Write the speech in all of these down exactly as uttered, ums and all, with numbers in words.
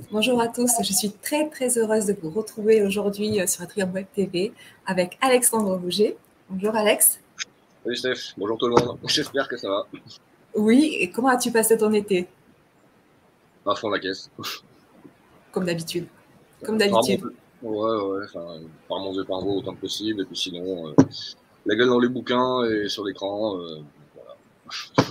Bonjour à tous, je suis très très heureuse de vous retrouver aujourd'hui sur Atrium Web T V avec Alexandre Rouget. Bonjour Alex. Salut Steph, bonjour tout le monde, j'espère que ça va. Oui, et comment as-tu passé ton été? À fond la caisse. Comme d'habitude. Comme d'habitude. Ouais, ouais, enfin, par mon jeu par mots autant que possible, et puis sinon, euh, la gueule dans les bouquins et sur l'écran, euh, voilà.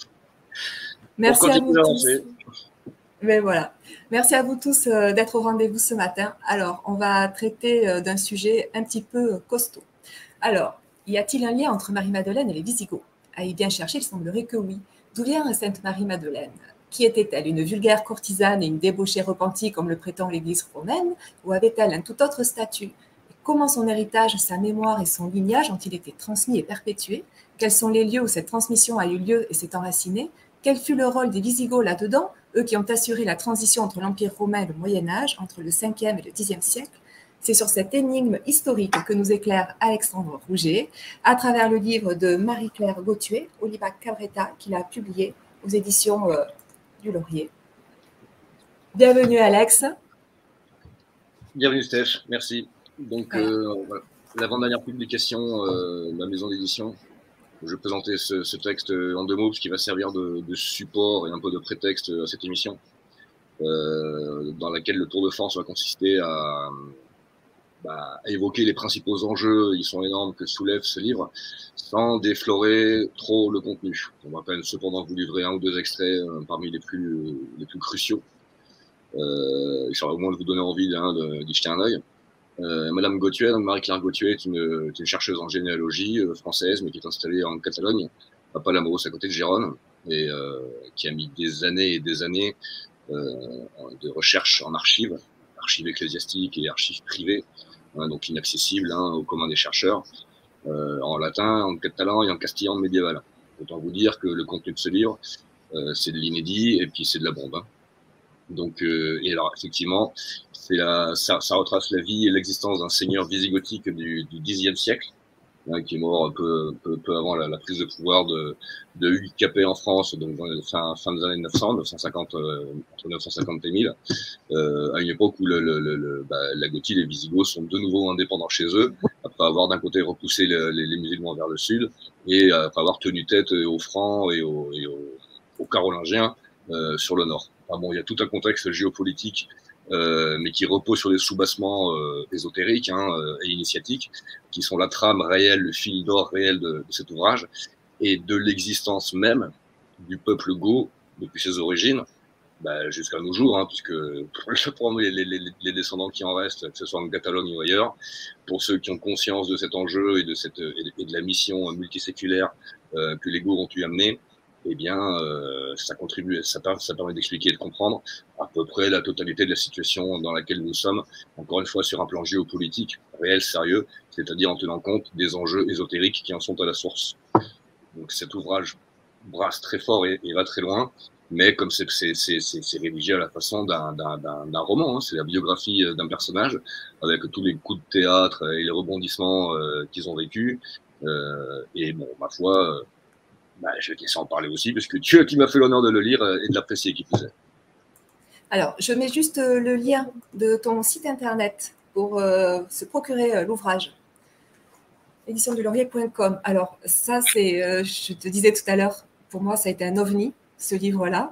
Merci à vous tous. Mais voilà. Merci à vous tous euh, d'être au rendez-vous ce matin. Alors, on va traiter euh, d'un sujet un petit peu costaud. Alors, y a-t-il un lien entre Marie-Madeleine et les Visigoths? À y bien chercher, il semblerait que oui. D'où vient Sainte Marie-Madeleine? Qui était-elle? Une vulgaire courtisane et une débauchée repentie comme le prétend l'Église romaine? Ou avait-elle un tout autre statut? Comment son héritage, sa mémoire et son lignage ont-ils été transmis et perpétués? Quels sont les lieux où cette transmission a eu lieu et s'est enracinée? Quel fut le rôle des Visigoths là-dedans, eux qui ont assuré la transition entre l'Empire romain et le Moyen-Âge, entre le cinquième et le dixième siècle? C'est sur cette énigme historique que nous éclaire Alexandre Rouget, à travers le livre de Marie-Claire Gauthier, Oliba Cabretta, qu'il a publié aux éditions euh, du Laurier. Bienvenue Alex. Bienvenue Steph, merci. Donc, voilà. euh, voilà. L'avant-dernière publication euh, de la maison d'édition. Je vais présenter ce, ce texte en deux mots, parce qu'il va servir de, de support et un peu de prétexte à cette émission, euh, dans laquelle le tour de force va consister à, bah, à évoquer les principaux enjeux, ils sont énormes, que soulève ce livre, sans déflorer trop le contenu. On va quand même cependant vous livrer un ou deux extraits euh, parmi les plus, euh, les plus cruciaux, euh, ça va au moins de vous donner envie hein, d'y jeter un œil. Euh, Madame Gauthier, donc Marie-Claire Gauthier, est une, est une chercheuse en généalogie euh, française, mais qui est installée en Catalogne, à Palamós, à côté de Gérone, et euh, qui a mis des années et des années euh, de recherche en archives, archives ecclésiastiques et archives privées, hein, donc inaccessibles hein, au commun des chercheurs, euh, en latin, en catalan et en castillan médiéval. Autant vous dire que le contenu de ce livre, euh, c'est de l'inédit et puis c'est de la bombe. Hein. Donc, euh, et alors effectivement, c'est la, ça, ça retrace la vie et l'existence d'un seigneur visigothique du, du dixième siècle, hein, qui est mort un peu, peu, peu avant la, la prise de pouvoir de, de Hugues Capet en France, donc dans les fin, fin des années neuf cents, neuf cent cinquante, euh, entre neuf cent cinquante et mille, euh, à une époque où le, le, le, bah, la Gothie, les Visigoths sont de nouveau indépendants chez eux, après avoir d'un côté repoussé le, les, les musulmans vers le sud, et après avoir tenu tête aux Francs et aux, et aux, aux Carolingiens euh, sur le nord. Enfin bon, il y a tout un contexte géopolitique, euh, mais qui repose sur des soubassements euh, ésotériques hein, euh, et initiatiques, qui sont la trame réelle, le fil d'or réel de, de cet ouvrage, et de l'existence même du peuple Go depuis ses origines, bah, jusqu'à nos jours, hein, puisque pour les, les, les descendants qui en restent, que ce soit en Catalogne ou ailleurs, pour ceux qui ont conscience de cet enjeu et de, cette, et de la mission multiséculaire euh, que les Go ont pu amener, eh bien, euh, ça contribue, ça, ça permet d'expliquer et de comprendre à peu près la totalité de la situation dans laquelle nous sommes, encore une fois sur un plan géopolitique, réel, sérieux, c'est-à-dire en tenant compte des enjeux ésotériques qui en sont à la source. Donc cet ouvrage brasse très fort et, et va très loin, mais comme c'est rédigé à la façon d'un roman, hein, c'est la biographie d'un personnage, avec tous les coups de théâtre et les rebondissements euh, qu'ils ont vécus, euh, et bon, ma foi... Euh, bah, je vais te laisser en parler aussi, parce que tu, tu m'as fait l'honneur de le lire et de l'apprécier, qui plus est. Alors, je mets juste le lien de ton site internet pour euh, se procurer euh, l'ouvrage. édition du laurier point com. Alors, ça, c'est, euh, je te disais tout à l'heure, pour moi, ça a été un ovni, ce livre-là.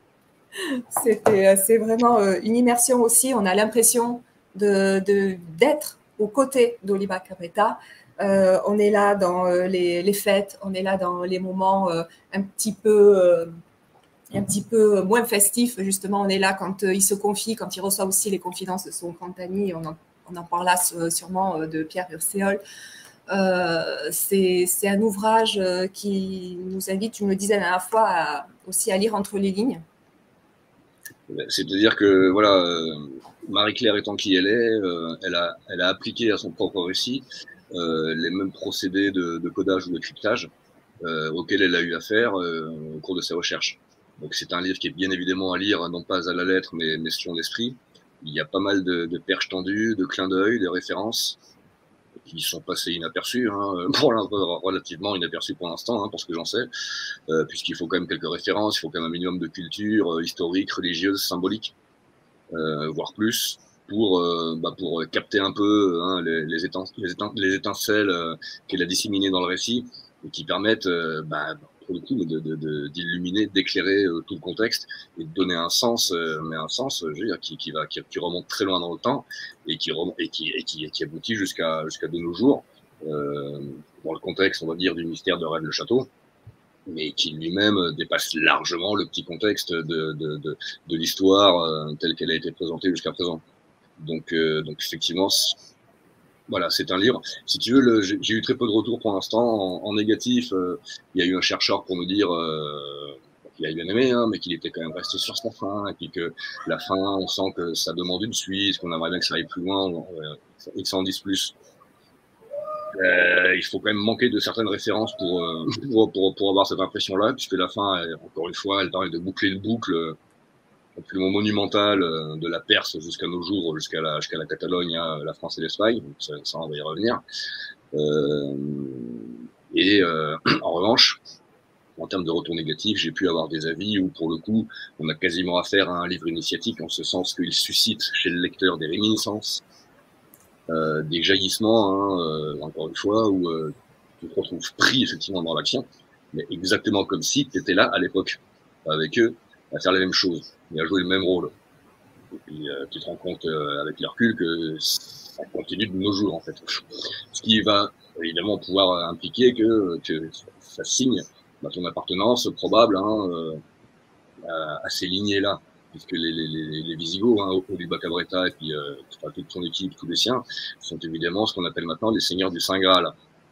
C'est vraiment euh, une immersion aussi. On a l'impression d'être de, de, aux côtés d'Oliba Cabretta. Euh, on est là dans euh, les, les fêtes, on est là dans les moments euh, un petit peu euh, un petit peu moins festifs. Justement, on est là quand euh, il se confie, quand il reçoit aussi les confidences de son grand ami. On en, on en parle là sûrement euh, de Pierre Urséol. Euh, c'est un ouvrage euh, qui nous invite, tu me le disais la dernière fois, à, aussi à lire entre les lignes. C'est-à-dire que voilà, euh, Marie-Claire étant qui elle est, euh, elle, a, elle a appliqué à son propre récit euh, les mêmes procédés de, de codage ou de cryptage euh, auxquels elle a eu affaire euh, au cours de ses recherches. Donc c'est un livre qui est bien évidemment à lire, non pas à la lettre, mais, mais selon l'esprit. Il y a pas mal de, de perches tendues, de clins d'œil, de références qui sont passés inaperçus, hein, pour relativement inaperçus pour l'instant, hein, pour ce que j'en sais, euh, puisqu'il faut quand même quelques références, il faut quand même un minimum de culture euh, historique, religieuse, symbolique. euh, voire plus, pour, euh, bah, pour capter un peu hein, les, les, étin les, étin les étincelles euh, qu'elle a disséminées dans le récit et qui permettent, euh, bah, pour le coup, d'illuminer, de, de, de, d'éclairer euh, tout le contexte et de donner un sens, euh, mais un sens, je veux dire, qui, qui, va, qui, qui remonte très loin dans le temps et qui, remonte, et qui, et qui, qui aboutit jusqu'à jusqu'à de nos jours, euh, dans le contexte, on va dire, du mystère de Rennes-le-Château, mais qui lui-même dépasse largement le petit contexte de, de, de, de l'histoire euh, telle qu'elle a été présentée jusqu'à présent. Donc, euh, donc effectivement, voilà, c'est un livre. Si tu veux, j'ai eu très peu de retours pour l'instant en, en négatif. Euh, il y a eu un chercheur pour me dire euh, qu'il avait bien aimé, hein, mais qu'il était quand même resté sur sa fin, et puis que la fin, on sent que ça demande une suite, qu'on aimerait bien que ça aille plus loin euh, et que ça en dise plus. Euh, il faut quand même manquer de certaines références pour, euh, pour, pour, pour avoir cette impression-là, puisque la fin, elle, encore une fois, elle permet de boucler le boucle euh, absolument monumental euh, de la Perse jusqu'à nos jours, jusqu'à la, jusqu'à la Catalogne, hein, la France et l'Espagne. Ça, ça, on va y revenir. Euh, et euh, en revanche, en termes de retour négatif, j'ai pu avoir des avis où, pour le coup, on a quasiment affaire à un livre initiatique, en ce sens qu'il suscite chez le lecteur des réminiscences, euh, des jaillissements, hein, euh, encore une fois, où euh, tu te retrouves pris effectivement dans l'action, mais exactement comme si tu étais là à l'époque, avec eux, à faire les mêmes choses, et à jouer le même rôle. Et puis euh, tu te rends compte euh, avec le recul que ça continue de nos jours, en fait. Ce qui va évidemment pouvoir impliquer que, que ça signe bah, ton appartenance probable hein, euh, à, à ces lignées-là. Puisque les, les, les, les Visigoths, hein, Oliba Cabretta et puis euh, toute son équipe, tous les siens, sont évidemment ce qu'on appelle maintenant les seigneurs du Saint Graal.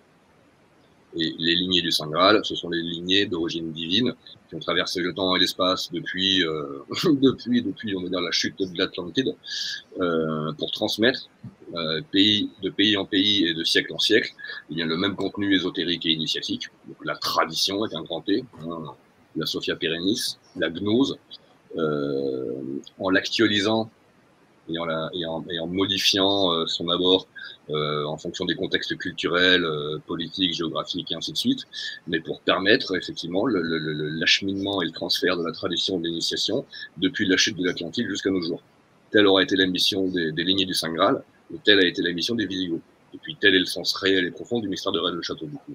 Et les lignées du Saint Graal, ce sont les lignées d'origine divine qui ont traversé le temps et l'espace depuis, euh, depuis, depuis, on va dire, la chute de l'Atlantide, euh, pour transmettre euh, pays, de pays en pays et de siècle en siècle, il y a le même contenu ésotérique et initiatique. Donc la tradition est un grand T, hein, la Sophia Perennis, la gnose, euh, en l'actualisant et en, la, et en, et en modifiant euh, son abord euh, en fonction des contextes culturels, euh, politiques, géographiques et ainsi de suite, mais pour permettre effectivement l'acheminement et le transfert de la tradition de l'initiation depuis la chute de l'Atlantide jusqu'à nos jours. Telle aura été la mission des, des lignées du Saint Graal, et telle a été la mission des Visigoths. Et puis tel est le sens réel et profond du mystère de Rennes-le-Château, du coup.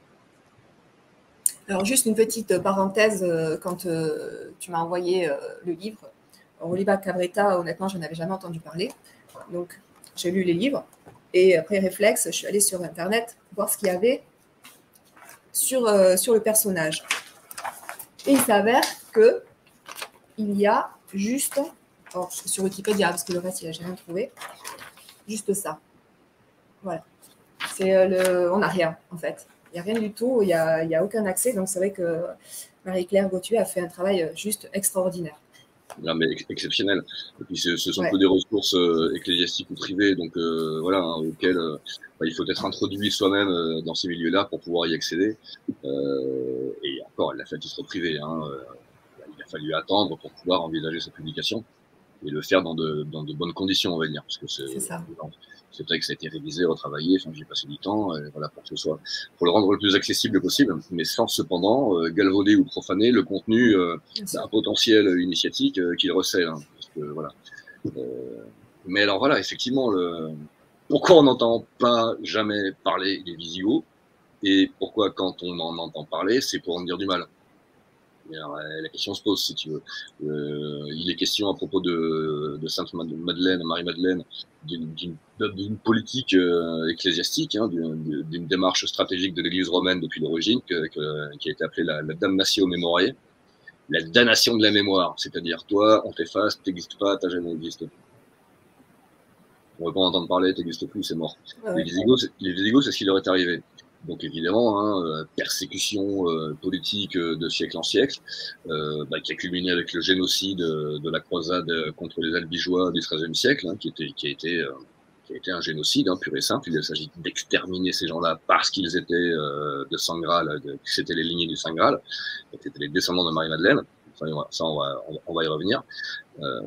Alors, juste une petite parenthèse, quand euh, tu m'as envoyé euh, le livre, Oliba Cabretta, honnêtement, je n'avais jamais entendu parler. Donc, j'ai lu les livres et après réflexe, je suis allée sur Internet voir ce qu'il y avait sur, euh, sur le personnage. Et il s'avère que il y a juste, alors, sur Wikipédia, parce que le reste, il j'ai rien trouvé, juste ça. Voilà. C'est euh, le, on n'a rien, en fait. Il n'y a rien du tout, il n'y a, il y a aucun accès. Donc, c'est vrai que Marie-Claire Gauthier a fait un travail juste extraordinaire. Là, mais ex exceptionnel. Et puis, ce sont ouais. que des ressources euh, ecclésiastiques ou privées, donc euh, voilà, hein, auxquelles euh, bah, il faut être introduit soi-même euh, dans ces milieux-là pour pouvoir y accéder. Euh, et encore, elle l'a fait à titre privé. Hein, euh, il a fallu attendre pour pouvoir envisager sa publication et le faire dans de, dans de bonnes conditions, on va dire, parce que c'est ça. Ce texte a été révisé, retravaillé, enfin, j'ai passé du temps, euh, voilà, pour que ce soit, pour le rendre le plus accessible possible, mais sans cependant euh, galvauder ou profaner le contenu euh, d'un potentiel initiatique euh, qu'il recèle. Hein, parce que, voilà. Euh, mais alors voilà, effectivement, le... pourquoi on n'entend pas jamais parler des Visigoths et pourquoi quand on en entend parler, c'est pour en dire du mal. Alors, la question se pose, si tu veux. Euh, il est question à propos de, de Sainte Madeleine, Marie-Madeleine, d'une politique euh, ecclésiastique, hein, d'une démarche stratégique de l'Église romaine depuis l'origine, que, que, qui a été appelée la, la damnatio memoriae, la damnation de la mémoire. C'est-à-dire, toi, on t'efface, t'existes pas, t'as jamais existé. On ne veut pas entendre parler, t'existes plus, c'est mort. Ouais. Les Visigoths, c'est ce qui leur est arrivé. Donc évidemment, hein, persécution euh, politique de siècle en siècle, euh, bah, qui a culminé avec le génocide de la croisade contre les Albigeois du treizième siècle, hein, qui, était, qui, a été, euh, qui a été un génocide hein, pur et simple. Il s'agit d'exterminer ces gens-là parce qu'ils étaient euh, de Saint Graal, de, c'était les lignées du Saint Graal, c'était les descendants de Marie-Madeleine. Ça, ça on, va, on va y revenir. Euh,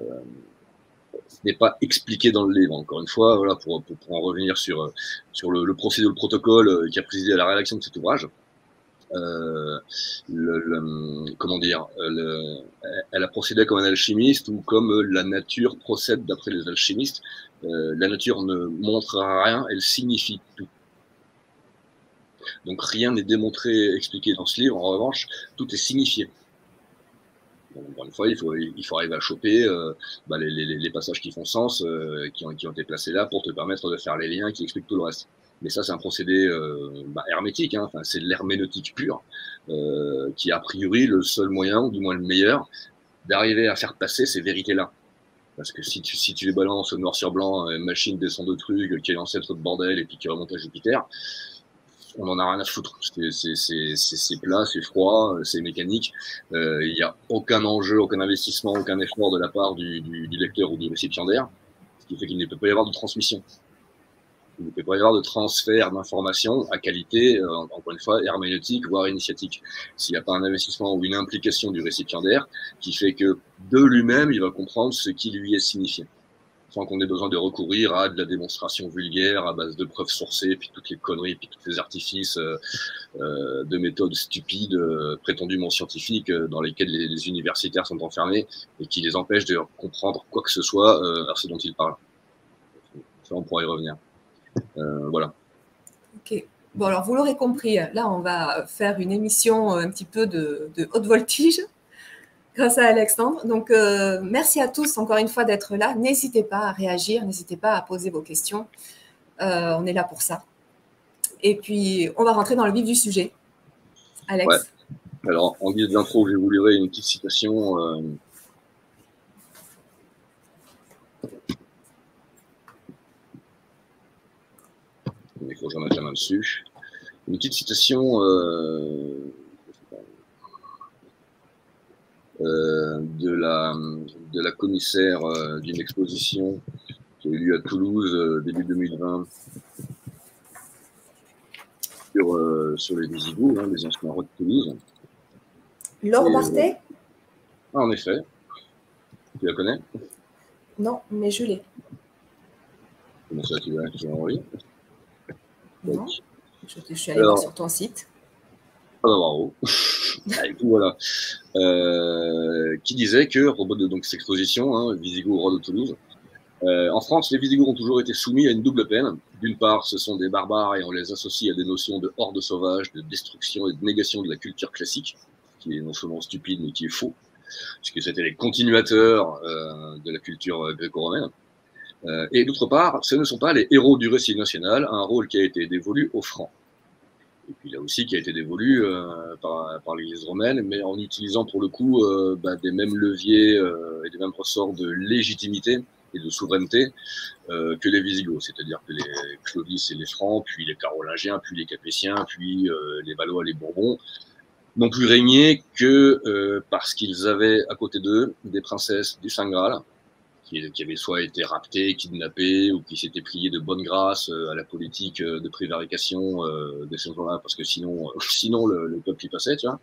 Ce n'est pas expliqué dans le livre, encore une fois, voilà, pour, pour, pour en revenir sur, sur le, le procédé ou le protocole qui a présidé à la rédaction de cet ouvrage. euh, le, le, comment dire, le, elle a procédé comme un alchimiste ou comme la nature procède d'après les alchimistes. Euh, la nature ne montre rien, elle signifie tout. Donc rien n'est démontré, expliqué dans ce livre. En revanche, tout est signifié. Donc, encore une fois, il faut, il faut arriver à choper euh, bah, les, les, les passages qui font sens, euh, qui, ont, qui ont été placés là pour te permettre de faire les liens qui expliquent tout le reste. Mais ça, c'est un procédé euh, bah, hermétique, hein, enfin, c'est de l'herméneutique pure, euh, qui est a priori le seul moyen, ou du moins le meilleur, d'arriver à faire passer ces vérités-là. Parce que si tu, si tu les balances noir sur blanc, une machine descend de trucs, qui est l'ancêtre de bordel et puis qui remonte à Jupiter, on en a rien à foutre. C'est plat, c'est froid, c'est mécanique. Il euh, n'y a aucun enjeu, aucun investissement, aucun effort de la part du, du, du lecteur ou du récipiendaire, ce qui fait qu'il ne peut pas y avoir de transmission. Il ne peut pas y avoir de transfert d'informations à qualité, euh, encore une fois, herméneutique, voire initiatique. S'il n'y a pas un investissement ou une implication du récipiendaire qui fait que de lui-même, il va comprendre ce qui lui est signifié, sans qu'on ait besoin de recourir à de la démonstration vulgaire à base de preuves sourcées, puis toutes les conneries, puis tous les artifices euh, euh, de méthodes stupides, euh, prétendument scientifiques, euh, dans lesquelles les, les universitaires sont enfermés et qui les empêchent de comprendre quoi que ce soit euh, à ce dont ils parlent. Ça, on pourra y revenir. Euh, voilà. Ok. Bon, alors, vous l'aurez compris, là, on va faire une émission un petit peu de, de haute voltige grâce à Alexandre. Donc, euh, merci à tous encore une fois d'être là. N'hésitez pas à réagir, n'hésitez pas à poser vos questions. Euh, on est là pour ça. Et puis, on va rentrer dans le vif du sujet. Alex. Ouais. Alors, en guise d'intro, je vais vous lire une petite citation. Euh... Il faut que j'en mette la main dessus. Une petite citation euh... Euh, de, la, de la commissaire euh, d'une exposition qui a eu lieu à Toulouse euh, début deux mille vingt sur, euh, sur les Visigoths, hein, les anciens rois de Toulouse. Laure Barthé euh... Ah, en effet. Tu la connais? Non, mais je l'ai. Comment ça, tu l'as envoyé? Non, je, je suis allée Alors, voir sur ton site. Ah bah bravo. Et puis voilà. Euh, qui disait que, au bout de donc, cette exposition, hein, Visigoths au roi de Toulouse, euh, en France, les Visigoths ont toujours été soumis à une double peine. D'une part, ce sont des barbares et on les associe à des notions de horde sauvage, de destruction et de négation de la culture classique, qui est non seulement stupide, mais qui est faux, puisque c'était les continuateurs euh, de la culture gréco-romaine. Euh, et d'autre part, ce ne sont pas les héros du récit national, un rôle qui a été dévolu aux Francs. Et puis là aussi qui a été dévolu euh, par, par l'Église romaine, mais en utilisant pour le coup euh, bah, des mêmes leviers euh, et des mêmes ressorts de légitimité et de souveraineté euh, que les Visigoths, c'est-à-dire que les Clovis et les Francs, puis les Carolingiens, puis les Capétiens, puis euh, les Valois, les Bourbons, n'ont plus régné que euh, parce qu'ils avaient à côté d'eux des princesses du Saint Graal, qui avaient soit été raptés, kidnappés, ou qui s'étaient pliés de bonne grâce à la politique de prévarication de ces gens-là, parce que sinon, sinon le, le peuple y passait, tu vois.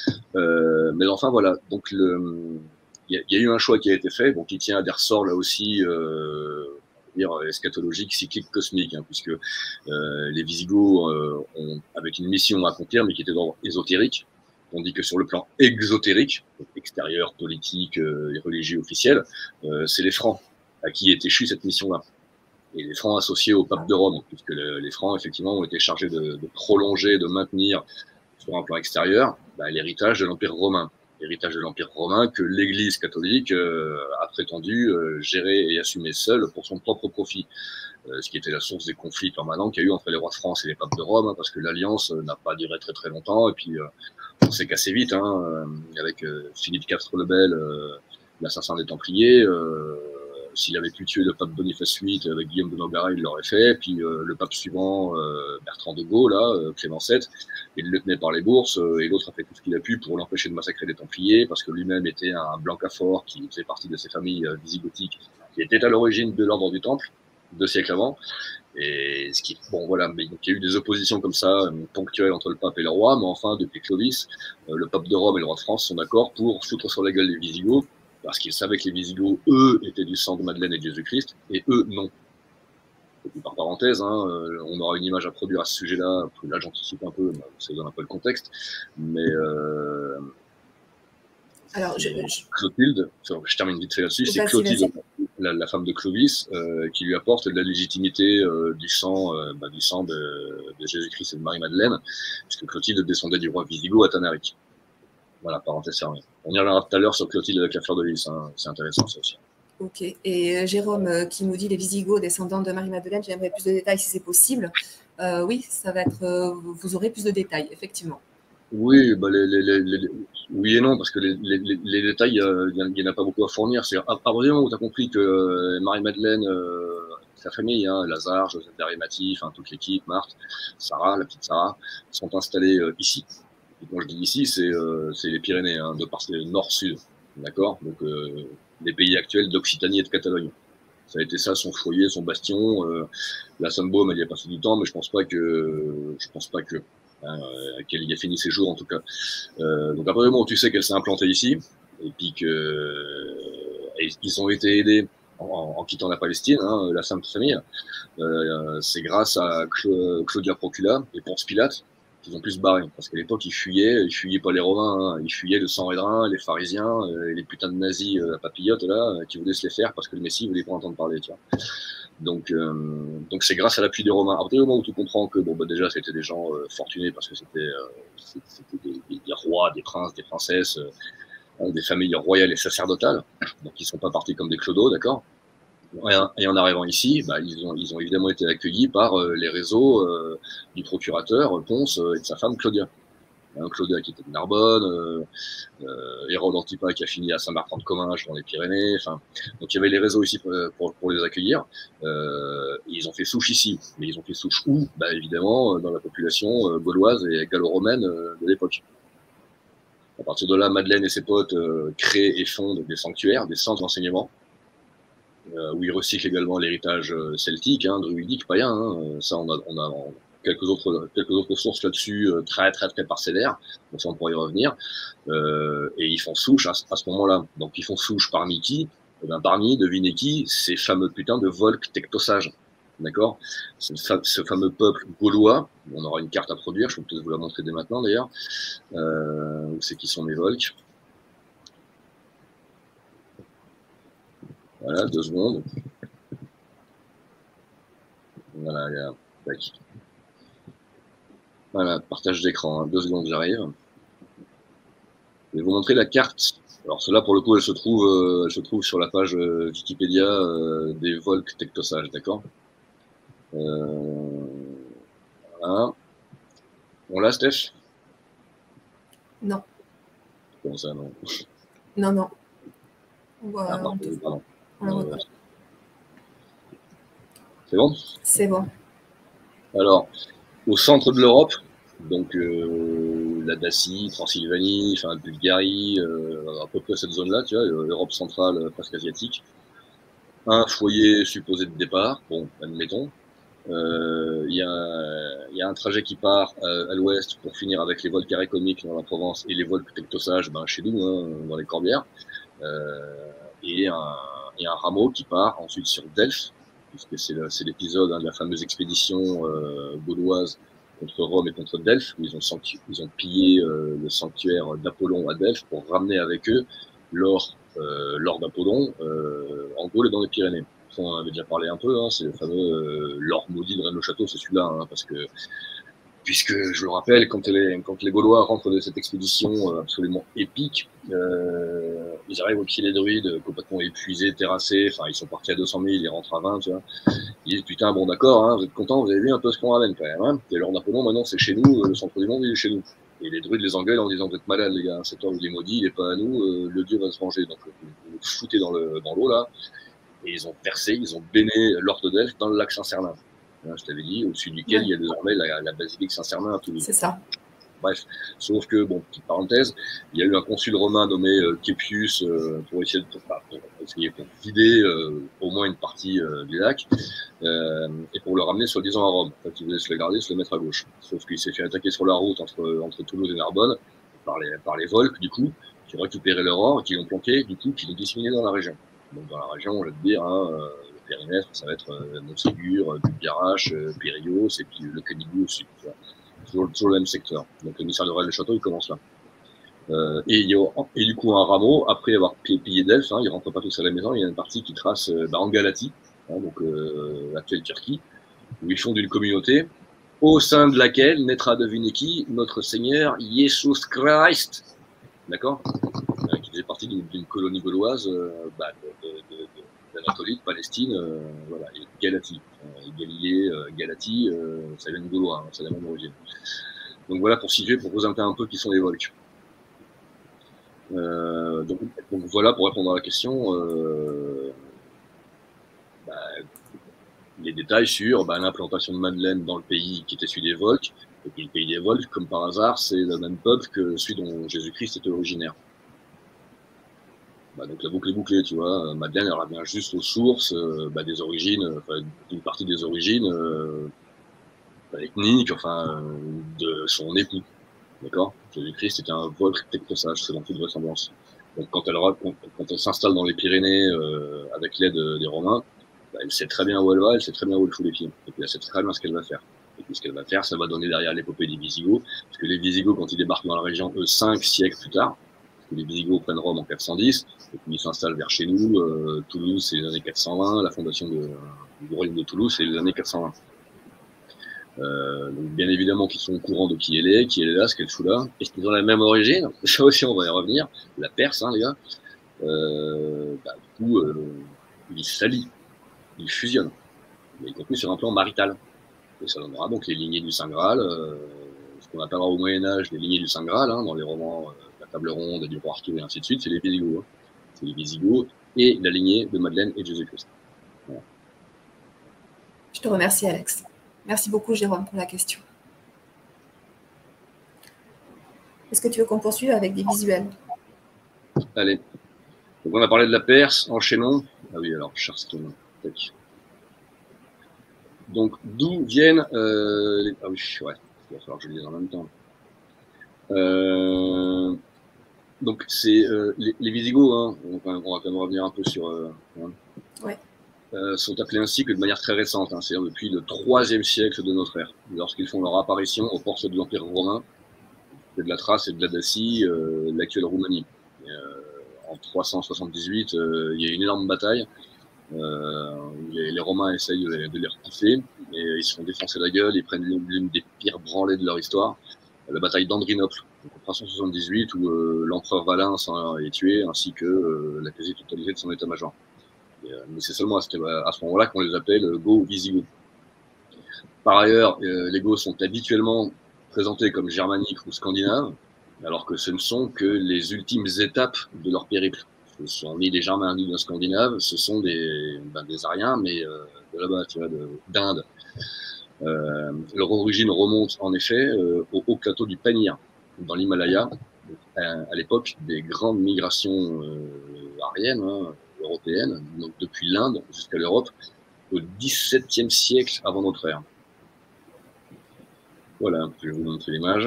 Euh, mais enfin, voilà. Donc, il y, y a eu un choix qui a été fait, bon, qui tient à des ressorts, là aussi, euh, dire eschatologiques, cycliques, cosmiques, hein, puisque euh, les Visigoths euh, ont, avec une mission à accomplir, mais qui était d'ordre ésotérique. On dit que sur le plan exotérique, extérieur, politique euh, et religieux officiel, euh, c'est les Francs à qui est échue cette mission-là. Et les Francs associés au pape de Rome, puisque le, les Francs, effectivement, ont été chargés de, de prolonger, de maintenir sur un plan extérieur bah, l'héritage de l'Empire romain. L'héritage de l'Empire romain que l'Église catholique euh, a prétendu euh, gérer et assumer seule pour son propre profit. Euh, ce qui était la source des conflits permanents qu'il y a eu entre les rois de France et les papes de Rome, hein, parce que l'alliance euh, n'a pas duré très très longtemps, et puis euh, on s'est cassé vite, hein, euh, avec euh, Philippe quatre le Bel, euh, l'assassin des Templiers. Euh, S'il avait pu tuer le pape Boniface huit avec Guillaume de Nogaret, il l'aurait fait. Puis euh, le pape suivant, euh, Bertrand de Gaulle, là, euh, Clément sept, il le tenait par les bourses, euh, et l'autre a fait tout ce qu'il a pu pour l'empêcher de massacrer les Templiers, parce que lui-même était un Blancafort qui faisait partie de ces familles euh, visigothiques, qui étaient à l'origine de l'ordre du Temple, deux siècles avant. Et ce qui, bon voilà, mais donc, il y a eu des oppositions comme ça, ponctuelles entre le pape et le roi, mais enfin, depuis Clovis, euh, le pape de Rome et le roi de France sont d'accord pour foutre sur la gueule les Visigoths, parce qu'ils savaient que les Visigoths, eux, étaient du sang de Madeleine et de Jésus-Christ, et eux, non. Et puis par parenthèse, hein, euh, on aura une image à produire à ce sujet-là. Là, j'anticipe un peu, bah, ça donne un peu le contexte. Mais euh, Alors, je, je... Clotilde, je termine vite fait là-dessus, c'est Clotilde, la, la femme de Clovis, euh, qui lui apporte de la légitimité euh, du sang, euh, bah, du sang de, de Jésus-Christ et de Marie-Madeleine, puisque Clotilde descendait du roi Visigoth à Tanaric. Voilà, parenthèse fermée. On y reviendra tout à l'heure sur Clotilde avec la fleur de lys, hein. C'est intéressant ça aussi. Ok. Et euh, Jérôme euh, qui nous dit les Visigoths descendants de Marie-Madeleine, j'aimerais plus de détails si c'est possible. Euh, oui, ça va être. Euh, vous aurez plus de détails, effectivement. Oui, bah les, les, les, les, oui et non, parce que les, les, les détails, il n'y en a pas beaucoup à fournir. C'est à partir du moment où tu as compris que Marie-Madeleine, euh, sa famille, hein, Lazare, Joseph d'Arimathie, enfin toute l'équipe, Marthe, Sarah, la petite Sarah, sont installés euh, ici. Et quand je dis ici, c'est euh, les Pyrénées, hein, de par le nord-sud, d'accord. Donc euh, les pays actuels d'Occitanie et de Catalogne. Ça a été ça son foyer, son bastion. Euh, la Sunbaum, elle y a passé du temps, mais je pense pas que, je pense pas que. Hein, qu'elle y a fini ses jours en tout cas. Euh, donc après bon, tu sais qu'elle s'est implantée ici et puis que et ils ont été aidés en, en quittant la Palestine, hein, la Sainte Famille. Euh, c'est grâce à Cla Claudia Procula et Ponce Pilate qu'ils ont pu se barrer parce qu'à l'époque ils fuyaient, ils fuyaient pas les Romains, hein, ils fuyaient le sang rédrin, les pharisiens, euh, et les putains de nazis euh, à papillotes là qui voulaient se les faire parce que le Messie voulait pas entendre parler, tu vois. Donc, euh, donc c'est grâce à l'appui des Romains. À partir du moment où tu comprends que, bon, bah déjà, c'était des gens euh, fortunés parce que c'était euh, des, des, des rois, des princes, des princesses, euh, des familles royales et sacerdotales. Donc, ils sont pas partis comme des clodos, d'accord. Et en arrivant ici, bah, ils, ont, ils ont évidemment été accueillis par euh, les réseaux euh, du procurateur Ponce euh, et de sa femme Claudia. Hein, Claudia qui était de Narbonne, euh, euh, Hérode Antipas qui a fini à Saint-Bertrand-de-Comminges dans les Pyrénées. Enfin, donc il y avait les réseaux ici pour, pour, pour les accueillir. Euh, ils ont fait souche ici, mais ils ont fait souche où? Bah évidemment dans la population euh, gauloise et gallo-romaine euh, de l'époque. À partir de là, Madeleine et ses potes euh, créent et fondent des sanctuaires, des centres d'enseignement, euh, où ils recyclent également l'héritage celtique, hein, druidique, païen. Hein. Ça, on a, on a on, quelques autres quelques autres sources là-dessus euh, très très très parcellaires, donc ça on pourrait y revenir. Euh, et ils font souche à, à ce moment-là. Donc ils font souche parmi qui? Eh ben, parmi, devinez qui? Ces fameux putains de Volques tectosages. D'accord? Ce fameux peuple gaulois, on aura une carte à produire, je peux peut-être vous la montrer dès maintenant d'ailleurs. Euh, où c'est qui sont mes Volques? Voilà, deux secondes. Voilà, il y a... Tac. Voilà, partage d'écran, hein. Deux secondes, j'arrive. Je vais vous montrer la carte. Alors cela, pour le coup, elle se trouve, euh, elle se trouve sur la page euh, Wikipédia euh, des Volques tectosages, d'accord. euh, Voilà. On l'a, Steph? Non. Comment ça, non? Non, non. On voit, ah, pardon, on pardon. On la voit pas. C'est bon? C'est bon. Alors, au centre de l'Europe, donc euh, la Dacie, Transylvanie, enfin Bulgarie, euh, à peu près cette zone-là, tu vois, l'Europe centrale, presque asiatique. Un foyer supposé de départ, bon, admettons. Il euh, y, y a un trajet qui part euh, à l'ouest pour finir avec les Volques carécomiques dans la Provence et les Volques tectosages ben, chez nous, hein, dans les Corbières. Euh, et, un, et un rameau qui part ensuite sur Delphes, puisque c'est l'épisode hein, de la fameuse expédition euh, gauloise contre Rome et contre Delphes, où ils ont, ils ont pillé euh, le sanctuaire d'Apollon à Delphes pour ramener avec eux l'or euh, l'or d'Apollon euh, en Gaule et dans les Pyrénées. On en avait déjà parlé un peu, hein, c'est le fameux euh, l'or maudit de Rennes-le-Château, c'est celui-là, hein, parce que puisque je le rappelle, quand les, quand les Gaulois rentrent de cette expédition absolument épique, euh, ils arrivent au pied des druides, complètement épuisés, terrassés, enfin ils sont partis à deux cent mille, ils rentrent à vingt, tu vois. Ils disent putain bon d'accord, hein, vous êtes contents, vous avez vu un peu ce qu'on ramène quand même, hein. Et l'or d'Apollon maintenant c'est chez nous, le centre du monde il est chez nous. Et les druides les engueulent en disant vous êtes malades les gars, cet or il est maudit, il est pas à nous, euh, le dieu va se venger, donc vous vous foutez dans le dans l'eau là. Et ils ont percé, ils ont béné l'or de Delphes dans le lac Saint-Cernin. Je t'avais dit, au-dessus duquel ouais. il y a désormais la, la basilique Saint-Cernin à Toulouse. C'est ça. Bref, sauf que, bon, petite parenthèse, il y a eu un consul romain nommé euh, Képius euh, pour essayer de enfin, pour essayer pour vider euh, au moins une partie euh, du lac euh, et pour le ramener soi-disant à Rome. En fait, il voulait se le garder, se le mettre à gauche. Sauf qu'il s'est fait attaquer sur la route entre, entre Toulouse et Narbonne par les, par les Volques, du coup, qui ont récupéré leur or, qui l'ont planqué, du coup, qui l'ont disséminé dans la région. Donc dans la région, on va te dire, hein, euh, périmètre, ça va être euh, Montségur, Bulgarache, euh, Périgueux, et puis le Canigou au sud. Toujours, toujours le même secteur. Donc le ministère de Rennes le Château, il commence là. Euh, et, il y a, et du coup, un rameau, après avoir pillé Delphes, hein, ils rentrent pas tous à la maison, il y a une partie qui trace euh, bah, en Galatie, hein, donc euh, actuelle Turquie, où ils font d'une communauté, au sein de laquelle naîtra, devinez qui, notre Seigneur Jesus Christ, d'accord, euh, qui faisait partie d'une colonie gauloise euh, bah, de, de, de, d'Anatolie, de Palestine, euh, voilà, et Galatie, euh, Galilée, euh, Galatie, euh, ça vient de gaulois, hein, c'est la même origine. Donc voilà pour situer, pour vous un peu qui sont les Volsques. Euh, donc, donc voilà pour répondre à la question. Euh, bah, les détails sur bah, l'implantation de Madeleine dans le pays qui était celui des Volsques. Et puis le pays des Volsques, comme par hasard, c'est le même peuple que celui dont Jésus-Christ était originaire. Bah, donc la boucle est bouclée, tu vois. Madeleine, elle revient juste aux sources euh, bah, des origines, enfin d'une partie des origines euh, bah, ethniques, enfin de son époux. D'accord. Jésus-Christ était un Volsque technosage, c'est dans toute vraisemblance. Donc quand elle, quand, quand elle s'installe dans les Pyrénées euh, avec l'aide des Romains, bah, elle sait très bien où elle va, elle sait très bien où elle fout les pieds. Et puis elle sait très bien ce qu'elle va faire. Et puis ce qu'elle va faire, ça va donner derrière l'épopée des Visigoths, parce que les Visigoths, quand ils débarquent dans la région, eux, cinq siècles plus tard, parce que les Visigoths prennent Rome en quatre cent dix, et puis ils s'installent vers chez nous, euh, Toulouse, c'est les années quatre cent vingt, la fondation de, du royaume de Toulouse, c'est les années quatre cent vingt. Euh, donc bien évidemment qu'ils sont au courant de qui elle est, qui elle est là, ce qu'elle fout là. Est-ce qu'ils ont la même origine? Ça aussi, on va y revenir. La Perse, hein, les gars. Euh, bah, du coup, euh, ils s'allient, ils fusionnent, y compris sur un plan marital. Et ça donnera donc les lignées du Saint Graal, euh, ce qu'on appellera au Moyen-Âge les lignées du Saint Graal, hein, dans les romans euh, La Table Ronde, du Roi Arthur et ainsi de suite, c'est les Visigoths. Hein. C'est les Visigoths et la lignée de Madeleine et de Jésus-Christ. Voilà. Je te remercie, Alex. Merci beaucoup, Jérôme, pour la question. Est-ce que tu veux qu'on poursuive avec des visuels? Allez. Donc on a parlé de la Perse, enchaînons. Ah oui, alors, Charleston. Donc, d'où viennent euh, les... Ah oui, ouais, il va falloir que je le dise en même temps. Euh... Donc, c'est euh, les, les Visigoths, hein, on, on va quand même revenir un peu sur... Euh, hein, ouais. euh, sont appelés ainsi que de manière très récente, hein, c'est-à-dire depuis le troisième siècle de notre ère, lorsqu'ils font leur apparition aux portes de l'Empire romain, de la Thrace et de la Dacie, euh, l'actuelle Roumanie. Et, euh, en trois cent soixante-dix-huit, euh, il y a une énorme bataille. Euh, les, les Romains essayent de, de les repousser, et ils se font défoncer la gueule, ils prennent l'une des pires branlées de leur histoire, la bataille d'Andrinople, en trois cent soixante-dix-huit, où euh, l'empereur Valens hein, est tué, ainsi que euh, la quasi-totalité de son état-major. Euh, mais c'est seulement à ce, à ce moment-là qu'on les appelle euh, Goths-Visigoths. Par ailleurs, euh, les Goths sont habituellement présentés comme germaniques ou scandinaves, alors que ce ne sont que les ultimes étapes de leur périple. Ce sont ni des Germains ni des Scandinaves, ce sont des, ben, des Ariens, mais euh, de là-bas, tu vois, d'Inde. Euh, leur origine remonte en effet euh, au haut plateau du Pamir, dans l'Himalaya, à, à l'époque des grandes migrations euh, ariennes, hein, européennes, donc depuis l'Inde jusqu'à l'Europe, au dix-septième siècle avant notre ère. Voilà, je vais vous montrer l'image.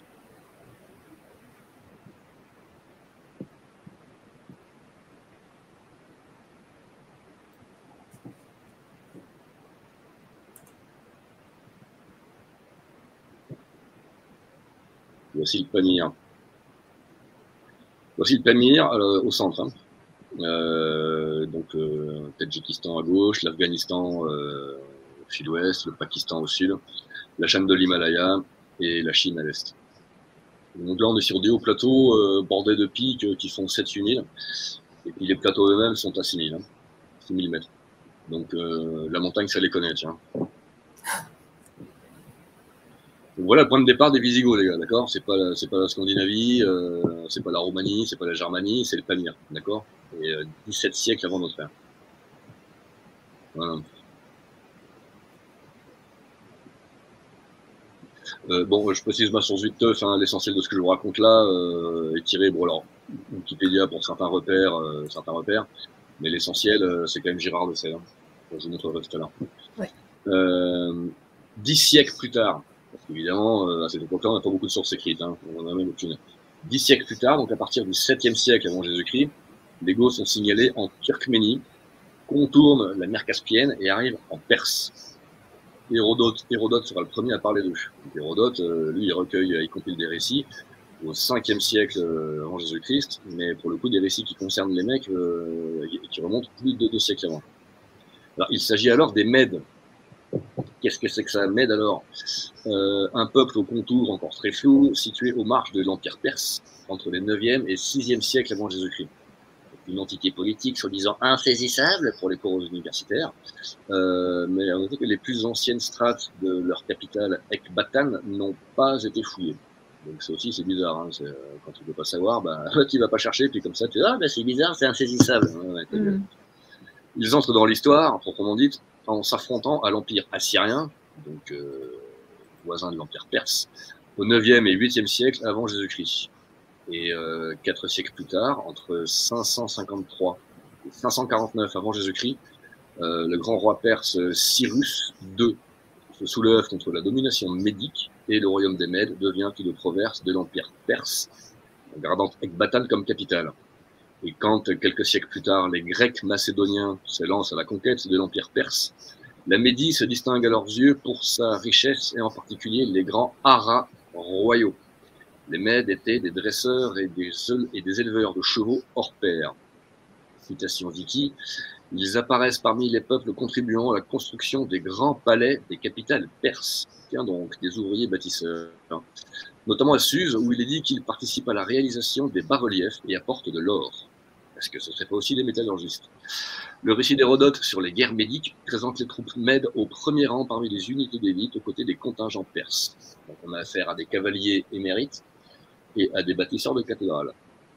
Voici le Pamir. Voici le Pamir euh, au centre. Hein. Euh, donc, euh, Tadjikistan à gauche, l'Afghanistan euh, au sud-ouest, le Pakistan au sud, la chaîne de l'Himalaya et la Chine à l'est. Donc là, on est sur des hauts plateaux euh, bordés de pics euh, qui font sept à huit mille. Et puis les plateaux eux-mêmes sont à six mille, hein, six mille mètres. Donc euh, la montagne, ça les connaît, tiens. Donc voilà le point de départ des Visigoths, les gars, d'accord? C'est pas, c'est pas la Scandinavie, euh, c'est pas la Roumanie, c'est pas la Germanie, c'est le Pamir, d'accord? Et euh, dix-sept siècles avant notre ère. Voilà. Euh, bon, je précise ma source vite teuf, hein, l'essentiel de ce que je vous raconte là euh, est tiré, bon alors, Wikipédia pour certains repères, euh, certains repères, mais l'essentiel, euh, c'est quand même Girard de Selle. Hein. Je vous montrerai tout à l'heure. Ouais. Euh, dix siècles plus tard, parce qu'évidemment, euh, à cette époque-là, on n'a pas beaucoup de sources écrites, hein, on n'en a même aucune. Dix siècles plus tard, donc à partir du septième siècle avant Jésus-Christ, les Goths sont signalés en Turkménie, contournent la mer Caspienne et arrivent en Perse. Hérodote, Hérodote sera le premier à parler d'eux. Hérodote, euh, lui, il recueille, il compile des récits au cinquième siècle euh, avant Jésus-Christ, mais pour le coup, des récits qui concernent les mecs euh, qui remontent plus de deux siècles avant. Alors, il s'agit alors des Mèdes. Qu'est-ce que c'est que ça, Mèdes alors? euh, Un peuple au contour encore très flou, situé aux marges de l'Empire perse, entre les neuvième et sixième siècle avant Jésus-Christ. Une entité politique soi-disant insaisissable pour les cours universitaires, euh, mais on note que les plus anciennes strates de leur capitale Ecbatane n'ont pas été fouillées. Donc ça aussi c'est bizarre, hein, euh, quand tu ne veux pas savoir, bah, tu ne vas pas chercher, puis comme ça tu dis ah bah, c'est bizarre, c'est insaisissable. Ouais, mmh. Ils entrent dans l'histoire, proprement dite, en s'affrontant à l'Empire assyrien, donc euh, voisin de l'Empire perse, au neuvième et huitième siècle avant Jésus-Christ. Et euh, quatre siècles plus tard, entre cinq cent cinquante-trois et cinq cent quarante-neuf avant Jésus-Christ, euh, le grand roi perse Cyrus deux se soulève contre la domination médique et le royaume des Mèdes devient tout de proverse de l'empire perse, gardant Ecbatane comme capitale. Et quand, quelques siècles plus tard, les Grecs macédoniens se lancent à la conquête de l'empire perse, la Médie se distingue à leurs yeux pour sa richesse et en particulier les grands haras royaux. Les Mèdes étaient des dresseurs et des, et des éleveurs de chevaux hors pair. Citation Vicky, ils apparaissent parmi les peuples contribuant à la construction des grands palais des capitales perses. Tiens donc, des ouvriers bâtisseurs. Notamment à Suse, où il est dit qu'ils participent à la réalisation des bas-reliefs et apportent de l'or. Est-ce que ce ne serait pas aussi des métallurgistes? Le récit d'Hérodote sur les guerres médiques présente les troupes mèdes au premier rang parmi les unités d'élite aux côtés des contingents perses. Donc on a affaire à des cavaliers émérites et à des bâtisseurs de cathédrales.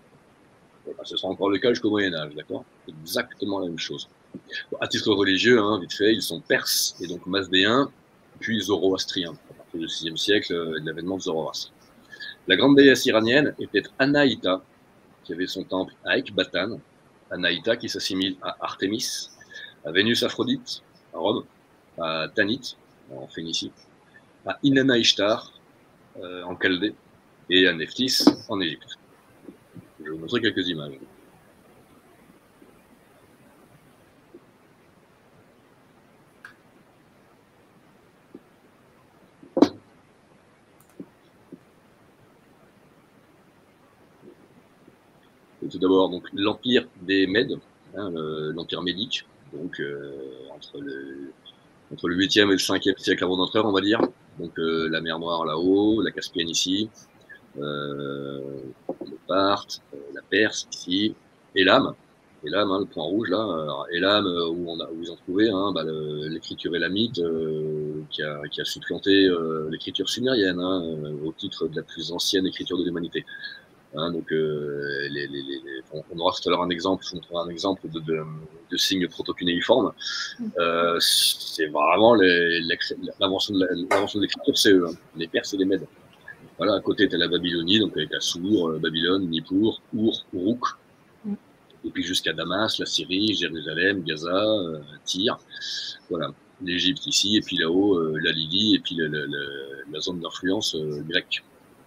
Bon, ben, ce sera encore le cas jusqu'au Moyen-Âge, d'accord? Exactement la même chose. Bon, à titre religieux, hein, vite fait, ils sont perses et donc masdéens, puis zoroastriens, à partir du sixième siècle et de l'avènement de Zoroastre. La grande déesse iranienne était Anaïta, qui avait son temple à Ecbatane, Anaïta qui s'assimile à Artémis, à Vénus Aphrodite, à Rome, à Tanit, en Phénicie, à Inanna Ishtar, euh, en Chaldée, et à Nephthys, en Égypte. Je vais vous montrer quelques images. Et tout d'abord, donc l'empire des Mèdes, hein, l'empire médique, donc euh, entre le entre le huitième et le cinquième siècle avant notre ère, on va dire. Donc euh, la mer Noire là-haut, la Caspienne ici, euh, le Parthe, euh, la Perse ici, Élam, Élam, hein, le point rouge là, Élam euh, où, on a, où ils ont trouvé hein, bah, l'écriture élamite euh, qui, a, qui a supplanté euh, l'écriture sumérienne hein, au titre de la plus ancienne écriture de l'humanité. Hein, donc, euh, les, les, les, on, on aura tout à l'heure un exemple, je vous montrerai un exemple de, de, de signes protocunéiformes. Euh, c'est vraiment l'invention de l'écriture, c'est eux, hein, les Perses et les Mèdes. Voilà, à côté, tu as la Babylonie, donc avec Assur, euh, Babylone, Nippur, Our, Uruk, mm. et puis jusqu'à Damas, la Syrie, Jérusalem, Gaza, euh, Tyr. Voilà, l'Égypte ici, et puis là-haut, euh, la Libye, et puis la, la, la, la zone d'influence euh, grecque.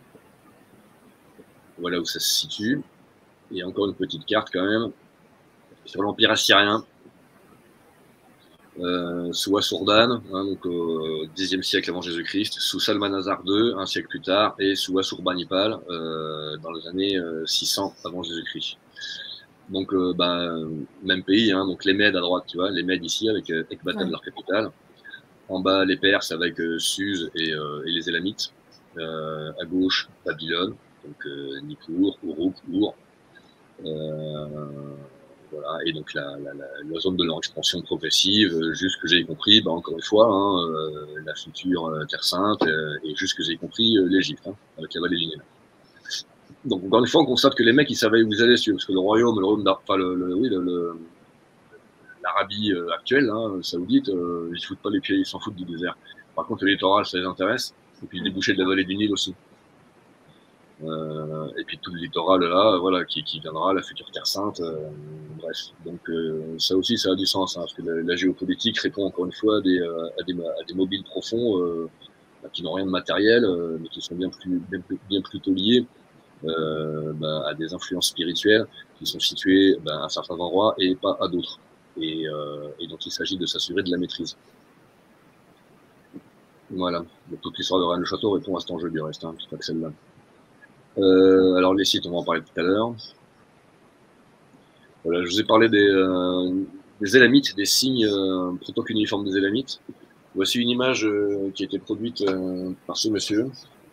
Voilà où ça se situe. Et encore une petite carte quand même sur l'Empire assyrien, euh, sous Assurdan, hein, donc au dixième siècle avant Jésus-Christ, sous Salmanasar deux, un siècle plus tard, et sous Assurbanipal euh, dans les années euh, six cents avant Jésus-Christ. Donc, euh, ben, même pays, hein, donc les Mèdes à droite, tu vois, les Mèdes ici avec euh, Ecbatane, ouais. leur capitale. En bas, les Perses avec euh, Suse et, euh, et les Élamites. Euh, à gauche, Babylone. Donc euh, Nippur, Uruk, Ur, euh, voilà, et donc la, la, la, la zone de leur expansion progressive, euh, juste que j'ai compris, bah, encore une fois, hein, euh, la future euh, Terre Sainte, euh, et juste que j'ai compris euh, l'Égypte, hein, avec la vallée du Nil. Donc encore une fois, on constate que les mecs, ils savaient où ils allaient, parce que le royaume, le royaume enfin, le, le, oui, le, le, l'Arabie euh, actuelle, hein, saoudite, euh, ils se foutent pas les pieds, ils s'en foutent du désert. Par contre, le littoral, ça les intéresse, et puis le débouché de la vallée du Nil aussi. Euh, et puis tout le littoral là, voilà, qui, qui viendra, la future Terre Sainte, euh, bref. Donc euh, ça aussi, ça a du sens, hein, parce que la, la géopolitique répond encore une fois à des, euh, à des, à des mobiles profonds euh, qui n'ont rien de matériel, euh, mais qui sont bien plus, bien, bien plutôt liés euh, bah, à des influences spirituelles qui sont situées bah, à certains endroits et pas à d'autres. et, euh, et dont il s'agit de s'assurer de la maîtrise. Voilà. Donc, toute l'histoire de Rennes-le-Château répond à cet enjeu du reste, hein, c'est pas que celle-là. Euh, alors les sites, on va en parler tout à l'heure. Voilà, je vous ai parlé des, euh, des élamites, des signes euh, proto-cuniformes des élamites. Voici une image euh, qui a été produite euh, par ce monsieur.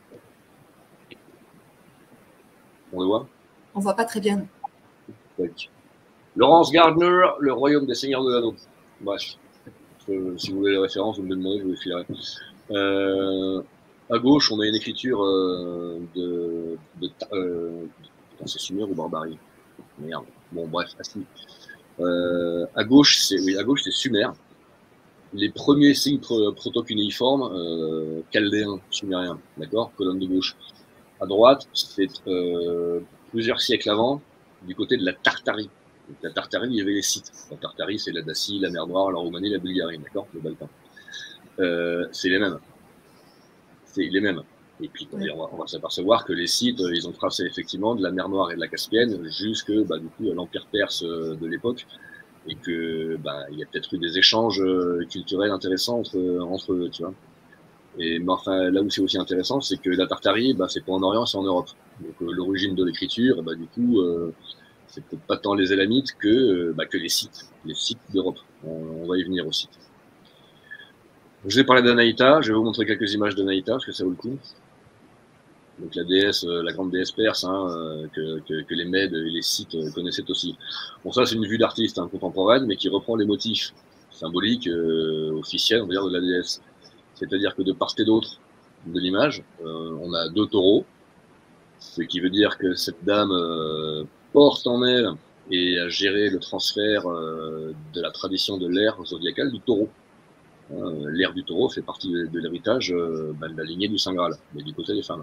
On le voit? On voit pas très bien. Donc, Laurence Gardner, Le Royaume des Seigneurs de l'Anneau. Bref, euh, si vous voulez les références, vous me demandez, je vous les filerai. Euh, à gauche, on a une écriture euh, de... de euh, c'est Sumer ou Barbarie? Merde. Bon, bref, assis. Euh, à gauche, c'est oui, à gauche, c'est Sumer. Les premiers signes pro proto-cunéiformes, euh, chaldéens, sumériens, d'accord, colonne de gauche. À droite, c'est euh, plusieurs siècles avant, du côté de la Tartarie. Donc, la Tartarie, il y avait les sites. La Tartarie, c'est la Dacie, la mer Noire, la Roumanie, la Bulgarie, d'accord, le Balkan. Euh, c'est les mêmes. C'est les mêmes. Et puis, oui. on va, on va s'apercevoir que les sites, ils ont tracé effectivement de la mer Noire et de la Caspienne jusque, bah, du coup, à l'Empire perse de l'époque. Et que, bah, il y a peut-être eu des échanges culturels intéressants entre, entre eux, tu vois. Et, mais enfin, là où c'est aussi intéressant, c'est que la Tartarie, bah, c'est pas en Orient, c'est en Europe. Donc, euh, l'origine de l'écriture, bah, du coup, euh, c'est peut-être pas tant les élamites que, euh, bah, que les sites, les sites d'Europe. On, on va y venir aux sites. Je vais parler d'Anaïta, je vais vous montrer quelques images d'Anaïta, parce que ça vaut le coup. Donc la déesse, la grande déesse perse, hein, que, que, que les Mèdes et les Scythes connaissaient aussi. Bon, ça c'est une vue d'artiste hein, contemporaine, mais qui reprend les motifs symboliques, euh, officiels, on va dire, de la déesse. C'est-à-dire que de part et d'autre de l'image, euh, on a deux taureaux, ce qui veut dire que cette dame euh, porte en elle et a géré le transfert euh, de la tradition de l'ère zodiacale du taureau. Euh, l'ère du taureau fait partie de, de l'héritage euh, ben, de la lignée du Saint Graal, mais du côté des femmes.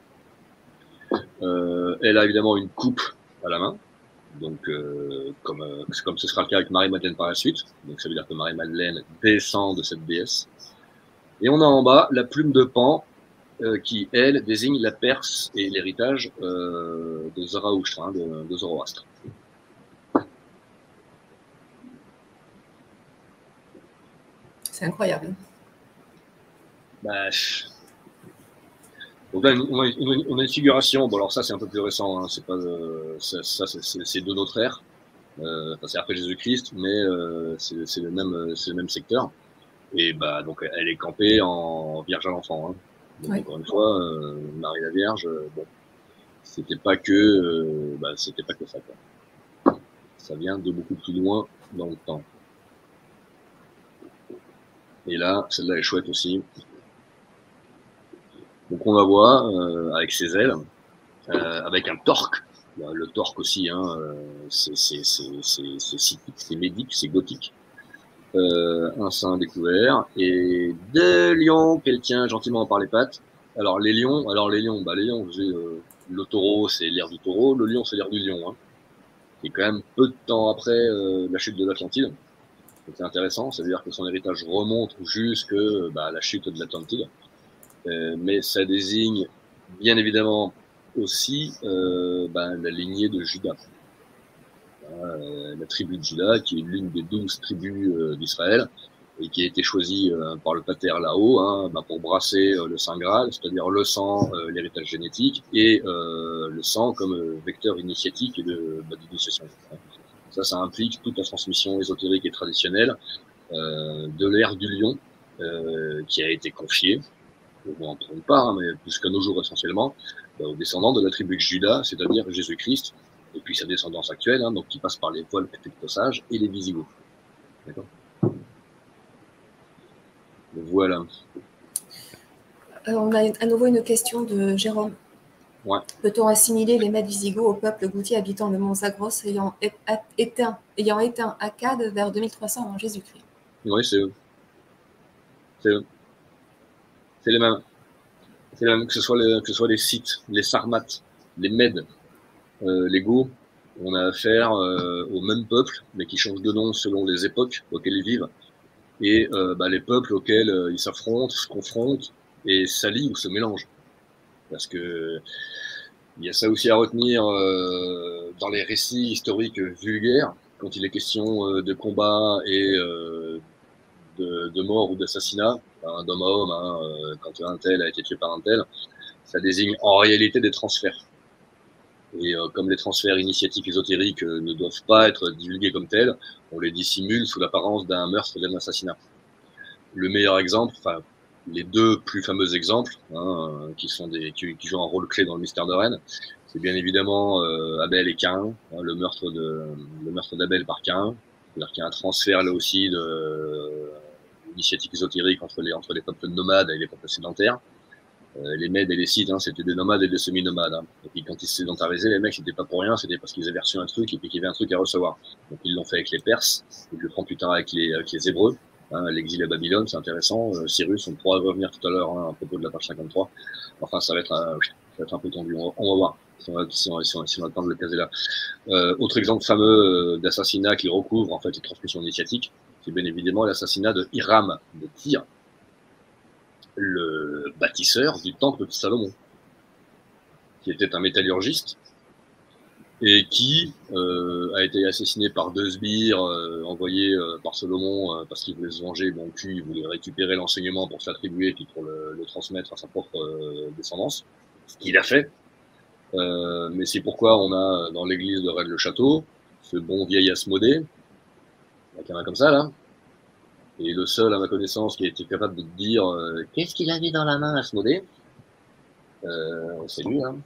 Euh, elle a évidemment une coupe à la main, donc euh, comme, euh, comme ce sera le cas avec Marie-Madeleine par la suite. Donc ça veut dire que Marie-Madeleine descend de cette déesse. Et on a en bas la plume de Pan, euh, qui, elle, désigne la Perse et l'héritage euh, de Zaraoustre, hein, de, de Zoroastre. C'est incroyable. Bah, donc là, on a, une, on a une figuration. Bon, alors ça, c'est un peu plus récent. Hein, c'est pas, euh, ça, ça c'est de notre ère. Euh, enfin, c'est après Jésus-Christ, mais euh, c'est le même, c'est le même secteur. Et bah, donc, elle est campée en Vierge à l'enfant. Hein. Donc, oui. Encore une fois, euh, Marie la Vierge, bon, c'était pas que, euh, bah, c'était pas que ça. Quoi. Ça vient de beaucoup plus loin dans le temps. Et là, celle-là est chouette aussi. Donc on la voit euh, avec ses ailes, euh, avec un torque. Le torque aussi, hein, c'est cyclique, c'est médique, c'est gothique. Euh, un sein découvert et deux lions qu'elle tient gentiment par les pattes. Alors les lions, alors les lions, bah les lions, vous savez, euh, le taureau c'est l'ère du taureau, le lion c'est l'ère du lion. Hein. Et quand même peu de temps après euh, la chute de l'Atlantide. C'est intéressant, ça veut dire que son héritage remonte jusque bah, la chute de l'Atlantide. Euh, mais ça désigne bien évidemment aussi euh, ben, la lignée de Juda, euh, la tribu de Juda qui est l'une des douze tribus euh, d'Israël et qui a été choisie euh, par le pater là-haut hein, ben, pour brasser euh, le Saint Graal, c'est-à-dire le sang, euh, l'héritage génétique et euh, le sang comme euh, vecteur initiatique et de bah, d'initiation. Ça, ça implique toute la transmission ésotérique et traditionnelle euh, de l'ère du lion euh, qui a été confiée. On n'en trouve pas, hein, mais jusqu'à nos jours essentiellement, bah, aux descendants de la tribu de Juda, c'est-à-dire Jésus-Christ, et puis sa descendance actuelle, hein, donc qui passe par les poils Pictosages et les Visigoths. D'accord. Voilà. Euh, on a à nouveau une question de Jérôme. Ouais. Peut-on assimiler les Mèdes Visigoths au peuple gouthier habitant le mont Zagros ayant éteint, ayant éteint Akkad vers deux mille trois cents avant Jésus-Christ? Oui, c'est eux. C'est eux. C'est les mêmes. C'est les mêmes, que ce soit les, que ce soit les Scythes, les Sarmates, les Mèdes, euh, les Goths. On a affaire euh, au même peuple, mais qui changent de nom selon les époques auxquelles ils vivent. Et euh, bah, les peuples auxquels euh, ils s'affrontent, se confrontent et s'allient ou se mélangent. Parce que il y a ça aussi à retenir euh, dans les récits historiques vulgaires. quand il est question euh, de combat et euh, de, de mort ou d'assassinat, hein, d'homme à homme, hein, euh, quand un tel a été tué par un tel, ça désigne en réalité des transferts. Et euh, comme les transferts initiatiques ésotériques euh, ne doivent pas être divulgués comme tels, on les dissimule sous l'apparence d'un meurtre ou d'un assassinat. Le meilleur exemple, enfin, les deux plus fameux exemples, hein, qui, sont des, qui, qui jouent un rôle clé dans le mystère de Rennes, c'est bien évidemment euh, Abel et Caïn, hein, le meurtre de le meurtre d'Abel par Caïn, c'est-à-dire qu'il y a un transfert là aussi de euh, initiatique ésotérique entre les entre les peuples nomades et les peuples sédentaires. Euh, les Mèdes et les Scythes, hein, c'était des nomades et des semi-nomades. Hein. Et puis quand ils se sédentarisaient, les mecs, c'était pas pour rien, c'était parce qu'ils avaient reçu un truc et puis qu'il y avait un truc à recevoir. Donc ils l'ont fait avec les Perses, et je le prends plus tard avec les, avec les Hébreux. Hein, l'exil à Babylone, c'est intéressant. Euh, Cyrus, on pourra revenir tout à l'heure hein, à propos de la page cinquante-trois. Enfin, ça va être, un, ça va être un peu tendu. On va, on va voir si on a, si on a, si on a, si on a le temps de le caser là. Euh, autre exemple fameux euh, d'assassinat qui recouvre en fait les transmissions initiatiques, c'est bien évidemment l'assassinat de Hiram de Tyr, le bâtisseur du temple de Salomon, qui était un métallurgiste et qui euh, a été assassiné par deux sbires euh, envoyés euh, par Salomon euh, parce qu'il voulait se venger. Donc lui, il voulait récupérer l'enseignement pour s'attribuer et puis pour le, le transmettre à sa propre euh, descendance, ce qu'il a fait. Euh, mais c'est pourquoi on a dans l'église de Rennes-le-Château ce bon vieil Asmodée, la caméra comme ça là, et le seul à ma connaissance qui a été capable de dire euh, qu'est-ce qu'il avait dans la main Asmodée, euh, c'est lui, hein.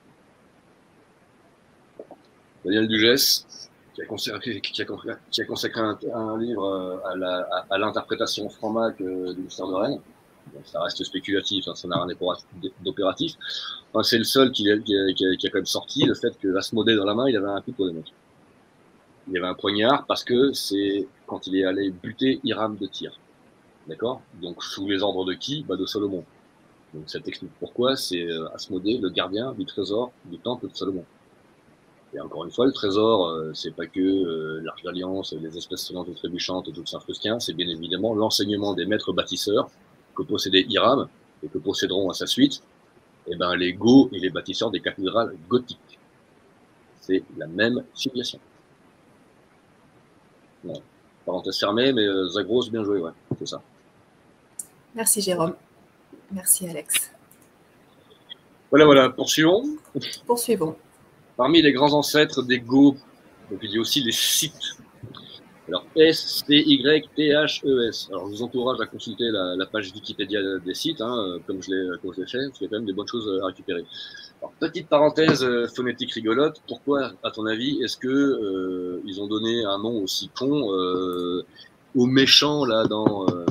Daniel Dugès, qui a consacré, qui a, qui a consacré un, un livre à, la, à, à l'interprétation franc-mac euh, du mystère de Rennes. Donc, ça reste spéculatif, hein, ça n'a rien d'opératif. Enfin, c'est le seul qui a, qui, a, qui, a, qui a quand même sorti le fait que Asmodée dans la main, il avait un coup pour les mecs. Il y avait un poignard parce que c'est quand il est allé buter Hiram de Tyr. D'accord? Donc, sous les ordres de qui? Bah, de Salomon. Donc, ça t'explique pourquoi c'est Asmodée, le gardien du trésor du temple de Salomon. Et encore une fois, le trésor, euh, c'est pas que euh, l'Arche d'Alliance, les espèces sonnantes et trébuchantes et tout le Saint-Frusquin, c'est bien évidemment l'enseignement des maîtres bâtisseurs que possédait Hiram et que posséderont à sa suite eh ben, les Goths et les bâtisseurs des cathédrales gothiques. C'est la même filiation. Bon, parenthèse fermée, mais euh, Zagros, bien joué, ouais, c'est ça. Merci Jérôme. Merci Alex. Voilà, voilà, poursuivons. Poursuivons. Parmi les grands ancêtres des Goths, donc il y a aussi les Scythes. Alors S C Y T H E S. Alors je vous encourage à consulter la, la page Wikipédia des Scythes, hein, comme je l'ai comme je l'ai fait, parce qu'il y a quand même des bonnes choses à récupérer. Alors petite parenthèse euh, phonétique rigolote. Pourquoi, à ton avis, est-ce que euh, ils ont donné un nom aussi con euh, aux méchants là dans euh,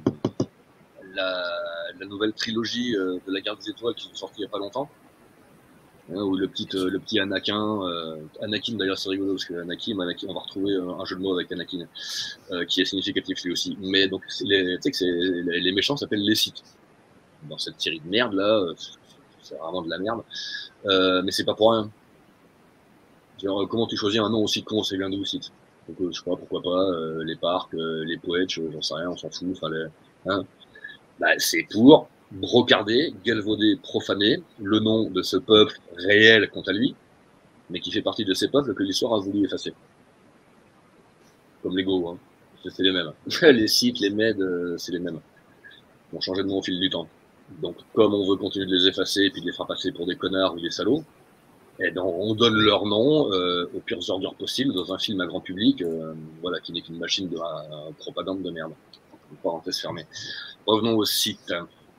la, la nouvelle trilogie euh, de la Guerre des Étoiles qui sont sortis il y a pas longtemps? Hein, ou le petit, euh, le petit Anakin, euh, Anakin d'ailleurs c'est rigolo parce que Anakin, Anakin, on va retrouver un, un jeu de mots avec Anakin euh, qui est significatif lui aussi. Mais donc tu sais que c'est les, les méchants s'appellent les Sith. Dans cette série de merde là, c'est vraiment de la merde. Euh, mais c'est pas pour rien. Genre, comment tu choisis un nom aussi con, c'est bien d'où Sith. Donc euh, je sais pas pourquoi pas euh, les parcs, euh, les poètes, j'en sais rien, on s'en fout. Enfin, les, hein. Bah, c'est pour brocarder, galvauder, profaner le nom de ce peuple réel quant à lui, mais qui fait partie de ces peuples que l'histoire a voulu effacer. Comme les Goths, hein. C'est les mêmes. Les Scythes, les Mèdes, euh, c'est les mêmes. Ils ont changé de nom au fil du temps. Donc, comme on veut continuer de les effacer et puis de les faire passer pour des connards ou des salauds, et donc on donne leur nom euh, aux pires ordures possibles dans un film à grand public, euh, voilà, qui n'est qu'une machine de uh, propagande de merde. Une parenthèse fermée. Revenons aux Scythes.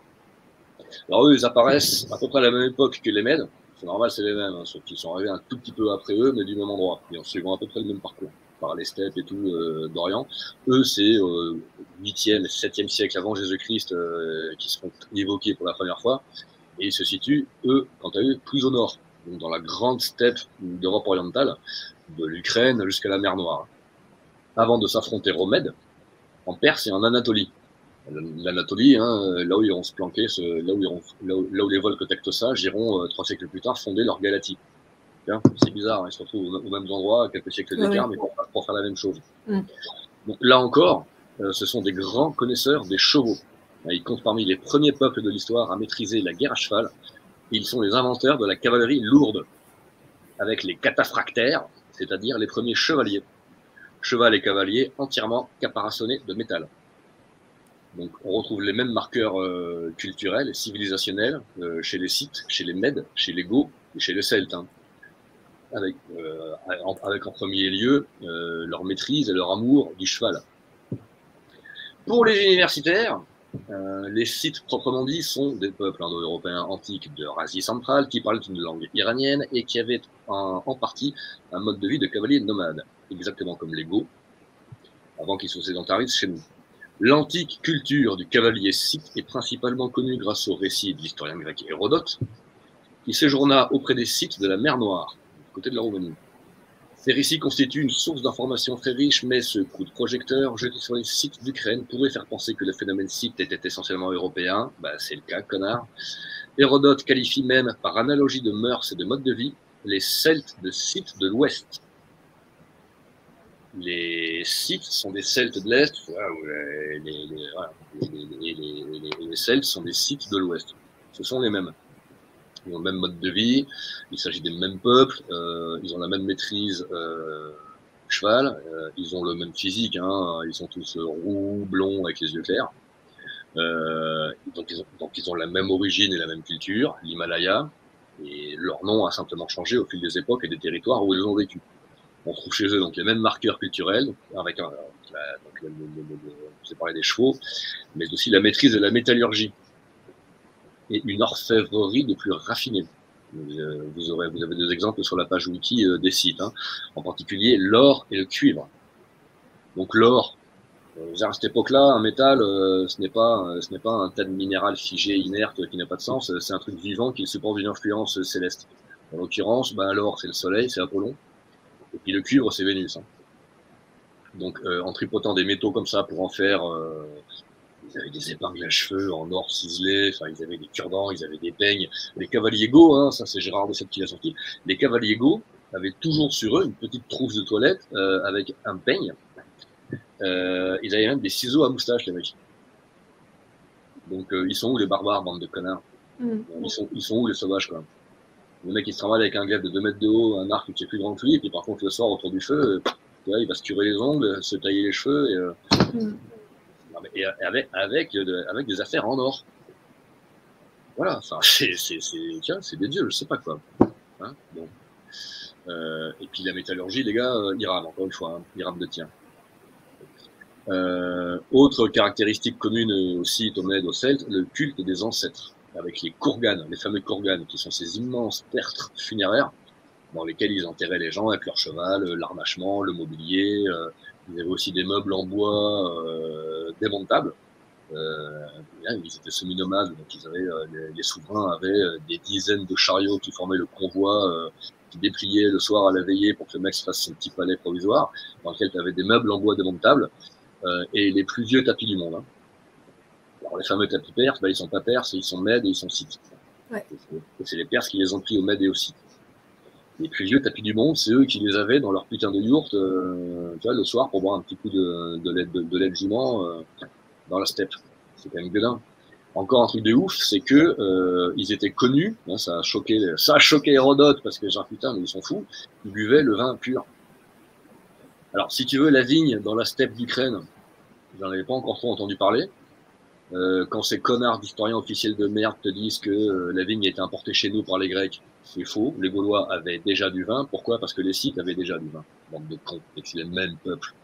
Alors eux, ils apparaissent à peu près à la même époque que les Mèdes. C'est normal, c'est les mêmes, hein, sauf qu'ils sont arrivés un tout petit peu après eux, mais du même endroit. Et en suivant à peu près le même parcours, par les steppes et tout euh, d'Orient. Eux, c'est euh, huitième et septième siècle avant Jésus-Christ euh, qui seront évoqués pour la première fois. Et ils se situent, eux, quant à eux, plus au nord, donc dans la grande steppe d'Europe orientale, de l'Ukraine jusqu'à la mer Noire. Avant de s'affronter aux Mèdes, en Perse et en Anatolie. L'Anatolie, hein, là où ils iront se planquer, ce, là, où iront, là, où, là où les Volsques tectosages iront euh, trois siècles plus tard fonder leur Galatie. C'est bizarre, hein, ils se retrouvent aux, aux mêmes endroits, à quelques siècles d'écart, oui. mais pour, pour faire la même chose. Mm. Donc là encore, euh, ce sont des grands connaisseurs des chevaux. Ils comptent parmi les premiers peuples de l'histoire à maîtriser la guerre à cheval. Ils sont les inventeurs de la cavalerie lourde, avec les cataphractaires, c'est-à-dire les premiers chevaliers. cheval et cavalier entièrement caparaçonnés de métal. Donc on retrouve les mêmes marqueurs euh, culturels et civilisationnels euh, chez les Scythes, chez les Mèdes, chez les Goths et chez les Celtes. Hein. Avec, euh, avec en premier lieu euh, leur maîtrise et leur amour du cheval. Pour les universitaires, euh, les Scythes proprement dit sont des peuples indo-européens antiques d'Eurasie centrale qui parlent une langue iranienne et qui avaient en, en partie un mode de vie de cavalier nomade, exactement comme les Goths, avant qu'ils se sédentarisent chez nous. L'antique culture du cavalier scythe est principalement connue grâce au récit de l'historien grec Hérodote, qui séjourna auprès des Scythes de la mer Noire, côté de la Roumanie. Ces récits constituent une source d'informations très riche, mais ce coup de projecteur jeté sur les Scythes d'Ukraine pourrait faire penser que le phénomène scythe était essentiellement européen. Bah, c'est le cas, connard. Hérodote qualifie même, par analogie de mœurs et de mode de vie, les Celtes de Scythes de l'Ouest. Les Scythes sont des Celtes de l'Est, les, les, les, les, les, les, les Celtes sont des Scythes de l'Ouest. Ce sont les mêmes. Ils ont le même mode de vie, il s'agit des mêmes peuples, euh, ils ont la même maîtrise euh, cheval, euh, ils ont le même physique, hein, ils sont tous roux, blonds, avec les yeux clairs. Euh, donc, ils ont, donc ils ont la même origine et la même culture, l'Himalaya, et leur nom a simplement changé au fil des époques et des territoires où ils ont vécu. On trouve chez eux donc les mêmes marqueurs culturels, avec un, donc, le, le, le, le, j'ai parlé des chevaux, mais aussi la maîtrise de la métallurgie. Et une orfèvrerie de plus raffinée. Vous, aurez, vous avez deux exemples sur la page wiki des sites, hein. En particulier l'or et le cuivre. Donc l'or, à cette époque-là, un métal, euh, ce n'est pas, ce n'est pas un tas de minéral figé, inerte, qui n'a pas de sens. C'est un truc vivant qui supporte une influence céleste. En l'occurrence, ben, l'or, c'est le Soleil, c'est Apollon, et puis le cuivre, c'est Vénus. Hein. Donc, euh, en tripotant des métaux comme ça pour en faire euh, ils avaient des épingles à cheveux en or ciselé, enfin, ils avaient des cure-dents, ils avaient des peignes. Les cavaliers Goths, hein, ça c'est Gérard de Sept qui l'a sorti, les cavaliers Goths avaient toujours sur eux une petite trousse de toilette euh, avec un peigne. Euh, ils avaient même des ciseaux à moustache, les mecs. Donc, euh, ils sont où les barbares, bande de connards? mm. ils, sont, ils sont où les sauvages, quoi? Le mec, il se travaille avec un glaive de deux mètres de haut, un arc qui est plus grand que lui, et puis par contre, le soir, autour du feu, euh, il va se curer les ongles, se tailler les cheveux, et... Euh, mm. Et avec, avec, avec des affaires en or. Voilà, enfin, c'est, c'est, c'est, c'est des dieux, je sais pas quoi. Hein, bon. euh, et puis la métallurgie, les gars, euh, Iram, encore une fois, hein, Iram de tien. Euh, autre caractéristique commune aussi aux Mèdes, aux Celtes, le culte des ancêtres, avec les kurganes, les fameux kurganes, qui sont ces immenses tertres funéraires dans lesquels ils enterraient les gens avec leur cheval, l'armachement, le mobilier. Euh, Ils avaient aussi des meubles en bois euh, démontables. Euh, ils étaient semi-nomades, donc ils avaient, euh, les, les souverains avaient euh, des dizaines de chariots qui formaient le convoi, euh, qui dépliaient le soir à la veillée pour que le mec se fasse son petit palais provisoire, dans lequel tu avais des meubles en bois démontables euh, et les plus vieux tapis du monde. Hein. Alors les fameux tapis perses, bah, ils sont pas perses, ils sont Mèdes et ils sont Scythes. Ouais. Et c'est les Perses qui les ont pris aux Mèdes et aux Scythes. Les plus vieux tapis du monde, c'est eux qui les avaient dans leur putain de yourte, euh, tu vois, le soir pour boire un petit coup de, de lait de, de lait de jument euh, dans la steppe. C'est quand même gueudin. Encore un truc de ouf, c'est que euh, ils étaient connus, hein, ça a choqué, ça a choqué Hérodote parce que genre putain, mais ils sont fous. Ils buvaient le vin pur. Alors, si tu veux, la vigne dans la steppe d'Ukraine, j'en avais pas encore trop entendu parler. Euh, quand ces connards d'historiens officiels de merde te disent que euh, la vigne a été importée chez nous par les Grecs, c'est faux. Les Gaulois avaient déjà du vin. Pourquoi? Parce que les Scythes avaient déjà du vin. Bande de cons, et que c'est le même peuple.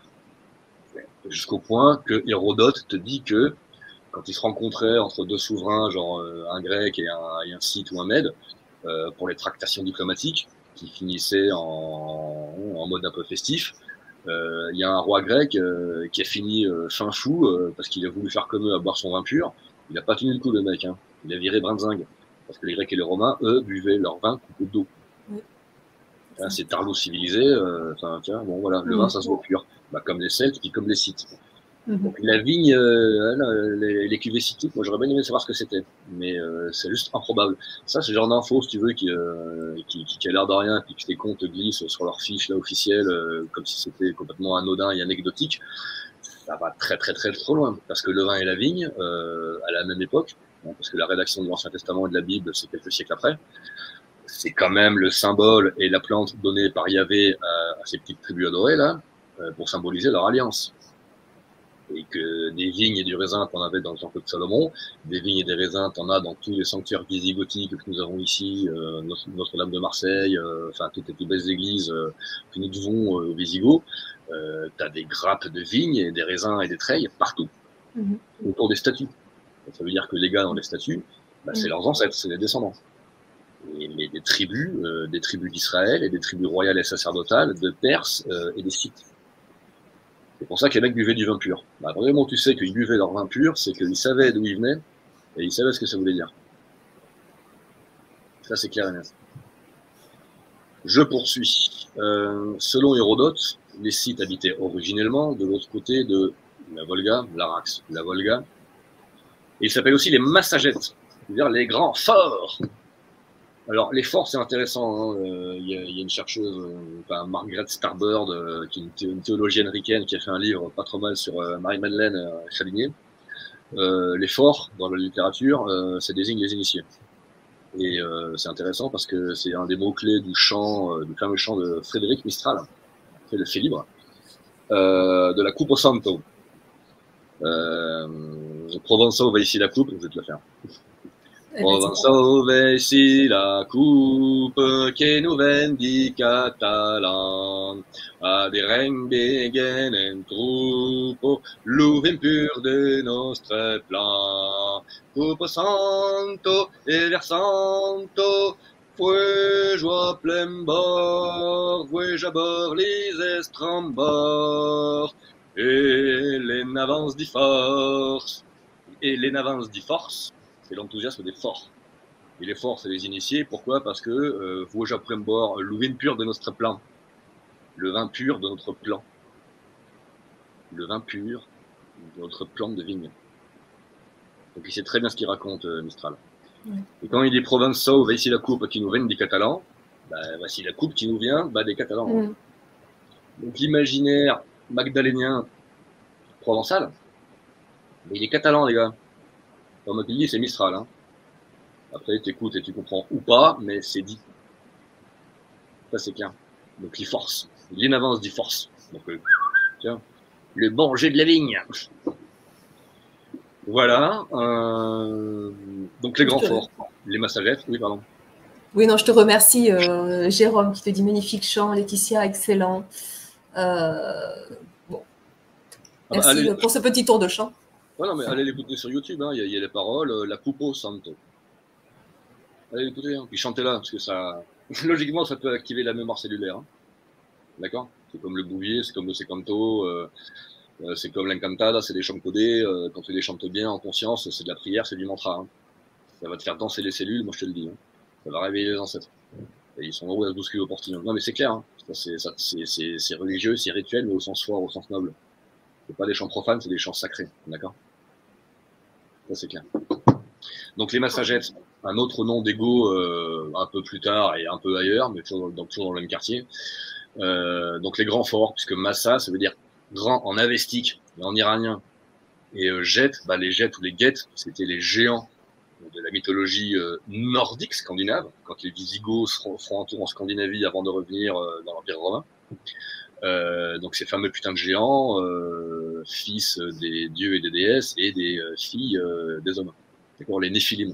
Jusqu'au point que Hérodote te dit que quand ils se rencontraient entre deux souverains, genre euh, un grec et un, et un Scythe ou un Mède, euh, pour les tractations diplomatiques, qui finissaient en, en mode un peu festif, il euh, y a un roi grec euh, qui a fini euh, fin fou euh, parce qu'il a voulu faire comme eux à boire son vin pur. Il a pas tenu le coup, le mec. Hein. Il a viré Brinzingue. Parce que les Grecs et les Romains, eux, buvaient leur vin coupé d'eau. Oui. Hein, c'est tarlot civilisé. Euh, tiens, bon, voilà, le mmh. vin, ça se voit pur. Bah, comme les Celtes, puis comme les Scythes. Mmh. Donc la vigne, euh, les, les cuvées scythiques, moi j'aurais bien aimé savoir ce que c'était. Mais euh, c'est juste improbable. Ça, c'est le genre d'info, si tu veux, qui, euh, qui, qui, qui a l'air de rien, puis que tes comptes glissent sur leur fiche là officielle, euh, comme si c'était complètement anodin et anecdotique. Ça va très très très trop loin. Parce que le vin et la vigne, euh, à la même époque, hein, parce que la rédaction de l'Ancien Testament et de la Bible, c'est quelques siècles après, c'est quand même le symbole et la plante donnée par Yahvé à, à ces petites tribus adorées là. euh, pour symboliser leur alliance. Et que des vignes et du raisin, t'en avais dans le temple de Salomon, des vignes et des raisins, t'en as dans tous les sanctuaires visigothiques que nous avons ici, euh, Notre-Dame de Marseille, euh, enfin toutes les plus belles églises euh, que nous devons euh, aux Visigoths. Euh, t'as des grappes de vignes et des raisins et des treilles partout, mmh. autour des statues. Ça veut dire que les gars dans les statues, bah, c'est mmh. leurs ancêtres, c'est les descendants. Et, mais des tribus, euh, des tribus d'Israël et des tribus royales et sacerdotales, de Perse euh, et des Scythes. C'est pour ça que les mecs buvaient du vin pur. Bah, vraiment, tu sais qu'ils buvaient leur vin pur, c'est qu'ils savaient d'où ils venaient et ils savaient ce que ça voulait dire. Ça, c'est clair et net. Je poursuis. Euh, selon Hérodote, les Scythes habitaient originellement de l'autre côté de la Volga, l'Arax, la Volga. Et ils s'appellent aussi les Massagètes, c'est-à-dire les grands forts. Alors, les forts, c'est intéressant. Il hein. euh, y, y a une chercheuse, euh, enfin, Margaret Starbird, euh, qui est une, thé une théologienne ricaine, qui a fait un livre pas trop mal sur euh, Marie-Madeleine euh, Chaligné. Euh, les forts, dans la littérature, euh, ça désigne les initiés. Et euh, c'est intéressant parce que c'est un des mots-clés du chant, euh, du fameux chant de Frédéric Mistral, c'est le fait libre, euh, de la Coupe au Santo. Euh, Provençal va ici la coupe, je vais te la faire. Provençal va ici la coupe que nous vendi catalan, ad rengegen en trupo, l'uvin pur de nostre plan. Coupe santo et versanto, fue joie plein bord, fue jabord les estrambord, et les n'avance dit force, et les n'avance dit force. C'est l'enthousiasme des forts. Et les forts, c'est les initiés. Pourquoi? Parce que euh, Voja Prembor, le vin pur de notre plan. Le vin pur de notre plan. Le vin pur de notre plan de vigne. Donc il sait très bien ce qu'il raconte, euh, Mistral. Ouais. Et quand il dit Provençal, voici la coupe qui nous vient des Catalans, bah, voici la coupe qui nous vient bah, des Catalans. Mm. Donc l'imaginaire magdalénien provençal, mais il est catalan, les gars. Comme tu dis, c'est Mistral. Hein. Après, tu écoutes et tu comprends ou pas, mais c'est dit. Ça, c'est clair. Donc, il force. Il avance dit force. Donc, euh, tiens, le bon jet de la vigne. Voilà. Euh, donc, les grands forts. Les Massagètes. Oui, pardon. Oui, non, je te remercie, euh, Jérôme, qui te dit magnifique chant. Laetitia, excellent. Euh, bon. Merci ah bah, allez, pour ce petit tour de chant. Ouais, non, mais allez l'écouter sur YouTube, hein. il, y a, il y a les paroles, euh, la Coupo Santo. Allez l'écouter, hein. Puis chantez-la, parce que ça, logiquement, ça peut activer la mémoire cellulaire. Hein. D'accord? C'est comme le bouvier, c'est comme le secanto, euh, euh, c'est comme l'incantada, c'est des chants codés. Euh, quand tu les chantes bien en conscience, c'est de la prière, c'est du mantra. Hein. Ça va te faire danser les cellules, moi je te le dis. Hein. Ça va réveiller les ancêtres. Et ils sont heureux à se bousculer au portillon. Non, mais c'est clair, hein. C'est religieux, c'est rituel, mais au sens fort, au sens noble. C'est pas des chants profanes, c'est des chants sacrés. D'accord? Ça, c'est clair. Donc, les Massagètes, un autre nom d'ego euh, un peu plus tard et un peu ailleurs, mais toujours dans, toujours dans le même quartier. Euh, donc, les grands forts, puisque Massa, ça veut dire grand en avestique, en iranien. Et euh, Jet, bah, les Jets ou les Guettes, c'était les géants de la mythologie euh, nordique scandinave, quand les Visigoths feront un tour en Scandinavie avant de revenir euh, dans l'Empire romain. Euh, donc ces fameux putains de géants, euh, fils des dieux et des déesses et des euh, filles euh, des hommes. D'accord, les Néphilim.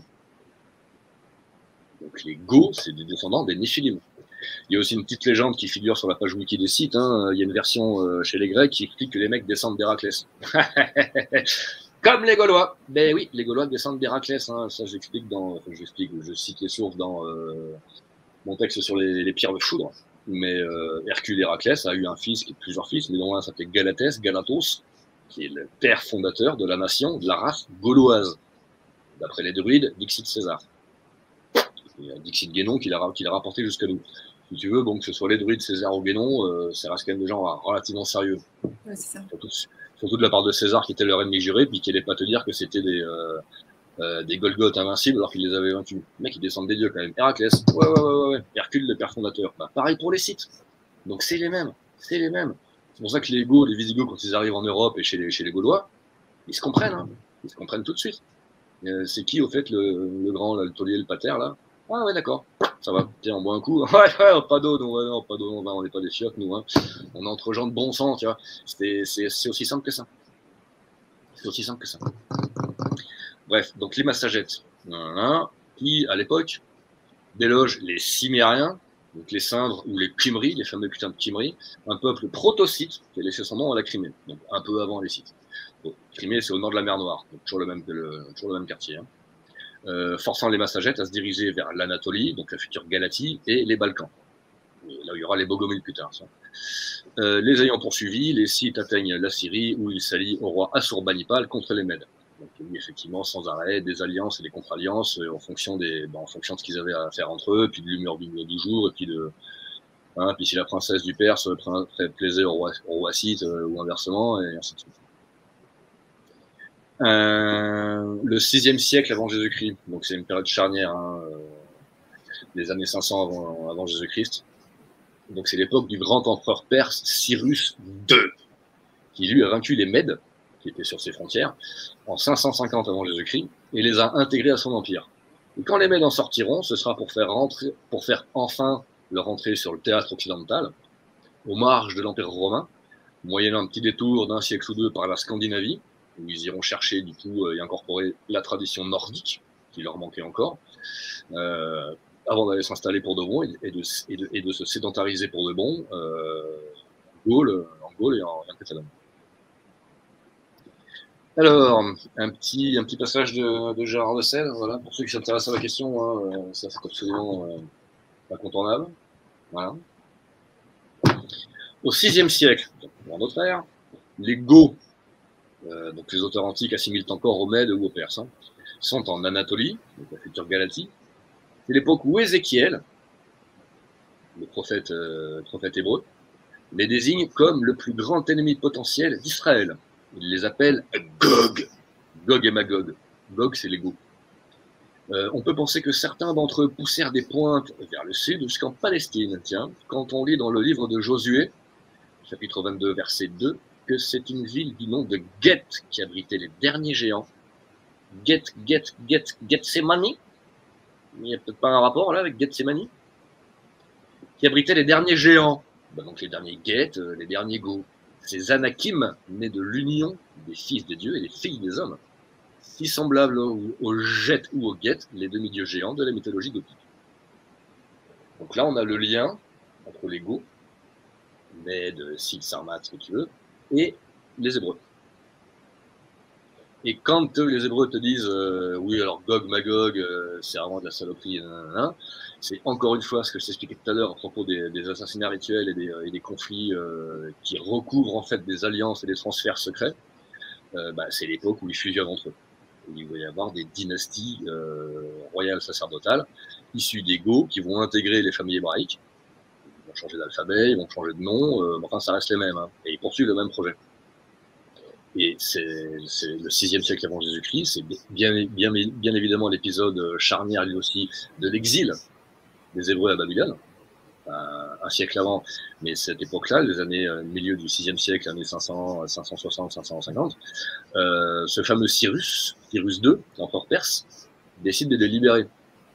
Donc les Goths, c'est des descendants des Néphilim. Il y a aussi une petite légende qui figure sur la page wiki des sites. Hein. Il y a une version euh, chez les Grecs qui explique que les mecs descendent d'Héraclès. Comme les Gaulois. Ben oui, les Gaulois descendent d'Héraclès. Hein. Ça, j'explique dans, enfin, j'explique, je cite les sources dans euh, mon texte sur les, les pierres de foudre. Mais euh, Hercule Héraclès a eu un fils, qui est plusieurs fils, mais dont un s'appelait Galatès, Galatos, qui est le père fondateur de la nation, de la race gauloise. D'après les druides, Dixit César. Et Dixit Guénon qui l'a qu'il a rapporté jusqu'à nous. Si tu veux, bon, que ce soit les druides, César ou Guénon, euh, ça reste quand même des gens relativement sérieux. Ouais, c'est ça. Surtout, surtout de la part de César qui était leur ennemi juré, puis qui n'allait pas te dire que c'était des, euh, euh, des Golgoths invincibles alors qu'il les avait vaincus. Le mec, ils descendent des dieux quand même. Héraclès, ouais, ouais, ouais, ouais. Hercule, le père fondateur. Bah, pareil pour les Scythes. Donc c'est les mêmes, c'est les mêmes. C'est pour ça que les Gauls, les Visigoths, quand ils arrivent en Europe et chez les, chez les Gaulois, ils se comprennent, hein. Ils se comprennent tout de suite. Euh, c'est qui, au fait, le, le grand, là, le taulier, le pater, là? Ah ouais, d'accord. Ça va. Tiens, on boit un coup. Ouais, ouais, pas d'eau, non, ouais, non, pas d'eau, on n'est pas des chiottes, nous. Hein. On est entre gens de bon sang, tu vois. C'est aussi simple que ça. C'est aussi simple que ça. Bref, donc les massagettes, qui, à l'époque, délogent les Cimériens, donc les Cindres ou les Cymries, les fameux putains de Cymries, un peuple proto-scythe qui a laissé son nom à la Crimée, donc un peu avant les Scythes. Bon, Crimée, c'est au nord de la mer Noire, donc toujours le même, le, toujours le même quartier. Hein. Euh, forçant les massagettes à se diriger vers l'Anatolie, donc la future Galatie, et les Balkans. Et là où il y aura les Bogomiles plus tard. Ça. Euh, les ayant poursuivis, les Scythes atteignent la Syrie, où ils s'allient au roi Assurbanipal contre les Mèdes. Donc il y a eu effectivement sans arrêt des alliances et des contre-alliances euh, en fonction des, ben, en fonction de ce qu'ils avaient à faire entre eux, puis de l'humeur du, du jour, et puis de, hein, puis si la princesse du Perse ferait plaisir au roi, au roi Scythe euh, ou inversement, et ainsi de suite. Euh, le sixième siècle avant Jésus-Christ, donc c'est une période charnière, hein, euh, les années cinq cents avant, avant Jésus-Christ. Donc c'est l'époque du grand empereur perse Cyrus deux, qui lui a vaincu les Mèdes, qui étaient sur ses frontières, en cinq cent cinquante avant Jésus-Christ, et les a intégrés à son empire. Et quand les Mèdes en sortiront, ce sera pour faire, rentrer, pour faire enfin leur entrée sur le théâtre occidental, aux marges de l'Empire romain, moyennant un petit détour d'un siècle ou deux par la Scandinavie, où ils iront chercher du coup et incorporer la tradition nordique, qui leur manquait encore, euh, avant d'aller s'installer pour de bon et de, et, de, et de se sédentariser pour de bon euh, en Gaule, en Gaule et en, en Catalogne. Alors, un petit, un petit passage de, de Gérard de Selle, voilà, pour ceux qui s'intéressent à la question, hein, ça c'est absolument euh, incontournable. Voilà. Au sixième siècle, dans notre ère, les Goths, euh, donc les auteurs antiques assimilent encore aux Mèdes ou aux Perses, hein, sont en Anatolie, donc la future Galatie. C'est l'époque où Ézéchiel, le prophète, euh, prophète hébreu, les désigne comme le plus grand ennemi potentiel d'Israël. Il les appelle Gog. Gog et Magog. Gog, c'est les Goths. Euh, on peut penser que certains d'entre eux poussèrent des pointes vers le sud jusqu'en Palestine. Tiens, quand on lit dans le livre de Josué, chapitre vingt-deux, verset deux, que c'est une ville du nom de Geth qui abritait les derniers géants. Geth, Geth, Geth, Gethsemane. Il n'y a peut-être pas un rapport là avec Gethsemane, qui abritait les derniers géants. Ben, donc les derniers Geth, euh, les derniers Goths. Ces Anakim, nés de l'union des fils des dieux et des filles des hommes, si semblables aux, aux Geth ou aux Geth, les demi-dieux géants de la mythologie gothique. Donc là, on a le lien entre les Goths, Mèdes, Scythes, Sarmates, ce que tu veux, et les Hébreux. Et quand euh, les Hébreux te disent euh, oui, alors Gog, Magog, euh, c'est vraiment de la saloperie, c'est encore une fois ce que je t'expliquais tout à l'heure à propos des, des assassinats rituels et des, et des conflits euh, qui recouvrent en fait des alliances et des transferts secrets. Euh, bah, c'est l'époque où ils fusionnent entre eux. Et il va y avoir des dynasties euh, royales sacerdotales issues des Goths qui vont intégrer les familles hébraïques. Ils vont changer d'alphabet, ils vont changer de nom, euh, enfin ça reste les mêmes. Hein, et ils poursuivent le même projet. Et c'est le sixième siècle avant Jésus-Christ, c'est bien, bien, bien évidemment l'épisode charnière lui aussi de l'exil des Hébreux à Babylone, un siècle avant. Mais cette époque-là, les années euh, milieu du sixième siècle, années cinq cents, cinq cent soixante, cinq cent cinquante, euh, ce fameux Cyrus, Cyrus deux, empereur perse, décide de les libérer.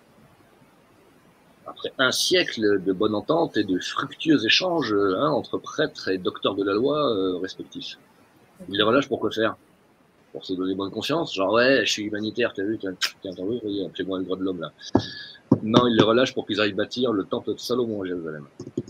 Après un siècle de bonne entente et de fructueux échanges hein, entre prêtres et docteurs de la loi euh, respectifs. Il les relâche pour quoi faire? Pour se donner bonne conscience, genre ouais, je suis humanitaire, t'as vu, tiens, t'as vu, fais-moi le droit de l'homme là. Non, il les relâche pour qu'ils aillent bâtir le temple de Salomon à Jérusalem.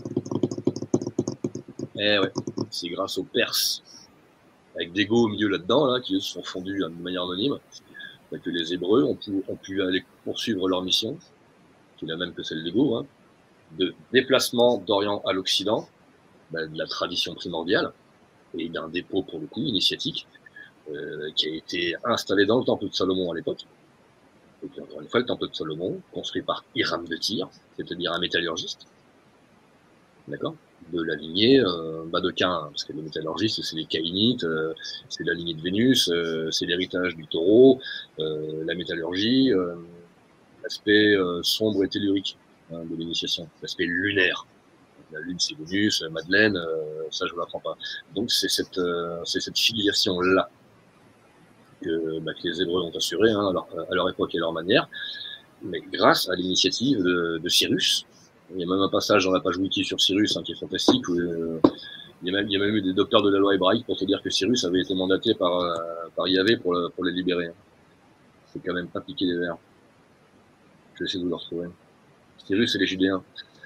Eh ouais, c'est grâce aux Perses, avec des Goths au milieu là-dedans, là, qui se sont fondus de manière anonyme, que les Hébreux ont pu, ont pu aller poursuivre leur mission, qui est la même que celle des Goths, hein, de déplacement d'Orient à l'Occident, ben, de la tradition primordiale, et d'un dépôt pour le coup initiatique, euh, qui a été installé dans le temple de Salomon à l'époque. Et puis encore une fois, le temple de Salomon, construit par Hiram de Tyr, c'est-à-dire un métallurgiste, d'accord, de la lignée euh, bah de Cain, parce que les métallurgistes, c'est les Caïnites, euh, c'est la lignée de Vénus, euh, c'est l'héritage du taureau, euh, la métallurgie, euh, l'aspect euh, sombre et tellurique hein, de l'initiation, l'aspect lunaire. La lune, c'est Vénus, Madeleine, euh, ça je vous l'apprends pas. Donc c'est cette, euh, c'est cette filiation-là que, bah, que les Hébreux ont assuré hein, à, leur, à leur époque et à leur manière. mais grâce à l'initiative de, de Cyrus. Il y a même un passage dans la page wiki sur Cyrus hein, qui est fantastique, où euh, il, y a même, il y a même eu des docteurs de la loi hébraïque pour te dire que Cyrus avait été mandaté par, euh, par Yahvé pour, le, pour les libérer. Hein. C'est quand même pas piqué des verres. Je vais essayer de vous le retrouver. Cyrus et les Judéens.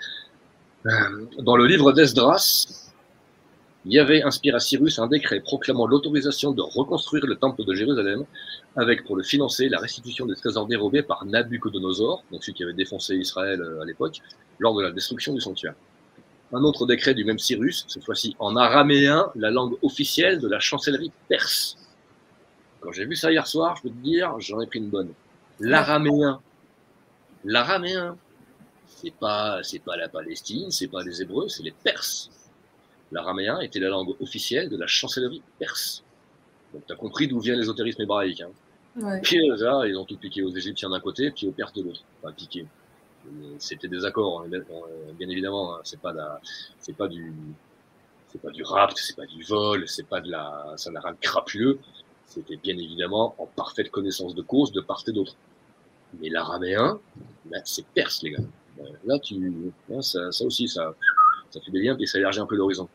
Dans le livre d'Esdras, Yahvé inspire à Cyrus un décret proclamant l'autorisation de reconstruire le temple de Jérusalem, avec pour le financer la restitution des trésors dérobés par Nabuchodonosor, donc celui qui avait défoncé Israël à l'époque, lors de la destruction du sanctuaire. Un autre décret du même Cyrus, cette fois-ci en araméen, la langue officielle de la chancellerie perse. Quand j'ai vu ça hier soir, je peux te dire, j'en ai pris une bonne. L'araméen. L'araméen. C'est pas, c'est pas la Palestine, c'est pas les Hébreux, c'est les Perses. L'araméen était la langue officielle de la chancellerie perse. Donc tu as compris d'où vient l'ésotérisme hébraïque. Hein. Ouais. Puis là, ils ont tout piqué aux Égyptiens d'un côté, puis aux Perses de l'autre. Enfin, piqué. C'était des accords, hein, bien évidemment. Hein, c'est pas, la, c'est pas du, c'est pas du rapt, c'est pas du vol, c'est pas de la, ça n'a rien de crapuleux. C'était bien évidemment en parfaite connaissance de cause de part et d'autre. Mais l'araméen, là, c'est perse, les gars. Là, tu, là, ça, ça aussi, ça, ça fait des liens et ça élargit un peu l'horizon.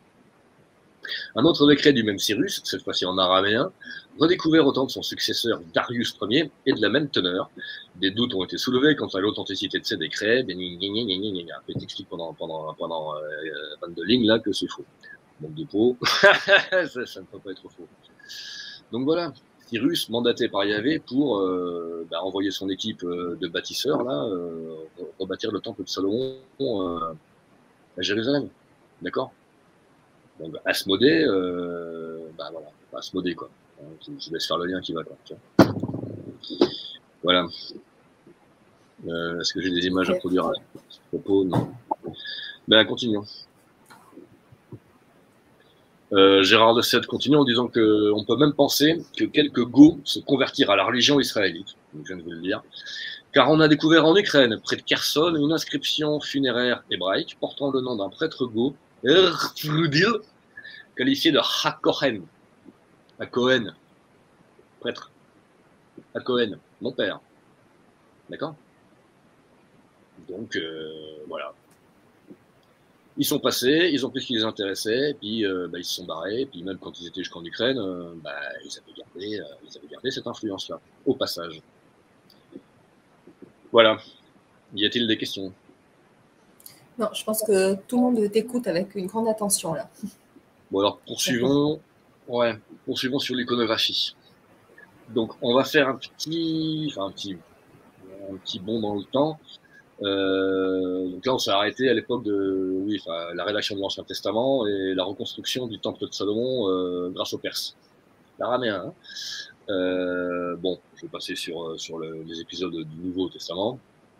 Un autre décret du même Cyrus, cette fois-ci en araméen, redécouvert au temps de son successeur Darius Ier et de la même teneur. Des doutes ont été soulevés quant à l'authenticité de ces décrets. Après, il t'explique pendant, pendant, pendant euh, vingt-deux lignes là que c'est faux. Donc, de peau, ça, ça ne peut pas être faux. Donc voilà. Cyrus, mandaté par Yahvé pour euh, bah, envoyer son équipe euh, de bâtisseurs, là, euh, rebâtir le temple de Salomon euh, à Jérusalem. D'accord? Donc, Asmodée, euh, bah voilà, Asmodée, quoi. Je laisse faire le lien qui va, quoi. Tu vois. Voilà. Euh, Est-ce que j'ai des images à produire à ce propos? Non. Ben, continuons. Euh, Gérard de Sède continue en disant qu'on peut même penser que quelques Goths se convertirent à la religion israélite, donc je viens de vous le dire, car on a découvert en Ukraine, près de Kherson, une inscription funéraire hébraïque portant le nom d'un prêtre goth, Erfrudil, qualifié de Hakohen, Hakohen, prêtre, Hakohen, mon père, d'accord? Donc euh, voilà. Ils sont passés, ils ont pris ce qui les intéressait, et puis euh, bah, ils se sont barrés, et puis même quand ils étaient jusqu'en Ukraine, euh, bah, ils, avaient gardé, euh, ils avaient gardé cette influence-là, au passage. Voilà. Y a-t-il des questions? Non, je pense que tout le monde t'écoute avec une grande attention, là. Bon, alors, poursuivons, ouais, poursuivons sur l'iconographie. Donc, on va faire un petit, enfin, un petit, un petit bond dans le temps. Euh, donc là, on s'est arrêté à l'époque de, oui, enfin, la rédaction de l'Ancien Testament et la reconstruction du temple de Salomon euh, grâce aux Perses. L'araméen. Hein. Euh, bon, je vais passer sur sur le, les épisodes du Nouveau Testament.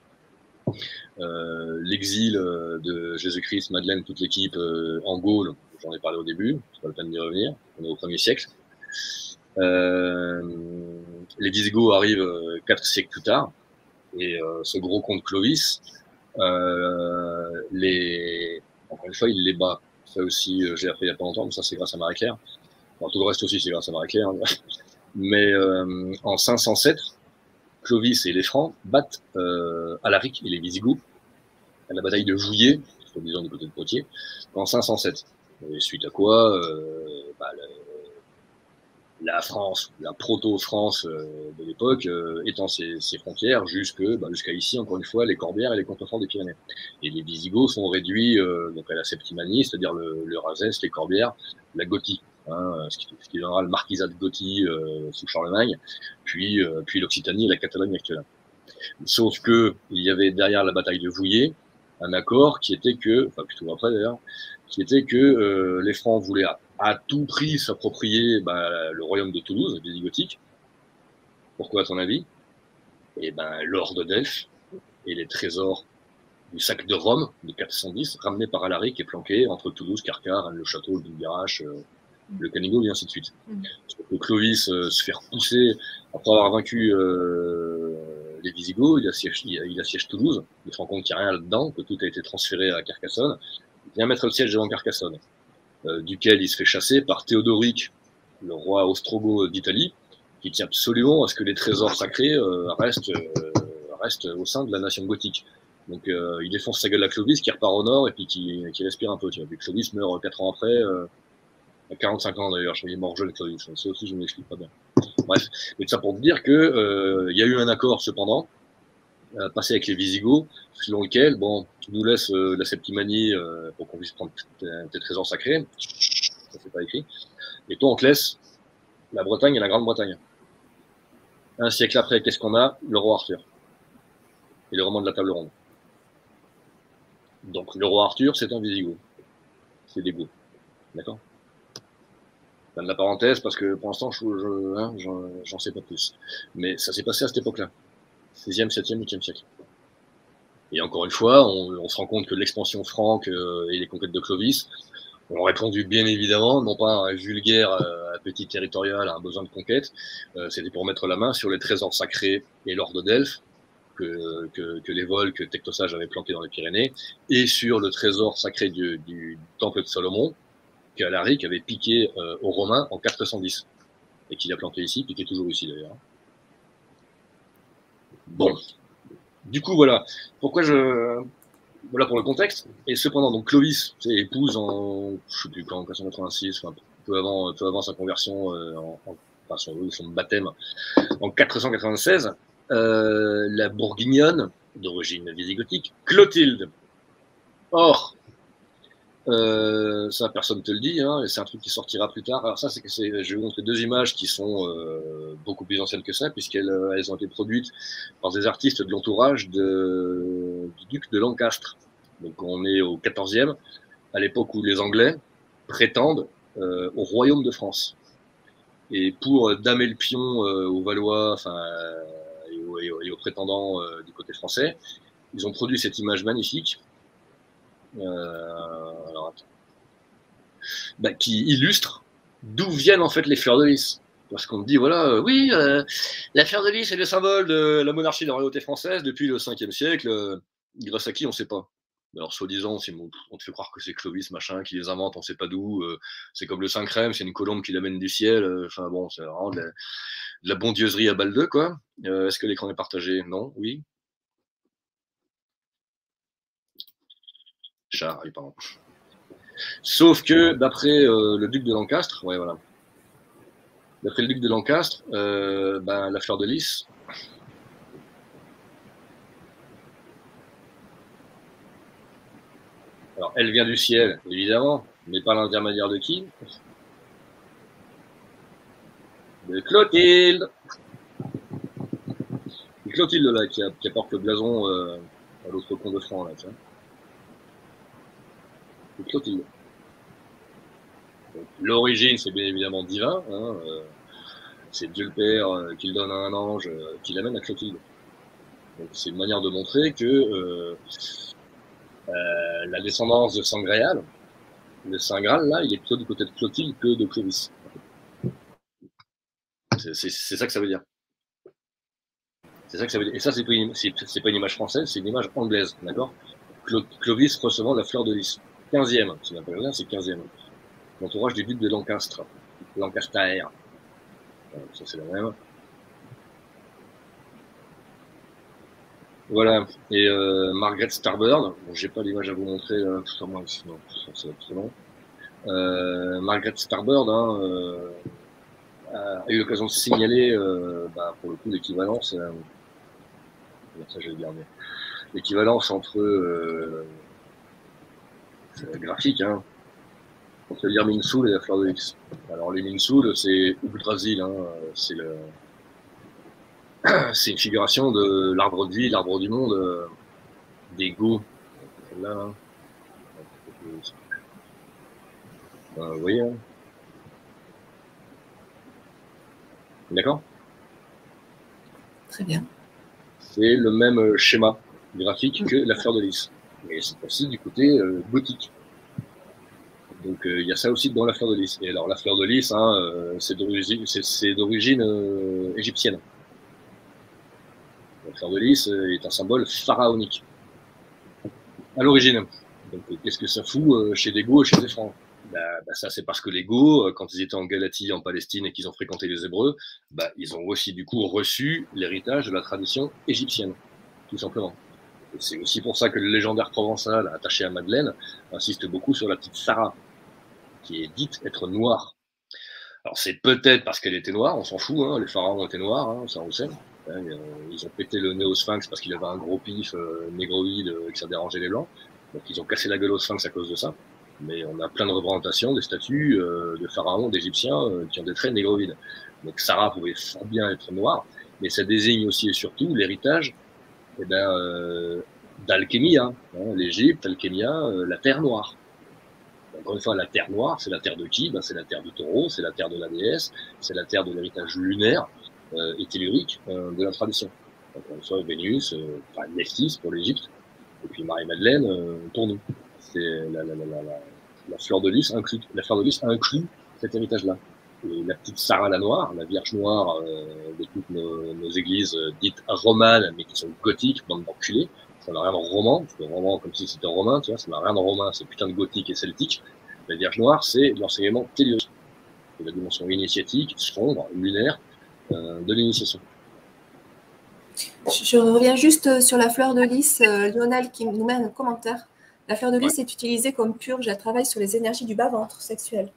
Euh, L'exil de Jésus-Christ, Madeleine, toute l'équipe euh, en Gaule. J'en ai parlé au début. C'est pas la peine d'y revenir. On est au premier siècle. Euh, les Visigoths arrivent euh, quatre siècles plus tard. Et euh, ce gros comte Clovis, euh, les... encore une fois, il les bat. Ça aussi, euh, j'ai appris il n'y a pas longtemps, mais ça, c'est grâce à Marie-Claire. Enfin, tout le reste aussi, c'est grâce à Marie-Claire. Mais euh, en cinq cent sept, Clovis et les Francs battent euh, Alaric et les Visigoths à la bataille de Jouillet, disons du côté de Poitiers, en cinq cent sept. Et suite à quoi, euh, bah, le, la France, la proto-France euh, de l'époque, euh, étend ses, ses frontières jusque, bah, jusqu'à ici, encore une fois, les Corbières et les contreforts des Pyrénées. Et les Visigoths sont réduits euh, donc à la Septimanie, c'est-à-dire le, le Razès, les Corbières, la Gothie, hein, ce, qui, ce qui donnera le marquisat de Gothie euh, sous Charlemagne, puis, euh, puis l'Occitanie et la Catalogne actuelle. Sauf que il y avait derrière la bataille de Vouillé un accord qui était que, enfin plutôt après d'ailleurs, qui était que euh, les Francs voulaient à, à tout prix s'approprier bah, le royaume de Toulouse, le visigothique. Pourquoi à ton avis? Et ben l'or de Delphes et les trésors du sac de Rome de quatre cent dix ramenés par Alaric et planqués entre Toulouse, Carcar, Rennes-le-Château, le Bilbirache, euh, le Canigou et ainsi de suite. Mmh. Sauf que Clovis euh, se fait repousser après avoir vaincu euh, les Visigoths, il assiège, il assiège Toulouse, il se rend compte qu'il n'y a rien là-dedans, que tout a été transféré à Carcassonne, il vient mettre le siège devant Carcassonne, euh, duquel il se fait chasser par Théodoric, le roi ostrogoth d'Italie, qui tient absolument à ce que les trésors sacrés euh, restent, euh, reste au sein de la nation gothique. Donc euh, il défonce sa gueule à Clovis, qui repart au nord et puis qui, qui respire un peu. Tu vois. Puis Clovis meurt quatre ans après, euh, à quarante-cinq ans d'ailleurs. Je crois qu'il est mort jeune, Clovis. Ça aussi, je ne m'explique pas bien. Bref, mais tout ça pour te dire que euh, y a eu un accord cependant, euh, passé avec les Visigoths, selon lequel, bon, tu nous laisses euh, la Septimanie euh, pour qu'on puisse prendre tes, tes trésors sacrés. Ça c'est pas écrit. Et toi, on te laisse la Bretagne et la Grande-Bretagne. Un siècle après, qu'est-ce qu'on a? Le roi Arthur. Et le roman de la table ronde. Donc, le roi Arthur, c'est un Visigoth. C'est des goûts. D'accord? Fin de la parenthèse, parce que pour l'instant, je, je, hein, j'en sais pas plus. Mais ça s'est passé à cette époque-là. seizième, septième, huitième siècle. Et encore une fois, on, on se rend compte que l'expansion franque euh, et les conquêtes de Clovis ont répondu bien évidemment, non pas à un vulgaire euh, appétit territorial, à un besoin de conquête, euh, c'était pour mettre la main sur les trésors sacrés et l'or de Delphes, que, que, que les vols que Tectosage avait plantés dans les Pyrénées, et sur le trésor sacré du, du temple de Salomon, qu'Alaric avait piqué euh, aux Romains en quatre cent dix, et qu'il a planté ici, puis qui est toujours ici d'ailleurs. Bon. Du coup, voilà. Pourquoi je... Voilà pour le contexte. Et cependant, donc Clovis épouse en, je sais plus quand, en quatre cent quatre-vingt-six, enfin, peu avant, peu avant sa conversion, euh, en, en, enfin son, son baptême, en quatre cent quatre-vingt-seize, euh, la bourguignonne, d'origine visigothique, Clotilde. Or, euh, ça personne te le dit, hein, et c'est un truc qui sortira plus tard. Alors ça, c'est que c'est, je vais vous montrer deux images qui sont euh, beaucoup plus anciennes que ça, puisqu'elles elles ont été produites par des artistes de l'entourage de, du duc de Lancastre. Donc on est au quatorzième, à l'époque où les Anglais prétendent euh, au royaume de France. Et pour damer le pion euh, aux Valois, enfin, euh, et, aux, et, aux, et aux prétendants euh, du côté français, ils ont produit cette image magnifique. Euh, alors, attends. Bah, qui illustre d'où viennent en fait les fleurs de lys. Parce qu'on me dit, voilà, euh, oui, euh, la fleur de lys est le symbole de la monarchie de la royauté française depuis le cinquième siècle, euh, grâce à qui, on ne sait pas. Alors, soi-disant, on te fait croire que c'est Clovis, machin, qui les invente, on ne sait pas d'où. Euh, c'est comme le Saint-Crème, c'est une colombe qui l'amène du ciel. Enfin, euh, bon, c'est vraiment de la, de la bondieuserie à balle deux, quoi. Euh, Est-ce que l'écran est partagé? Non? Oui? Chat, oui, pardon. Sauf que, d'après euh, le duc de Lancastre, ouais, voilà. D'après le duc de Lancastre, euh, ben, la fleur de lys, alors elle vient du ciel, évidemment, mais par l'intermédiaire de qui? De Clotilde. C'est Clotilde, là, qui, a, qui apporte le blason euh, à l'autre con de franc, là, tiens. C'est Clotilde. L'origine, c'est bien évidemment divin, hein, euh, c'est Dieu le Père euh, qui le donne à un ange, euh, qui l'amène à Clotilde. Donc c'est une manière de montrer que euh, euh, la descendance de Sangréal, le Saint Graal, là, il est plutôt du côté de Clotilde que de Clovis. C'est ça que ça veut dire. C'est ça que ça veut dire. Et ça, c'est pas, pas une image française, c'est une image anglaise, d'accord? Clo Clovis recevant la fleur de lys. quinzième, ça n'appelle rien, c'est quinzième. L'entourage du duc de Lancastre. Lancaster. Ça, c'est la même. Voilà. Et euh, Margaret Starbird, bon, j'ai pas l'image à vous montrer, là, tout ça, moi, sinon, ça va être trop long. Euh, Margaret Starbird, hein, euh, a eu l'occasion de signaler, euh, bah, pour le coup, l'équivalence, euh, ça je vais garder, l'équivalence entre euh, graphique, hein, entre l'Irminsul et la fleur de lys. Alors l'Irminsul, c'est Yggdrasil, hein, c'est le, c'est une figuration de l'arbre de vie, l'arbre du monde, euh, des goûts. Là, hein. Ben, vous voyez, hein. D'accord? Très bien. C'est le même schéma graphique que la fleur de lys. Mais c'est aussi du côté euh, gothique. Donc il euh, y a ça aussi dans la fleur de lys. Et alors la fleur de lys, hein, euh, c'est d'origine c'est d'origine euh, égyptienne. La fleur de lys est un symbole pharaonique. À l'origine. Donc qu'est-ce que ça fout euh, chez les Goths et chez les Francs? Bah, bah, ça c'est parce que les Goths, quand ils étaient en Galatie, en Palestine et qu'ils ont fréquenté les Hébreux, bah, ils ont aussi du coup reçu l'héritage de la tradition égyptienne. tout simplement. C'est aussi pour ça que le légendaire provençal attaché à Madeleine insiste beaucoup sur la petite Sarah, qui est dite être noire. Alors c'est peut-être parce qu'elle était noire, on s'en fout, hein, les pharaons étaient noirs, hein, ça on le sait. Hein, ils ont pété le nez au sphinx parce qu'il avait un gros pif euh, négroïde euh, et que ça dérangeait les blancs. Donc ils ont cassé la gueule au sphinx à cause de ça. Mais on a plein de représentations, des statues euh, de pharaons, d'Égyptiens euh, qui ont des traits négroïdes. Donc Sarah pouvait fort bien être noire, mais ça désigne aussi et surtout l'héritage eh ben, euh, d'Alchémia, hein, l'Égypte, Alchémia, euh, la terre noire. Encore une fois, la terre noire, c'est la terre de qui? Ben, c'est la terre du taureau, c'est la terre de la déesse, c'est la terre de l'héritage lunaire euh, et tellurique euh, de la tradition. Encore une fois, Vénus, euh, enfin Nephthys pour l'Égypte, et puis Marie-Madeleine euh, pour nous. C'est la, la, la, la, la, la fleur de lys inclut, la fleur de lys inclut cet héritage-là. Et la petite Sarah la Noire, la Vierge Noire euh, de toutes nos, nos églises euh, dites romanes, mais qui sont gothiques, bande d'enculés, ça n'a rien de roman, parce que roman comme si c'était romain, tu vois, ça n'a rien de romain, c'est putain de gothique et celtique. La Vierge Noire, c'est l'enseignement tellurique, c'est la dimension initiatique, sombre, lunaire euh, de l'initiation. Je reviens juste sur la fleur de lys. Euh, Lionel qui nous met un commentaire. La fleur de lys ouais. est utilisée comme purge. Elle travaille sur les énergies du bas-ventre sexuel.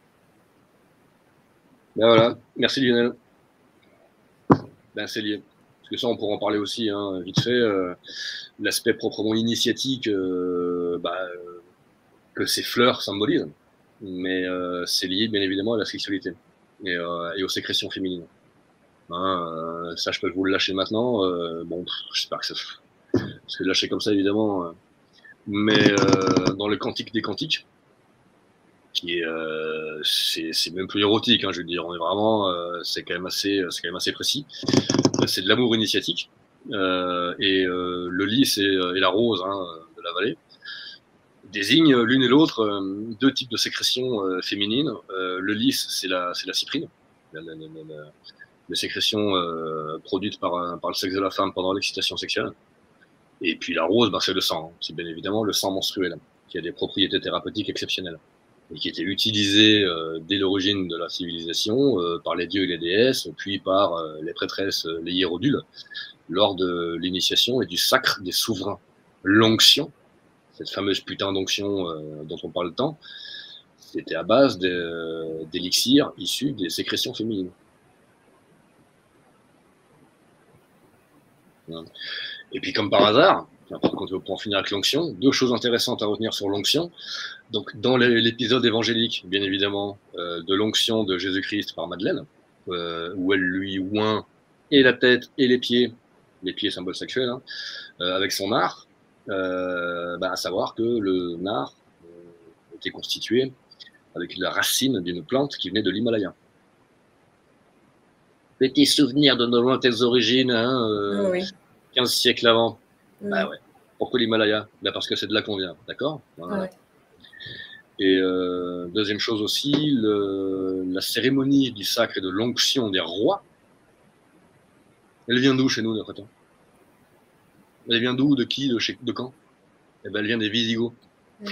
Ben voilà, merci Lionel. Ben c'est lié. Parce que ça, on pourra en parler aussi, hein, vite fait. Euh, L'aspect proprement initiatique euh, bah, euh, que ces fleurs symbolisent. Mais euh, c'est lié bien évidemment à la sexualité et, euh, et aux sécrétions féminines. Hein, euh, ça, je peux vous le lâcher maintenant. Euh, bon, pff, je sais pas que ça. Parce que lâcher comme ça, évidemment. Euh, mais euh, dans le Cantique des Cantiques, qui est, euh, c'est même plus érotique, hein, je veux dire. On est vraiment, euh, c'est quand même assez, c'est quand même assez précis. C'est de l'amour initiatique. Euh, et euh, le lys et, et la rose hein, de la vallée désignent l'une et l'autre euh, deux types de sécrétions euh, féminines. Euh, le lys, c'est la, c'est la cyprine. La, la, la, la, les sécrétions euh, produites par, par le sexe de la femme pendant l'excitation sexuelle. Et puis la rose, bah, c'est le sang. C'est bien évidemment le sang menstruel, qui a des propriétés thérapeutiques exceptionnelles et qui était utilisé euh, dès l'origine de la civilisation euh, par les dieux et les déesses, puis par euh, les prêtresses, les hiérodules, lors de l'initiation et du sacre des souverains. L'onction, cette fameuse putain d'onction euh, dont on parle tant, c'était à base d'élixirs issus des sécrétions féminines. Et puis comme par hasard, pour en finir avec l'onction, deux choses intéressantes à retenir sur l'onction. Donc dans l'épisode évangélique, bien évidemment, euh, de l'onction de Jésus-Christ par Madeleine, euh, où elle lui oint et la tête et les pieds, les pieds symbole sexuel, hein, euh, avec son nard, euh, bah, à savoir que le nard euh, était constitué avec la racine d'une plante qui venait de l'Himalaya. Petit souvenir de nos lointaines origines, hein, euh, oui. quinze siècles avant. Oui. Bah ouais. Pourquoi l'Himalaya? Bah parce que c'est de là qu'on vient, d'accord? Voilà. Ouais. Et euh, deuxième chose aussi, le, la cérémonie du sacre et de l'onction des rois, elle vient d'où chez nous, d'après toi? Elle vient d'où? De qui? De, chez, de quand? Eh ben, elle vient des Visigoths. Oui.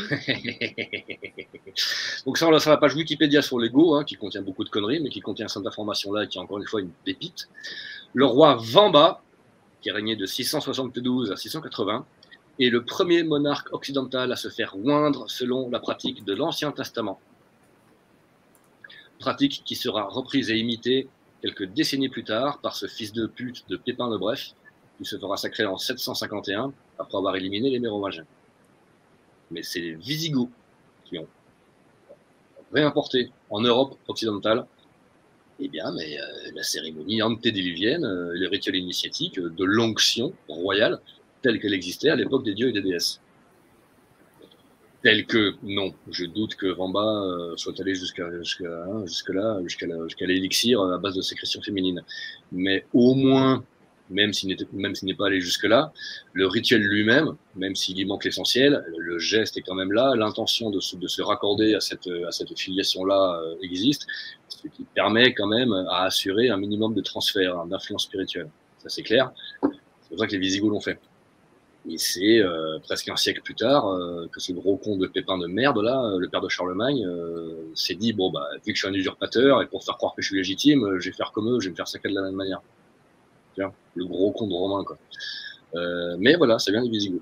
Donc ça, on l'a sur la page Wikipédia sur les Goths, hein, qui contient beaucoup de conneries, mais qui contient cette information-là, et qui est encore une fois une pépite. Le roi Vamba, qui a régné de six cent soixante-douze à six cent quatre-vingts, est le premier monarque occidental à se faire oindre selon la pratique de l'Ancien Testament. Pratique qui sera reprise et imitée quelques décennies plus tard par ce fils de pute de Pépin le Bref, qui se fera sacrer en sept cent cinquante et un, après avoir éliminé les Mérovingiens. Mais c'est les Visigoths qui ont réimporté en Europe occidentale eh bien, mais, euh, la cérémonie antédiluvienne, euh, les rituels initiatiques euh, de l'onction royale, telle qu'elle existait à l'époque des dieux et des déesses. Telle que, non, je doute que Vamba euh, soit allé jusqu'à jusqu'à hein, jusque là, jusqu'à jusqu'à l'élixir à base de sécrétion féminine. Mais au moins, même s'il n'était même s'il n'est pas allé jusque là, le rituel lui-même, même s'il y manque l'essentiel, le geste est quand même là, l'intention de se, de se raccorder à cette à cette filiation-là euh, existe, ce qui permet quand même à assurer un minimum de transfert, hein, d'influence spirituelle. Ça c'est clair. C'est pour ça que les Visigoths l'ont fait. Et c'est euh, presque un siècle plus tard euh, que ce gros con de Pépin de merde là, le père de Charlemagne, euh, s'est dit bon bah vu que je suis un usurpateur et pour faire croire que je suis légitime, je vais faire comme eux, je vais me faire sacrer de la même manière. Tiens, le gros con de Romain quoi. Euh, mais voilà, ça vient des Visigoths.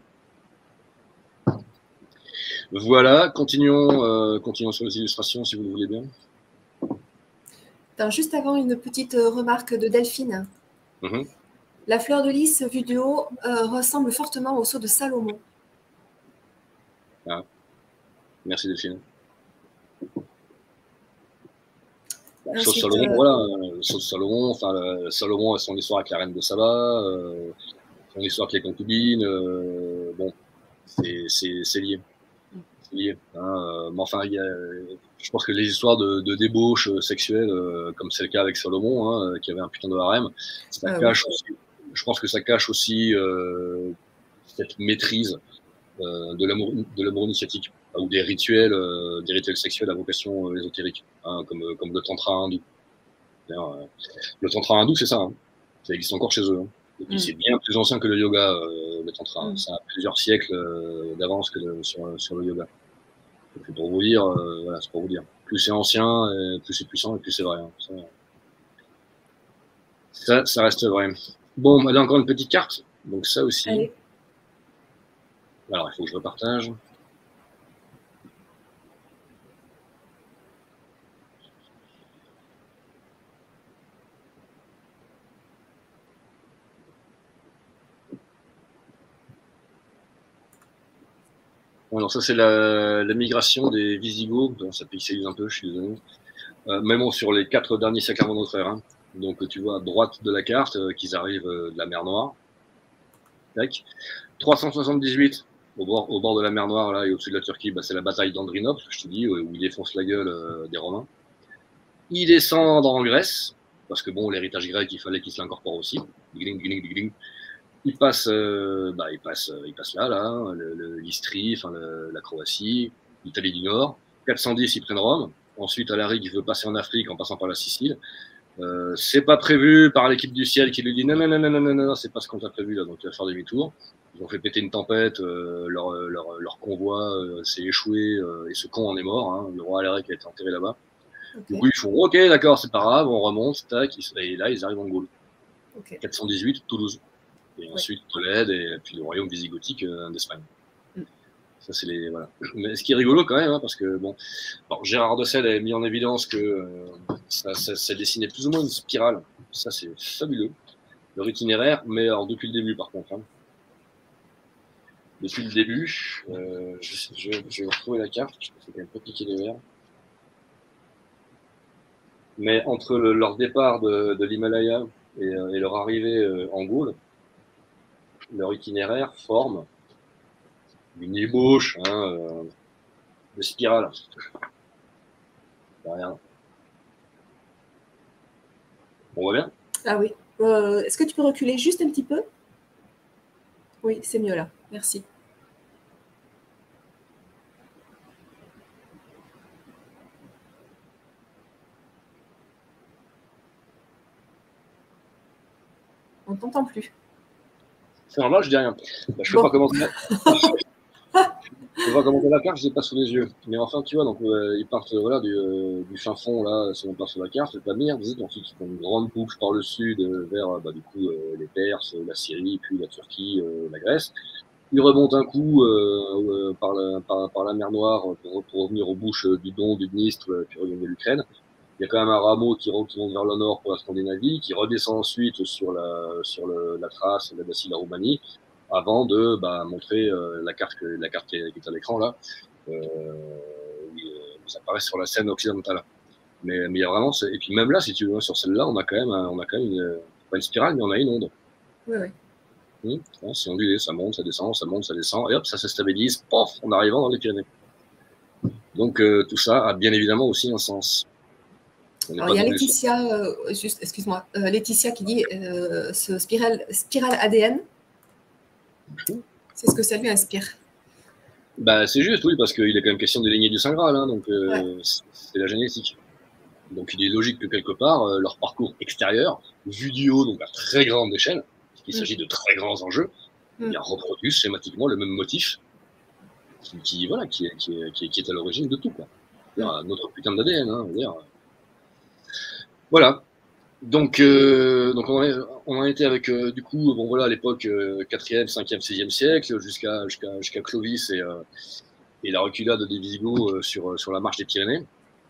Voilà, continuons, euh, continuons sur les illustrations si vous le voulez bien. Attends, juste avant, une petite remarque de Delphine. Mm-hmm. La fleur de lys vue du haut euh, ressemble fortement au sceau de Salomon. Ah. Merci Delphine. Ensuite, Sauf Salomon, euh... voilà, sauf Salomon, enfin, euh, Salomon a son histoire avec la reine de Saba, euh, son histoire avec les concubines, euh, bon, c'est lié. C'est lié. Hein, euh, mais enfin, y a, je pense que les histoires de, de débauche sexuelle, euh, comme c'est le cas avec Salomon, hein, qui avait un putain de harem, ça ah, cache oui. aussi, je pense que ça cache aussi euh, cette maîtrise euh, de l'amour initiatique, ou des rituels, euh, des rituels sexuels à vocation euh, ésotérique, hein, comme, comme le tantra hindou. Euh, le tantra hindou, c'est ça, hein. Ça existe encore chez eux. Hein. Et puis mm. c'est bien plus ancien que le yoga, euh, le tantra. Mm. Ça a plusieurs siècles euh, d'avance que le, sur, sur le yoga. C'est pour vous dire, euh, voilà, c'est pour vous dire. Plus c'est ancien, et plus c'est puissant, et plus c'est vrai. Hein. Ça, ça, ça reste vrai. Bon, là encore une petite carte. Donc ça aussi. Allez. Alors, il faut que je repartage. Alors ça c'est la, la migration des Visigoths, ça pixelise un peu, je suis désolé. Euh, même bon, sur les quatre derniers siècles avant notre ère. Hein. Donc tu vois à droite de la carte euh, qu'ils arrivent euh, de la mer Noire. Tac. trois cent soixante-dix-huit au bord, au bord de la mer Noire là et au-dessus de la Turquie, bah, c'est la bataille d'Andrinople, je te dis, où ils défoncent la gueule euh, des Romains. Ils descendent en Grèce parce que bon l'héritage grec il fallait qu'il se l'incorpore aussi. Digling, digling, digling. Il passe, euh, bah, il passe, il passe là, là, l'Istrie, enfin le, la Croatie, l'Italie du Nord. quatre cent dix, ils prennent Rome. Ensuite, Alaric, il veut passer en Afrique en passant par la Sicile. Euh, c'est pas prévu par l'équipe du ciel qui lui dit non, non, non, non, non, non, non, c'est pas ce qu'on t'a prévu là, donc il va faire demi-tour. Ils ont fait péter une tempête, euh, leur, leur, leur convoi euh, s'est échoué euh, et ce con en est mort. Hein, le roi Alaric a été enterré là-bas. Okay. Du coup, ils font ok, d'accord, c'est pas grave, on remonte, tac, et là, ils arrivent en Gaule. Okay. quatre cent dix-huit, Toulouse. Et ensuite ouais. Tolède et puis le royaume visigothique euh, d'Espagne. Mm. Ça, c'est les. Voilà. Mais ce qui est rigolo quand même, hein, parce que bon, alors, Gérard de Sède avait mis en évidence que euh, ça, ça, ça dessinait plus ou moins une spirale. Ça, c'est fabuleux. Leur itinéraire, mais alors depuis le début par contre. Hein. Depuis le début, euh, je, je, je vais retrouver la carte, je vais quand même pas cliquer les verres. Mais entre le, leur départ de, de l'Himalaya et, et leur arrivée euh, en Gaule, leur itinéraire forme une ébauche hein, euh, de spirale. Rien. On voit bien? Ah oui. Euh, Est-ce que tu peux reculer juste un petit peu? Oui, c'est mieux là. Merci. On ne t'entend plus. C'est normal, je dis rien. Bah, je ne peux bon. pas commenter. Je peux pas commenter la carte, je ne l'ai pas sous les yeux. Mais enfin, tu vois, donc euh, ils partent voilà, du, euh, du fin fond, là, si on part sur la carte, le Pamir, ensuite ils font une grande boucle par le sud euh, vers bah, du coup euh, les Perses, la Syrie, puis la Turquie, euh, la Grèce. Ils remontent un coup euh, euh, par, la, par, par la mer Noire pour, pour revenir aux bouches du Don, du Dniestre, puis revenir de l'Ukraine. Il y a quand même un rameau qui remonte vers le nord pour la Scandinavie, qui redescend ensuite sur la, sur le, la Thrace, la Dacie, la Roumanie, avant de bah, montrer euh, la carte, que, la carte qui est, qui est à l'écran là, euh, où, où ça apparaît sur la scène occidentale. Mais, mais il y a vraiment, et puis même là, si tu veux, sur celle-là, on a quand même, on a quand même une, pas une spirale, mais on a une onde. Oui, oui. Mmh, c'est ondulé, ça monte, ça descend, ça monte, ça descend, et hop, ça se stabilise, pof, en arrivant dans les Pyrénées. Donc euh, tout ça a bien évidemment aussi un sens. Alors, il y a Laetitia, euh, juste, excuse-moi, euh, Laetitia qui dit euh, ce spirale, spirale A D N. C'est ce que ça lui inspire. Bah, c'est juste, oui, parce qu'il est quand même question de lignée du Saint Graal, hein, donc euh, ouais. c'est la génétique. Donc il est logique que quelque part, euh, leur parcours extérieur, vu du haut, donc à très grande échelle, puisqu'il mm. s'agit de très grands enjeux, mm. il reproduit schématiquement le même motif qui, qui, voilà, qui, est, qui, est, qui, est, qui est à l'origine de tout. Quoi. Mm. Notre putain d'A D N. Hein, voilà. Donc, euh, donc on, en est, on en était avec, euh, du coup, bon voilà, à l'époque, euh, quatrième, cinquième, sixième siècle, jusqu'à jusqu'à jusqu'à Clovis et, euh, et la reculade des Visigoths euh, sur, sur la marche des Pyrénées.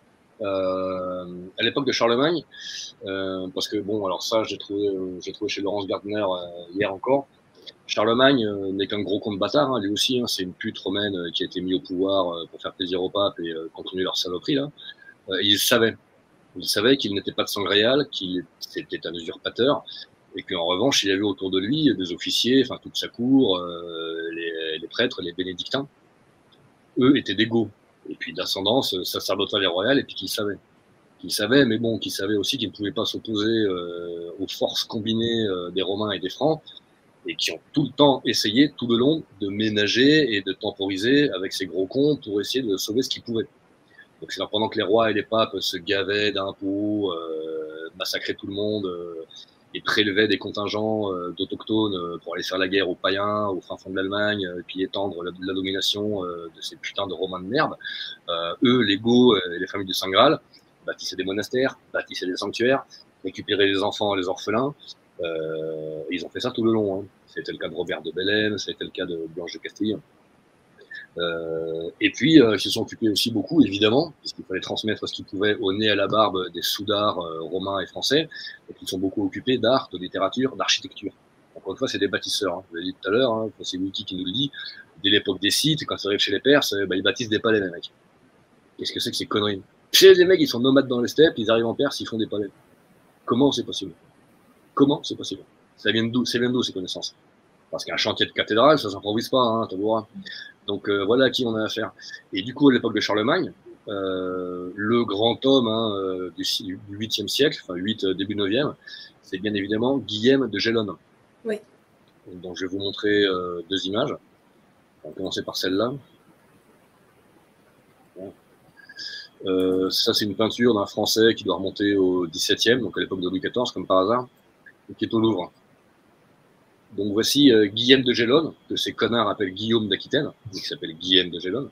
Euh, à l'époque de Charlemagne, euh, parce que bon, alors ça, j'ai trouvé, euh, j'ai trouvé chez Laurence Gardner euh, hier encore. Charlemagne euh, n'est qu'un gros con de bâtard, hein, lui aussi, hein, c'est une pute romaine euh, qui a été mise au pouvoir euh, pour faire plaisir au pape et euh, continuer leur saloperie là. Euh, il savait, il savait qu'il n'était pas de sang réel, qu'il était un usurpateur, et qu'en revanche, il avait autour de lui des officiers, enfin toute sa cour, euh, les, les prêtres, les bénédictins. Eux étaient d'égaux, et puis d'ascendance sacerdotale et royale, et puis qu'ils savaient. Qu'ils savaient, mais bon, qu'ils savaient aussi qu'ils ne pouvaient pas s'opposer euh, aux forces combinées euh, des Romains et des Francs, et qui ont tout le temps essayé, tout le long, de ménager et de temporiser avec ces gros cons pour essayer de sauver ce qu'ils pouvaient. Donc c'est pendant que les rois et les papes se gavaient d'impôts, euh, massacraient tout le monde euh, et prélevaient des contingents euh, d'autochtones euh, pour aller faire la guerre aux païens, au fin fond de l'Allemagne, euh, et puis étendre la, la domination euh, de ces putains de Romains de merde. Euh, eux, les Goths et les familles du Saint Graal, bâtissaient des monastères, bâtissaient des sanctuaires, récupéraient les enfants et les orphelins. Euh, ils ont fait ça tout le long. Hein. C'était le cas de Robert de Bellême, c'était le cas de Blanche de Castille. Euh, et puis, euh, ils se sont occupés aussi beaucoup, évidemment, puisqu'il fallait transmettre ce qu'ils pouvaient au nez à la barbe des soudards euh, romains et français. Donc, ils sont beaucoup occupés d'art, de littérature, d'architecture. Encore une fois, c'est des bâtisseurs. Hein. Je l'ai dit tout à l'heure, hein, c'est Wiki qui nous le dit. Dès l'époque des Scythes, quand ça arrive chez les Perses, bah, ils bâtissent des palais, les mecs. Qu'est-ce que c'est que ces conneries? Chez les mecs, ils sont nomades dans les steppes, ils arrivent en Perse, ils font des palais. Comment c'est possible? Comment c'est possible? Ça vient d'où? Ça vient d'où ces connaissances? Parce qu'un chantier de cathédrale, ça s'improvise pas, hein, tu vois. Donc euh, voilà à qui on a affaire. Et du coup, à l'époque de Charlemagne, euh, le grand homme hein, euh, du huitième siècle, enfin huit, euh, début neuvième, c'est bien évidemment Guillaume de Gellone. Oui. Donc je vais vous montrer euh, deux images. On va commencer par celle-là. Euh, ça, c'est une peinture d'un Français qui doit remonter au dix-septième, donc à l'époque de Louis quatorze, comme par hasard, et qui est au Louvre. Donc voici euh, Guillaume de Gellone, que ces connards appellent Guillaume d'Aquitaine, qui s'appelle Guillaume de Gellone,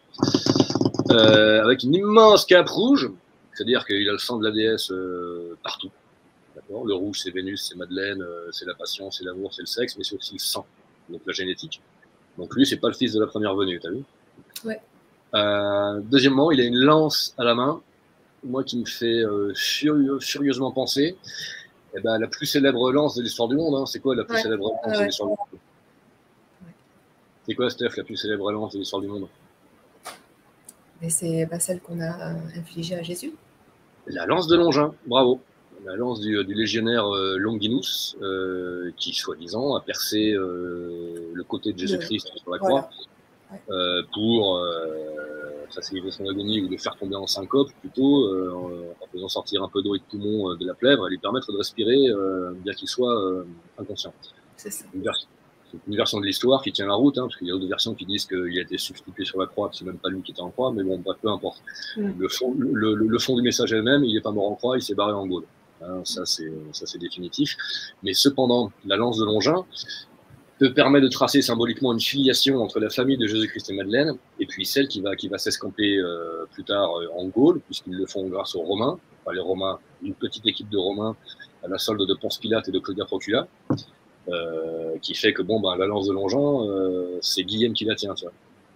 euh, avec une immense cape rouge, c'est-à-dire qu'il a le sang de la déesse euh, partout. Le rouge, c'est Vénus, c'est Madeleine, euh, c'est la passion, c'est l'amour, c'est le sexe, mais c'est aussi le sang, donc la génétique. Donc lui, c'est pas le fils de la première venue, t'as vu? Ouais. Euh, deuxièmement, il a une lance à la main, moi qui me fait euh, furieux, furieusement penser. Eh ben, la plus célèbre lance de l'histoire du monde, hein. C'est quoi la plus ouais. célèbre lance ah, ouais. de l'histoire du monde? Ouais. C'est quoi, Steph, la plus célèbre lance de l'histoire du monde? C'est bah, celle qu'on a euh, infligée à Jésus. La lance de Longin, bravo. La lance du, du légionnaire euh, Longinus, euh, qui, soi-disant, a percé euh, le côté de Jésus-Christ sur la croix voilà. ouais. euh, pour euh, faciliter son agonie ou le faire tomber en syncope, plutôt, euh, en, en faisant sortir un peu d'eau et de poumon euh, de la plèvre et lui permettre de respirer, euh, bien qu'il soit euh, inconscient. C'est ça. Une, vers une version de l'histoire qui tient la route, hein, parce qu'il y a d'autres versions qui disent qu'il a été substitué sur la croix, que c'est même pas lui qui était en croix, mais bon, peu importe. Mm. Le, fond, le, le, le fond du message elle-même, il n'est pas mort en croix, il s'est barré en Gaule. Hein, ça, c'est définitif. Mais cependant, la lance de Longin te permet de tracer symboliquement une filiation entre la famille de Jésus-Christ et Madeleine, et puis celle qui va, qui va s'escamper euh, plus tard euh, en Gaule, puisqu'ils le font grâce aux Romains. Enfin, les Romains, une petite équipe de Romains à la solde de Ponce Pilate et de Claudia Procula, euh, qui fait que bon, ben, la lance de Longin, euh, c'est Guillaume qui la tient. Tu vois.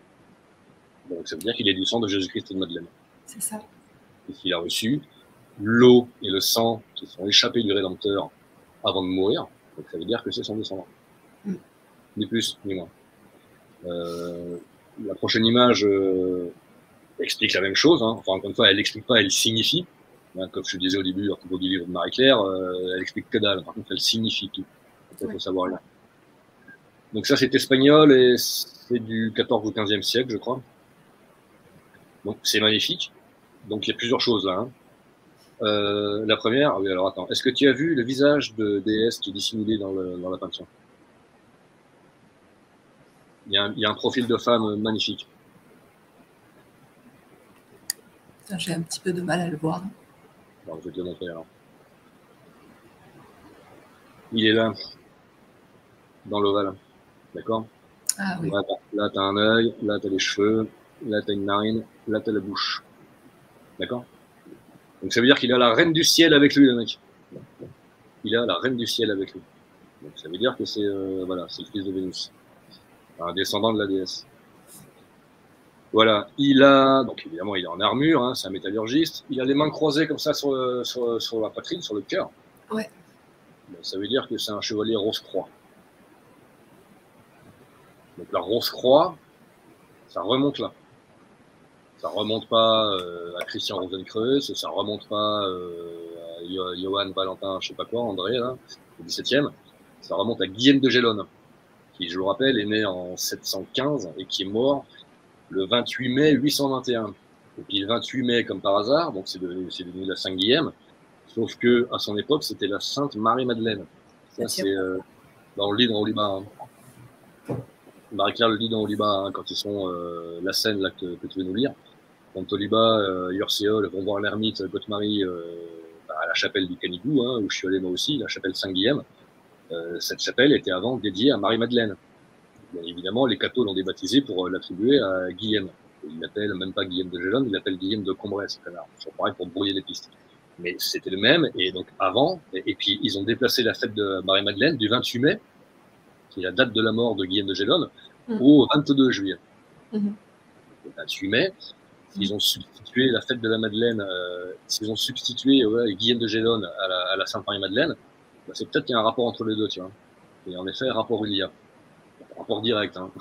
Donc ça veut dire qu'il est du sang de Jésus-Christ et de Madeleine. C'est ça. Et qu'il a reçu l'eau et le sang qui sont échappés du Rédempteur avant de mourir. Donc ça veut dire que c'est son descendant. Mm. Ni plus, ni moins. Euh, la prochaine image euh, explique la même chose. Hein. Enfin, encore une fois, elle n'explique pas, elle signifie. Hein, comme je disais au début, à propos du livre de Marie-Claire, euh, elle explique que dalle. Par contre, elle signifie tout. Il faut ouais. savoir là. Donc ça, c'est espagnol et c'est du quatorzième ou quinzième siècle, je crois. Donc c'est magnifique. Donc il y a plusieurs choses là. Hein. Euh, la première, ah oui, alors attends, est-ce que tu as vu le visage de déesse qui est dissimulé dans, le, dans la peinture? Il y, a un, il y a un profil de femme magnifique. J'ai un petit peu de mal à le voir. Alors, je vais te le montrer alors. Il est là, dans l'ovale, d'accord? Ah oui. Là, là tu as un œil, là tu as les cheveux, là tu as une narine, là tu as la bouche. D'accord? Donc ça veut dire qu'il a la reine du ciel avec lui, le mec. il a la reine du ciel avec lui. Donc ça veut dire que c'est euh, voilà, c'est le fils de Vénus, un descendant de la déesse. Voilà, il a, donc évidemment il est en armure, hein, c'est un métallurgiste, il a les mains croisées comme ça sur, sur, sur la poitrine, sur le cœur. Ouais. Donc, ça veut dire que c'est un chevalier Rose-Croix. Donc la Rose-Croix, ça remonte là. Ça remonte pas euh, à Christian Rosenkreuz, ça remonte pas euh, à Johann Valentin, je sais pas quoi, André, là, au dix-septième. Ça remonte à Guillaume de Gélone, qui, je le rappelle, est né en sept cent quinze et qui est mort le vingt-huit mai huit cent vingt et un. Et puis le vingt-huit mai, comme par hasard, donc c'est devenu, c'est devenu la Saint-Guillaume, sauf que à son époque, c'était la Sainte Marie-Madeleine. Ça, c'est euh, dans le livre en Oliba. Hein. Marie-Claire le dit dans Oliba, hein, quand ils sont euh, la scène là, que, que tu veux nous lire. Quand Oliba, euh, Urséol vont voir l'ermite Côte-Marie euh, à la chapelle du Canigou, hein, où je suis allé moi aussi, la chapelle Saint-Guillaume. Euh, cette chapelle était avant dédiée à Marie-Madeleine. Bien évidemment, les cathos l'ont débaptisé pour l'attribuer à Guillaume. Il l'appelle même pas Guillaume de Gélone, il l'appelle Guillaume de Combray, ce canard. C'est pareil pour brouiller les pistes. Mais c'était le même, et donc avant, et, et puis ils ont déplacé la fête de Marie-Madeleine du vingt-huit mai, qui est la date de la mort de Guillaume de Gélone, mmh. au vingt-deux juillet. Mmh. Le vingt-huit mai, ils ont substitué la fête de la Madeleine, euh, s'ils ont substitué ouais, Guillaume de Gélone à la, à la Sainte-Marie-Madeleine, bah, c'est peut-être qu'il y a un rapport entre les deux, tu vois. Et en effet, rapport il y a. Rapport direct. Hein.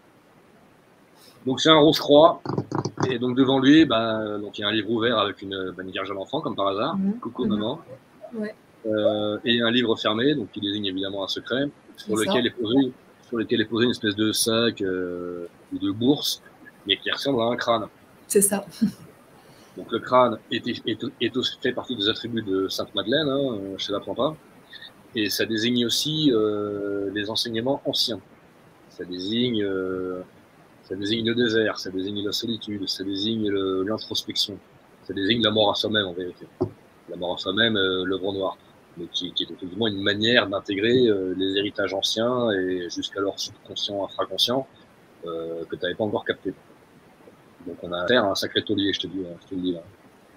Donc c'est un Rose-Croix, et donc devant lui, bah, donc il y a un livre ouvert avec une, bah, une Vierge à l'enfant, comme par hasard, mmh. coucou mmh. maman, ouais. euh, et un livre fermé, donc qui désigne évidemment un secret, sur lequel, est posé, sur lequel est posé une espèce de sac euh, ou de bourse, mais qui ressemble à un crâne. C'est ça. Donc le crâne est, est, est, est aussi fait partie des attributs de Sainte-Madeleine, hein, je ne l'apprends pas, et ça désigne aussi euh, les enseignements anciens. Ça désigne, euh, ça désigne le désert, ça désigne la solitude, ça désigne l'introspection, ça désigne la mort à soi-même en vérité. La mort à soi-même, euh, l'œuvre noire, mais qui, qui est effectivement une manière d'intégrer euh, les héritages anciens et jusqu'alors subconscient, infraconscient, euh, que tu n'avais pas encore capté. Donc on a affaire à un sacré taulier, je te dis, je te le dis là.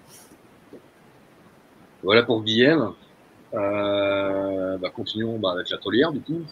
Voilà pour Guillaume. Euh, bah, continuons bah, avec la taulière du coup.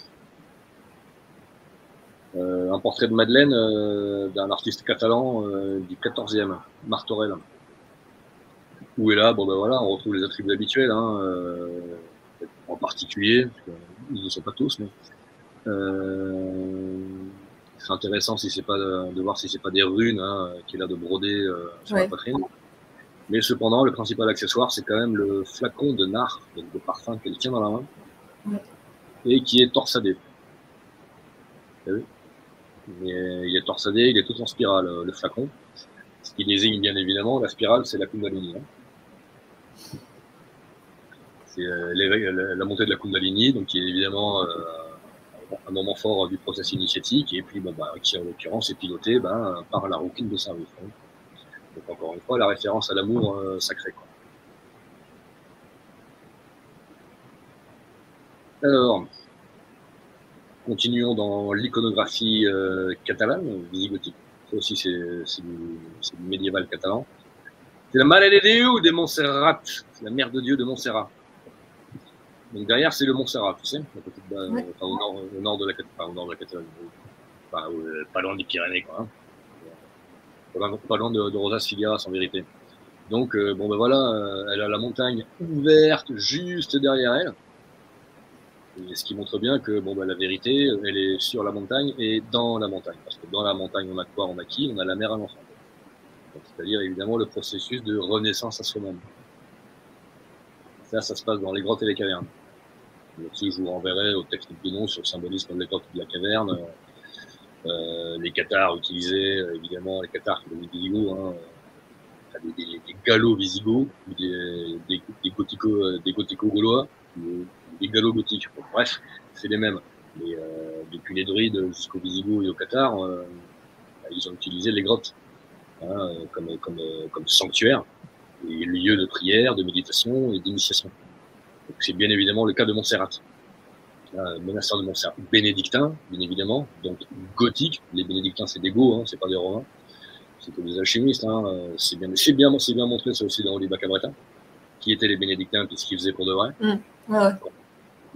Euh, un portrait de Madeleine euh, d'un artiste catalan euh, du quatorzième, Martorell. Où est là, bon ben voilà, on retrouve les attributs habituels, hein, euh, en particulier, parce qu'ils ne sont pas tous, mais euh, c'est intéressant si c'est pas de, de voir si c'est pas des runes hein, qu'il a de broder euh, sur ouais. la poitrine. Mais cependant, le principal accessoire, c'est quand même le flacon de nard, donc de parfum qu'elle tient dans la main, ouais. et qui est torsadé. Vous avez vu ? Mais il est torsadé, il est tout en spirale, le flacon. Ce qui désigne bien évidemment, la spirale, c'est la Kundalini. Hein. C'est euh, la, la montée de la Kundalini, donc qui est évidemment euh, un moment fort du processus initiatique, et puis bon, bah, qui en l'occurrence est piloté ben, par la rouquine de Saint-Louis. Hein. Donc encore une fois, la référence à l'amour euh, sacré. Quoi. Alors, continuons dans l'iconographie euh, catalane, visigothique. Ça aussi, c'est du, du médiéval catalan. C'est la Mare de Déu de Montserrat, c'est la mère de Dieu de Montserrat. Donc derrière, c'est le Montserrat, tu sais, la petite, euh, ouais. enfin, au, nord, au nord de la enfin, au nord de la Catalogne, enfin, euh, pas loin des Pyrénées, quoi. Hein. Pas loin, pas loin de, de Rosas Figueras, en vérité. Donc, euh, bon ben voilà, euh, elle a la montagne ouverte juste derrière elle. Et ce qui montre bien que bon, bah, la vérité, elle est sur la montagne et dans la montagne. Parce que dans la montagne, on a quoi? On a qui? On a la mer à l'enfant. C'est-à-dire, évidemment, le processus de renaissance à soi-même. Ça, ça se passe dans les grottes et les cavernes. Là-dessus, je vous renverrai au texte de Guénon sur le symbolisme de l'époque de la caverne. Euh, les cathares utilisaient, évidemment, les cathares qui venaient des Visigoths, hein, des, des, des gallo-visigoths, des, des, des gothico, des gothico-gaulois, des gallo-gothiques. Bon, bref, c'est les mêmes. Et, euh, depuis les druides jusqu'aux Visigoths et aux cathares, euh, ils ont utilisé les grottes hein, comme, comme, comme sanctuaire, et lieu de prière, de méditation et d'initiation. C'est bien évidemment le cas de Montserrat. Un monastère de Montserrat, bénédictin, bien évidemment, donc gothique. Les bénédictins, c'est des Goths, hein, c'est pas des Romains. C'était des alchimistes. Hein. C'est bien, c'est bien, c'est bien montré, ça aussi dans Oliba Cabretta. Qui étaient les bénédictins, puis ce qu'ils faisaient pour de vrai. Mmh. Ouais, ouais.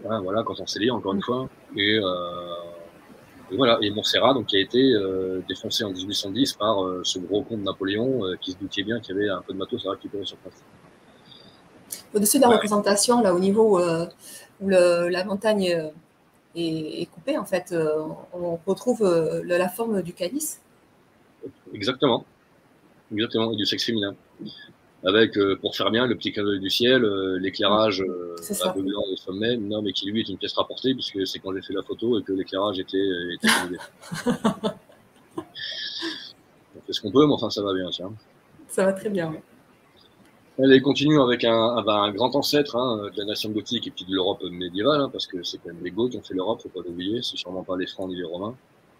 Hein, voilà, quand on sait lire, encore une fois. Et, euh, et voilà, et Montserrat, donc, qui a été euh, défoncé en dix-huit cent dix par euh, ce gros con de Napoléon euh, qui se doutait bien qu'il y avait un peu de matos à récupérer sur place. Au-dessus de la ouais. représentation, là, au niveau euh, où le, la montagne est, est coupée, en fait, euh, on retrouve euh, la forme du calice. Exactement. Exactement, et du sexe féminin. Avec, euh, pour faire bien, le petit clin d'œil du ciel, euh, l'éclairage euh, aveuglant au sommet, non, mais qui lui est une pièce rapportée, puisque c'est quand j'ai fait la photo et que l'éclairage était, était commodé. On fait ce qu'on peut, mais enfin, ça va bien, tiens. Ça va très bien, oui. Elle continue avec un, un, un grand ancêtre hein, de la nation gothique et puis de l'Europe médiévale, hein, parce que c'est quand même les Goths qui ont fait l'Europe, faut pas l'oublier, c'est sûrement pas les Francs ni les Romains.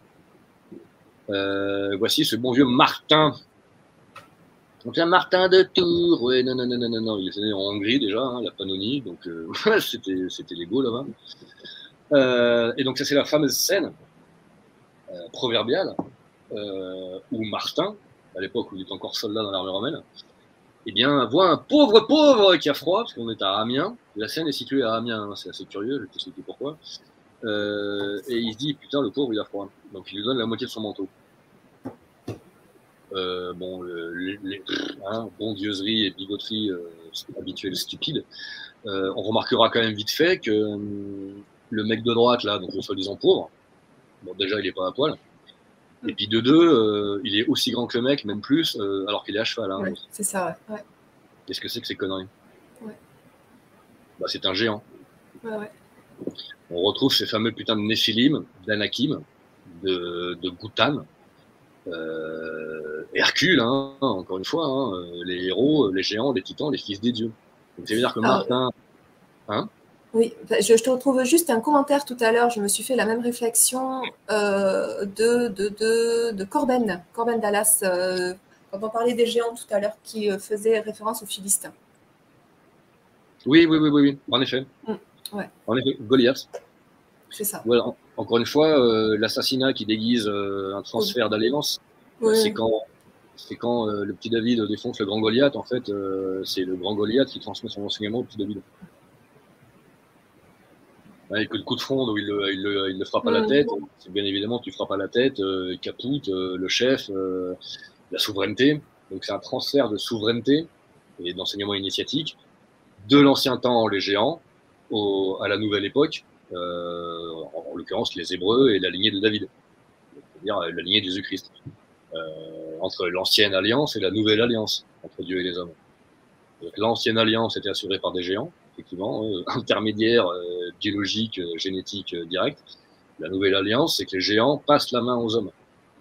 Euh, voici ce bon vieux Martin. Donc un Martin de Tours, ouais, non, non, non, non, non, non, il était né en Hongrie déjà, hein, la Pannonie, donc euh, c'était c'était les Gauls là-bas. Euh, et donc ça c'est la fameuse scène euh, proverbiale euh, où Martin, à l'époque où il était encore soldat dans l'armée romaine, eh bien voit un pauvre pauvre qui a froid, parce qu'on est à Amiens. La scène est située à Amiens, hein, c'est assez curieux, je vais t'expliquer pourquoi. Euh, et il se dit putain le pauvre il a froid, donc il lui donne la moitié de son manteau. Euh, bon, euh, les, les hein, bondieuserie et bigoterie euh, habituelle stupide. Euh, on remarquera quand même vite fait que euh, le mec de droite là, donc le soi-disant pauvre, bon déjà il est pas à poil, et puis de deux, euh, il est aussi grand que le mec, même plus, euh, alors qu'il est à cheval. Hein, ouais, c'est ça, ouais. ouais. Qu'est-ce que c'est que ces conneries? Ouais. Bah, c'est un géant. Ouais, ouais. On retrouve ces fameux putains de Néphilim, d'Anakim, de, de Goutan. Euh, Hercule, hein, encore une fois, hein, les héros, les géants, les titans, les fils des dieux. Donc, ça veut dire que Alors, Martin. Hein oui, je, je te retrouve juste un commentaire tout à l'heure. Je me suis fait la même réflexion euh, de, de, de, de Corben, Corben Dallas, euh, quand on parlait des géants tout à l'heure, qui euh, faisait référence aux Philistins. Oui, oui, oui, oui, oui, en effet. Mmh, ouais. En effet, Goliath. C'est ça. Voilà. Encore une fois, euh, l'assassinat qui déguise euh, un transfert d'alliance, oui. c'est quand, c'est quand euh, le petit David défonce le grand Goliath. En fait, euh, c'est le grand Goliath qui transmet son enseignement au petit David. Avec le coup de fronde où il le, il le, il le frappe mmh. à la tête, c'est bien évidemment tu frappes à la tête, euh, capoute, euh, le chef, euh, la souveraineté. Donc c'est un transfert de souveraineté et d'enseignement initiatique de l'ancien temps, les géants, au, à la nouvelle époque. Euh, en, en l'occurrence les Hébreux et la lignée de David, c'est-à-dire la lignée de Jésus-Christ, euh, entre l'ancienne alliance et la nouvelle alliance entre Dieu et les hommes. Donc l'ancienne alliance était assurée par des géants, effectivement, euh, intermédiaires, euh, biologiques, euh, génétiques, euh, directs. La nouvelle alliance, c'est que les géants passent la main aux hommes.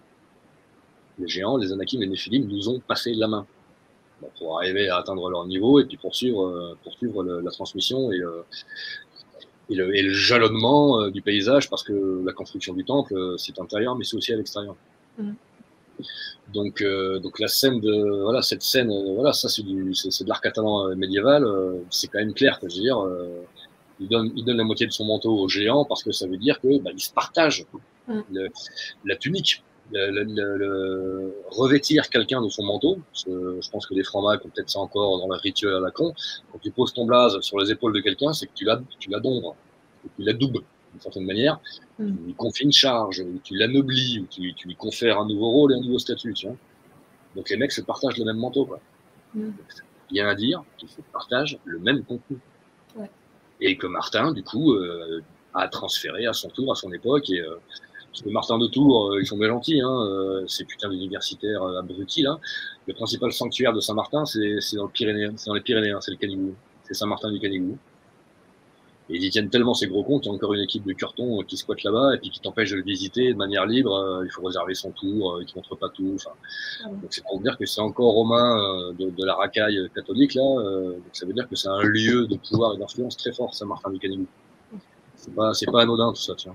Les géants, les Anakim et les Néphilim nous ont passé la main bon, pour arriver à atteindre leur niveau et puis poursuivre, euh, poursuivre le, la transmission et le, Et le, et le jalonnement euh, du paysage, parce que la construction du temple, euh, c'est intérieur, mais c'est aussi à l'extérieur. Mmh. Donc, euh, donc la scène de, voilà, cette scène, euh, voilà, ça c'est du, c'est de l'art catalan euh, médiéval. Euh, c'est quand même clair que je veux dire, euh, il donne, il donne la moitié de son manteau aux géants parce que ça veut dire que, bah, ils se partagent mmh. le, la tunique. Le, le, le, le revêtir quelqu'un de son manteau, parce que je pense que les francs-macs ont peut-être ça encore dans leur rituel à la con. Quand tu poses ton blaze sur les épaules de quelqu'un, c'est que tu l'as, tu l'adonnes, tu l'adoubles d'une certaine manière. Mm. Tu lui confies une charge, tu l'anoblis, ou tu, tu lui confères un nouveau rôle et un nouveau statut. Tu vois. Donc les mecs se partagent le même manteau, quoi. Mm. Il y a à dire qu'ils se partagent le même contenu. Ouais. Et que Martin, du coup, euh, a transféré à son tour, à son époque, et euh, parce que Martin de Tours, euh, ils sont bien gentils, hein, euh, ces putains d'universitaires euh, abrutis, là. Le principal sanctuaire de Saint-Martin, c'est dans, le Pyrénéen, c'est dans les Pyrénées, hein, c'est le Canigou. C'est Saint-Martin du Canigou. Et ils y tiennent tellement ces gros cons qu'il y a encore une équipe de curtons euh, qui squatte là-bas et puis qui t'empêche de le visiter de manière libre. Euh, il faut réserver son tour, euh, qui montre pas tout. Enfin, ah ouais. Donc c'est pour dire que c'est encore romain euh, de, de la racaille catholique, là. Euh, donc ça veut dire que c'est un lieu de pouvoir et d'influence très fort, Saint-Martin du Canigou. C'est pas, c'est pas anodin, tout ça, tiens.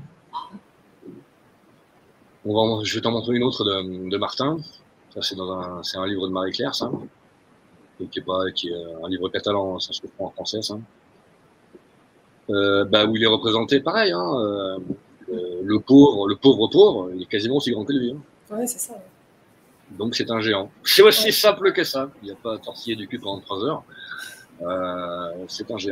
On va, je vais t'en montrer une autre de, de Martin. Ça, c'est dans un, c'est un livre de Marie-Claire, ça. Et qui est pas, qui est un livre catalan, ça se comprend en français, ça. Euh, bah, où il est représenté pareil, hein. Euh, le pauvre, le pauvre pauvre, il est quasiment aussi grand que lui. Hein. Ouais, c'est ça. Ouais. Donc c'est un géant. C'est aussi ouais. simple que ça. Il n'y a pas à tortiller du cul pendant trois heures. Euh, c'est un géant.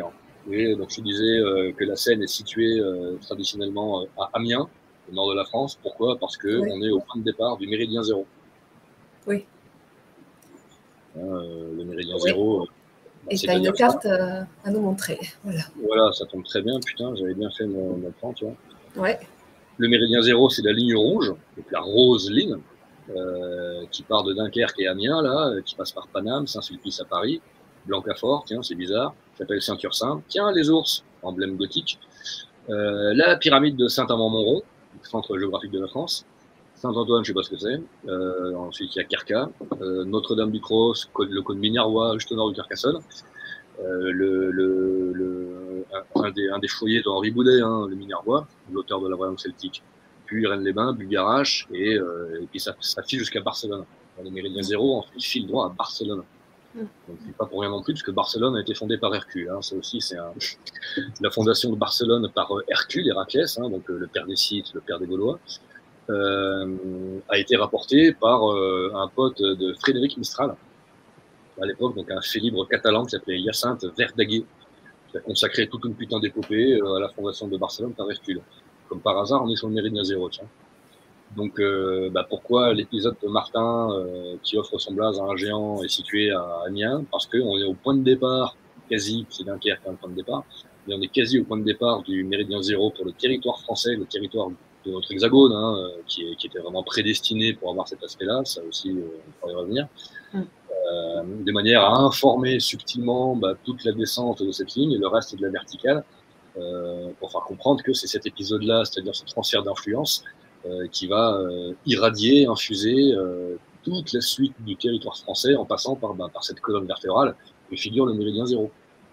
Et donc je disais euh, que la Seine est située euh, traditionnellement euh, à Amiens, au nord de la France. Pourquoi? Parce qu'on oui. est au point de départ du méridien zéro. Oui. Hein, euh, le méridien oui. zéro. Euh, bah, et tu as une carte euh, à nous montrer. Voilà. Voilà, ça tombe très bien. Putain, j'avais bien fait mon, mon plan, tu vois. Ouais. Le méridien zéro, c'est la ligne rouge, donc la rose ligne, euh, qui part de Dunkerque et Amiens, là, qui passe par Paname, Saint-Sulpice à Paris, Blancafort, tiens, c'est bizarre, s'appelle Saint-Ursin, tiens, les ours, emblème gothique, euh, la pyramide de Saint-Amand-Montrond, centre géographique de la France, Saint-Antoine, je sais pas ce que c'est, euh, ensuite il y a Carca, euh, Notre-Dame-du-Cross, le cône Minervois, juste au nord de Carcassonne, euh, le, le, le, un, des, un des foyers d'Henri Boudet, hein, le Minervois, l'auteur de la Voyance celtique, puis Rennes-les-Bains, Bulgarache, et, euh, et puis ça, ça file jusqu'à Barcelone. Le méridien zéro, ensuite, file droit à Barcelone. Donc, c'est pas pour rien non plus, parce que Barcelone a été fondée par Hercule. Hein. Ça aussi, c'est un... la fondation de Barcelone par Hercule, Héraclès, hein, donc le père des Scythes, le père des Gaulois, euh, a été rapportée par euh, un pote de Frédéric Mistral, à l'époque, donc un fait libre catalan qui s'appelait Hyacinthe Verdaguer, qui a consacré toute une putain d'épopée euh, à la fondation de Barcelone par Hercule. Comme par hasard, on est sur le méridien zéro, tiens. Donc, euh, bah, pourquoi l'épisode de Martin euh, qui offre son blaze à un géant est situé à Amiens? Parce qu'on est au point de départ, quasi, c'est Dunkerque, un point de départ, mais on est quasi au point de départ du méridien zéro pour le territoire français, le territoire de notre hexagone, hein, qui, est, qui était vraiment prédestiné pour avoir cet aspect-là, ça aussi, euh, on pourrait y revenir. Mm. Euh, de manière à informer subtilement bah, toute la descente de cette ligne et le reste de la verticale, euh, pour faire comprendre que c'est cet épisode-là, c'est-à-dire ce transfert d'influence, euh, qui va euh, irradier, infuser euh, toute la suite du territoire français en passant par, bah, par cette colonne vertébrale qui figure le méridien zéro.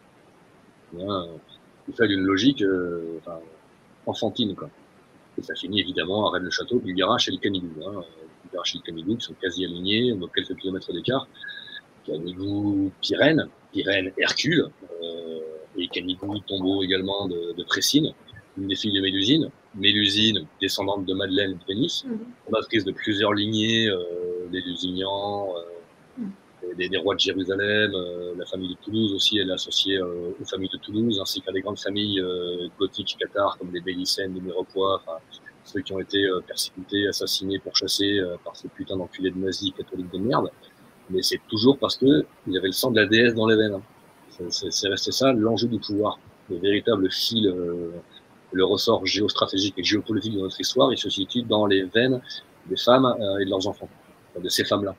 Bien, il fait d'une logique euh, enfin, enfantine, quoi. Et ça finit évidemment à Rennes-le-Château, Bulgarache et le Canigou. Hein. Bulgarache et le Canigou qui sont quasi alignés, donc quelques kilomètres d'écart. Canigou, Pyrène, Pyrène, Hercule, euh, et Canigou, tombeau également de, de Précine, une des filles de Mélusine. Mélusine, descendante de Madeleine Pénis, fondatrice de plusieurs lignées, euh, des Lusignans, euh, mm. des, des rois de Jérusalem, euh, la famille de Toulouse aussi, elle est associée euh, aux familles de Toulouse, ainsi qu'à des grandes familles euh, gothiques cathares, comme les Bélicènes, les Mirepoix, enfin, ceux qui ont été euh, persécutés, assassinés, pourchassés euh, par ces putains d'enculés de nazis catholiques de merde. Mais c'est toujours parce que il y avait le sang de la déesse dans les veines. C'est resté ça l'enjeu du pouvoir, le véritable fil, euh, le ressort géostratégique et géopolitique de notre histoire, il se situe dans les veines des femmes euh, et de leurs enfants, de ces femmes-là.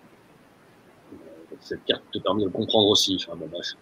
Cette carte te permet de le comprendre aussi. Enfin, bon, bref.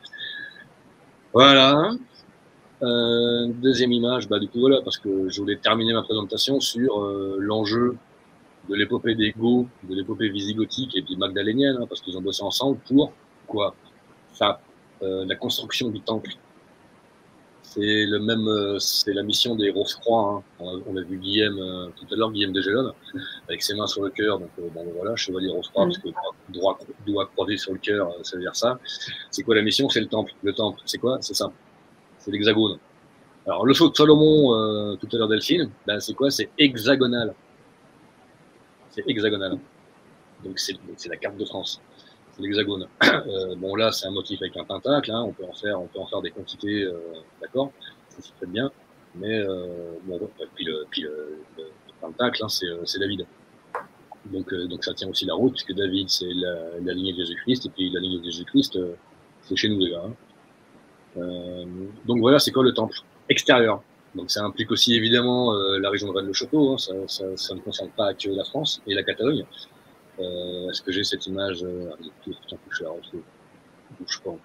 Voilà. Euh, deuxième image, bah du coup voilà, parce que je voulais terminer ma présentation sur euh, l'enjeu de l'épopée des Goths, de l'épopée visigothique et puis magdalénienne, hein, parce qu'ils ont bossé ensemble pour quoi? Ça, euh, la construction du temple. C'est le même, euh, c'est la mission des Rose-Croix. Hein. On a vu Guillaume euh, tout à l'heure, Guillaume de Gélone, avec ses mains sur le cœur. Donc euh, bon voilà, chevalier Rose-Croix, mmh. parce que droit, doigt croisé sur le cœur, euh, ça veut dire ça. C'est quoi la mission? C'est le temple. Le temple, c'est quoi? C'est ça. C'est l'hexagone. Alors le feu de Salomon, euh, tout à l'heure Delphine, ben c'est quoi? C'est hexagonal. C'est hexagonal. Donc c'est la carte de France. C'est l'hexagone. Euh, bon là c'est un motif avec un pentacle, hein. on peut en faire, on peut en faire des quantités, euh, d'accord, ça c'est très bien. Mais euh, bon, puis le, puis le, le, le pentacle, hein, c'est David. Donc euh, donc ça tient aussi la route puisque David c'est la, la lignée de Jésus-Christ et puis la lignée de Jésus-Christ euh, c'est chez nous les gars. Hein. Euh, donc voilà, c'est quoi le temple extérieur? Donc ça implique aussi évidemment euh, la région de Rennes-le-Château, hein, ça, ça, ça ne concerne pas que la France et la Catalogne. Euh, Est-ce que j'ai cette image euh, putain, que je la retrouve. Je bouge pas encore.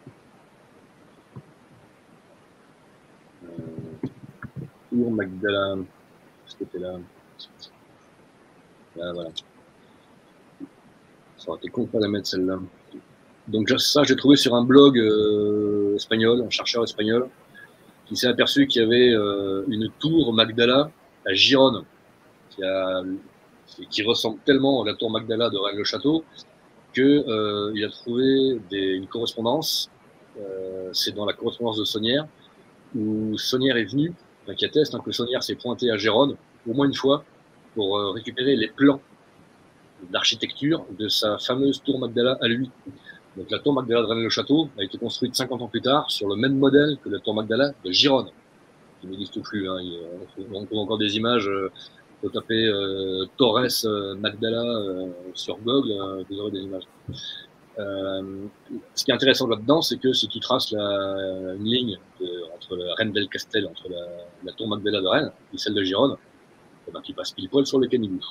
Euh, Tour Magdala, ce côté-là. Là, voilà. Ça aurait été con de pas la mettre celle-là. Donc ça, j'ai trouvé sur un blog euh, espagnol, un chercheur espagnol, qui s'est aperçu qu'il y avait euh, une tour Magdala à Gironne, qui, a, qui ressemble tellement à la tour Magdala de Rennes-le-Château, qu'il euh, a trouvé des, une correspondance, euh, c'est dans la correspondance de Saunière, où Saunière est venu, enfin, qui atteste hein, que Saunière s'est pointé à Gérone au moins une fois pour euh, récupérer les plans d'architecture de sa fameuse tour Magdala à lui. Donc la tour Magdala de Rennes-le-Château a été construite cinquante ans plus tard sur le même modèle que la tour Magdala de Gironde, qui n'existe plus. Hein. On trouve encore des images. Euh, faut taper euh, Torres euh, Magdala euh, sur Google, euh, vous aurez des images. Euh, ce qui est intéressant là-dedans, c'est que si tu traces la, une ligne de, entre la Rennes del Castel, entre la, la tour Magdala de Rennes et celle de Gironde, eh ben, tu passes pile poil sur le Canigou.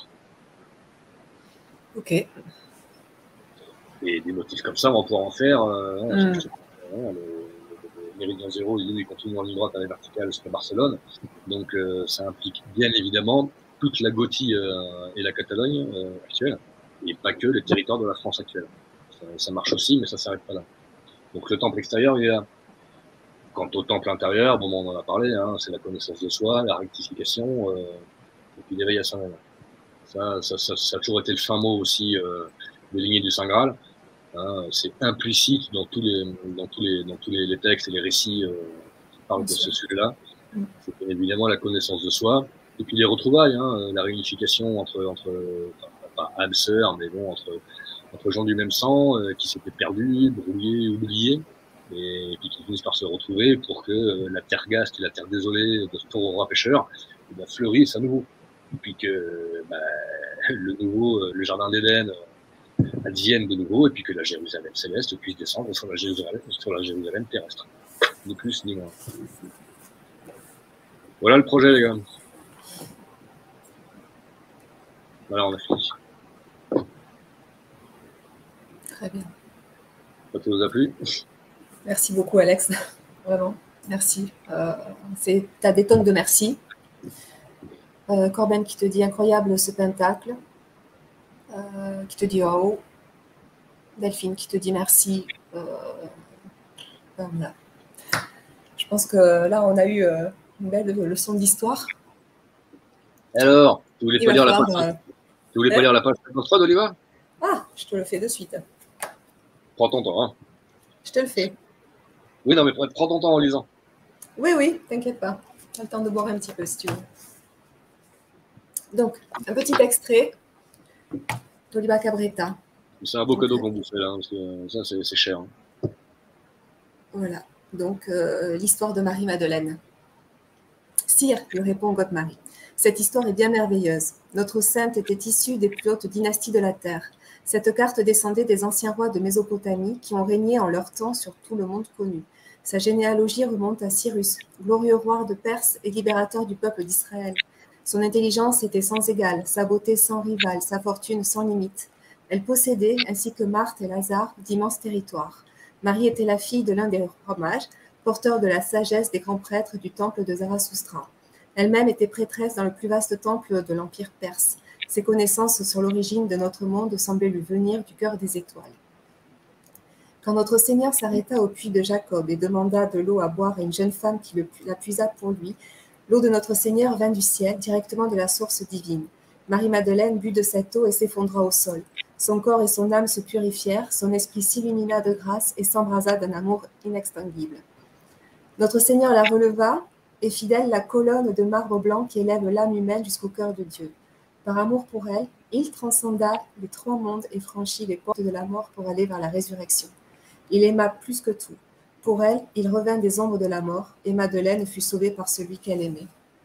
Ok. Et des motifs comme ça, on va pouvoir en faire. Euh, mm. je, je, le, le méridien zéro, il continue en ligne droite à la verticale jusqu'à Barcelone. Donc euh, ça implique bien évidemment toute la Gothie euh, et la Catalogne euh, actuelle, et pas que les territoires de la France actuelle. Ça, ça marche aussi, mais ça s'arrête pas là. Donc le temple extérieur, il est là. Quant au temple intérieur, bon, on en a parlé, hein, c'est la connaissance de soi, la rectification, euh, et puis l'éveil à soi-même. Ça, ça, ça, ça a toujours été le fin mot aussi euh, de lignée du Saint Graal. Hein, c'est implicite dans tous les, dans tous les, dans tous les, les textes et les récits euh, qui parlent de ce sujet-là. Mm. C'est bien évidemment la connaissance de soi, et puis les retrouvailles, hein, la réunification entre, entre enfin, pas âme sœur, mais bon, entre, entre gens du même sang euh, qui s'étaient perdus, brouillés, oubliés, et, et puis qui finissent par se retrouver pour que euh, la terre gaste et la terre désolée de ce pauvre roi pêcheur eh bien, fleurisse à nouveau. Et puis que bah, le nouveau, le jardin d'Éden advienne de nouveau, et puis que la Jérusalem céleste puisse descendre sur la Jérusalem, sur la Jérusalem terrestre. Ni plus ni moins. Voilà le projet, les gars. Voilà, on a fini. Très bien. Ça vous a plu? Merci beaucoup, Alex. Vraiment, merci. Euh, c'est ta détonne de merci. Euh, Corben qui te dit incroyable ce pentacle. Euh, qui te dit oh. Delphine qui te dit merci. Euh, voilà. Je pense que là, on a eu euh, une belle leçon d'histoire. Alors, tu voulais pas lire la page, euh... tu voulais pas lire la page cinquante-trois d'Oliva? Ah, je te le fais de suite. Prends ton temps. Hein. Je te le fais. Oui, non, mais prends ton temps en lisant. Oui, oui, t'inquiète pas. Tu as le temps de boire un petit peu si tu veux. Donc, un petit extrait d'Oliva Cabretta. C'est un beau cadeau qu'on vous fait là, parce que ça, c'est cher. Hein. Voilà. Donc, euh, l'histoire de Marie-Madeleine. Sire, lui répond Godemarie, cette histoire est bien merveilleuse. Notre sainte était issue des plus hautes dynasties de la terre. Cette carte descendait des anciens rois de Mésopotamie qui ont régné en leur temps sur tout le monde connu. Sa généalogie remonte à Cyrus, glorieux roi de Perse et libérateur du peuple d'Israël. Son intelligence était sans égale, sa beauté sans rival, sa fortune sans limite. Elle possédait, ainsi que Marthe et Lazare, d'immenses territoires. Marie était la fille de l'un des rois mages, porteur de la sagesse des grands prêtres du temple de Zarathustra. Elle-même était prêtresse dans le plus vaste temple de l'Empire perse. Ses connaissances sur l'origine de notre monde semblaient lui venir du cœur des étoiles. Quand notre Seigneur s'arrêta au puits de Jacob et demanda de l'eau à boire à une jeune femme qui la puisa pour lui, l'eau de notre Seigneur vint du ciel, directement de la source divine. Marie-Madeleine but de cette eau et s'effondra au sol. Son corps et son âme se purifièrent, son esprit s'illumina de grâce et s'embrasa d'un amour inextinguible. Notre Seigneur la releva et fit d'elle la colonne de marbre blanc qui élève l'âme humaine jusqu'au cœur de Dieu. Par amour pour elle, il transcenda les trois mondes et franchit les portes de la mort pour aller vers la résurrection. Il aima plus que tout. Pour elle, il revint des ombres de la mort et Madeleine fut sauvée par celui qu'elle aimait.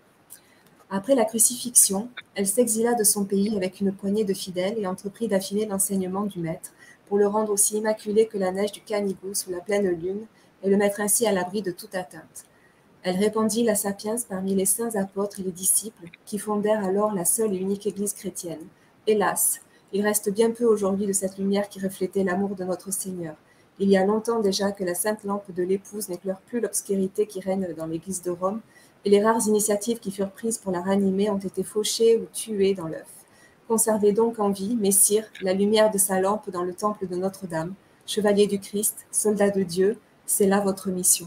Après la crucifixion, elle s'exila de son pays avec une poignée de fidèles et entreprit d'affiner l'enseignement du Maître pour le rendre aussi immaculé que la neige du Canigou sous la pleine lune et le mettre ainsi à l'abri de toute atteinte. Elle répandit la sapience parmi les saints apôtres et les disciples qui fondèrent alors la seule et unique Église chrétienne. Hélas, il reste bien peu aujourd'hui de cette lumière qui reflétait l'amour de notre Seigneur. Il y a longtemps déjà que la sainte lampe de l'épouse n'éclaire plus l'obscurité qui règne dans l'Église de Rome, et les rares initiatives qui furent prises pour la ranimer ont été fauchées ou tuées dans l'œuf. Conservez donc en vie, messire, la lumière de sa lampe dans le temple de Notre-Dame. Chevalier du Christ, soldat de Dieu, c'est là votre mission.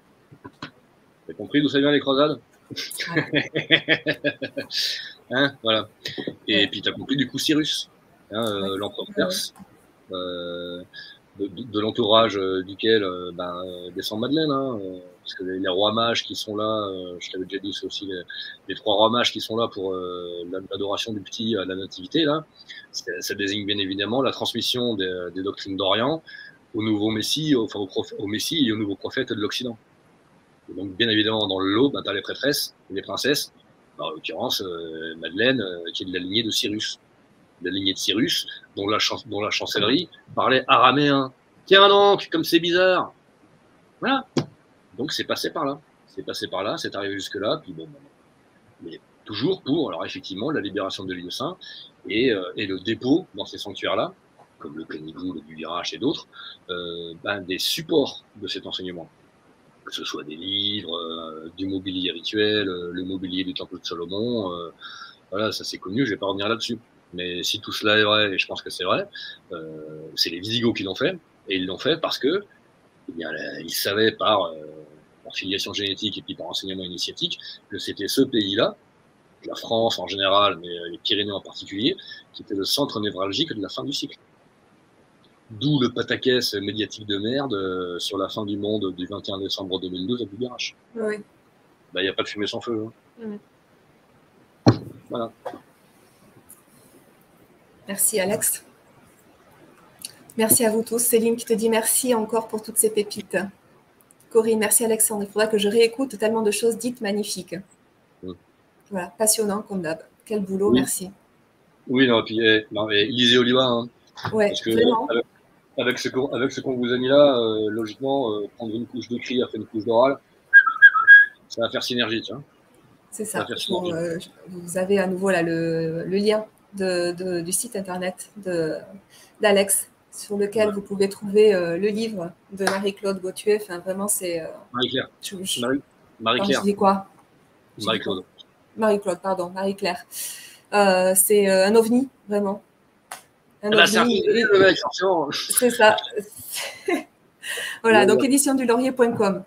T'as compris d'où ça vient les croisades? Ah. Hein, voilà. Et ouais. Puis t'as compris du coup Cyrus, hein, ouais. euh, l'empereur perse, ouais. euh, de, de, de l'entourage euh, duquel euh, ben, euh, descend Madeleine, hein, euh, parce que les, les rois mages qui sont là, euh, je t'avais déjà dit, c'est aussi les, les trois rois mages qui sont là pour euh, l'adoration du petit à la nativité, là. Ça désigne bien évidemment la transmission des, des doctrines d'Orient, au nouveau Messie, enfin au, au Messie et au nouveau prophète de l'Occident. Donc, bien évidemment, dans le lot, ben, tu as les prêtresses, les princesses, en l'occurrence, euh, Madeleine, euh, qui est de la lignée de Cyrus. De la lignée de Cyrus, dont la, dont la chancellerie parlait araméen. Tiens donc, comme c'est bizarre. Voilà. Donc, c'est passé par là. C'est passé par là, c'est arrivé jusque-là, puis bon, mais toujours pour, alors effectivement, la libération de lieux saints et, euh, et le dépôt dans ces sanctuaires-là, comme le Clénigou, le Gulirache et d'autres, euh, ben, des supports de cet enseignement. Que ce soit des livres, euh, du mobilier rituel, euh, le mobilier du Temple de Salomon, euh, voilà, ça c'est connu, je vais pas revenir là-dessus. Mais si tout cela est vrai, et je pense que c'est vrai, euh, c'est les Visigoths qui l'ont fait, et ils l'ont fait parce que, eh bien, ils savaient par, euh, par filiation génétique et puis par enseignement initiatique que c'était ce pays-là, la France en général, mais les Pyrénées en particulier, qui était le centre névralgique de la fin du cycle. D'où le pataquès médiatique de merde euh, sur la fin du monde du vingt et un décembre deux mille douze à Gulirache. Oui. Bah, il n'y a pas de fumée sans feu. Hein. Mm. Voilà. Merci Alex. Merci à vous tous. Céline qui te dit merci encore pour toutes ces pépites. Corinne, merci Alexandre. Il faudra que je réécoute tellement de choses dites magnifiques. Mm. Voilà, passionnant comme d'hab. Quel boulot, oui. Merci. Oui, non, puis eh, non, mais lisez Oliva. Hein, ouais, parce que vraiment. Avec, avec ce qu'on avec ce qu'on vous a mis là, euh, logiquement, euh, prendre une couche d'écrit après une couche d'oral, ça va faire synergie, tu vois. C'est ça. ça Pour, euh, vous avez à nouveau là le, le lien de, de, du site internet d'Alex, sur lequel ouais. vous pouvez trouver euh, le livre de Marie-Claude Gauthier. Enfin, vraiment, c'est. Euh, Marie-Claire. Je, je, Marie, Marie-Claire. Je dis quoi Marie-Claude. Marie-Claude, pardon, Marie-Claire. Euh, c'est euh, un ovni, vraiment. Un ah ovni. Bah, c'est ça. Voilà, ouais, donc ouais. édition du laurier point com.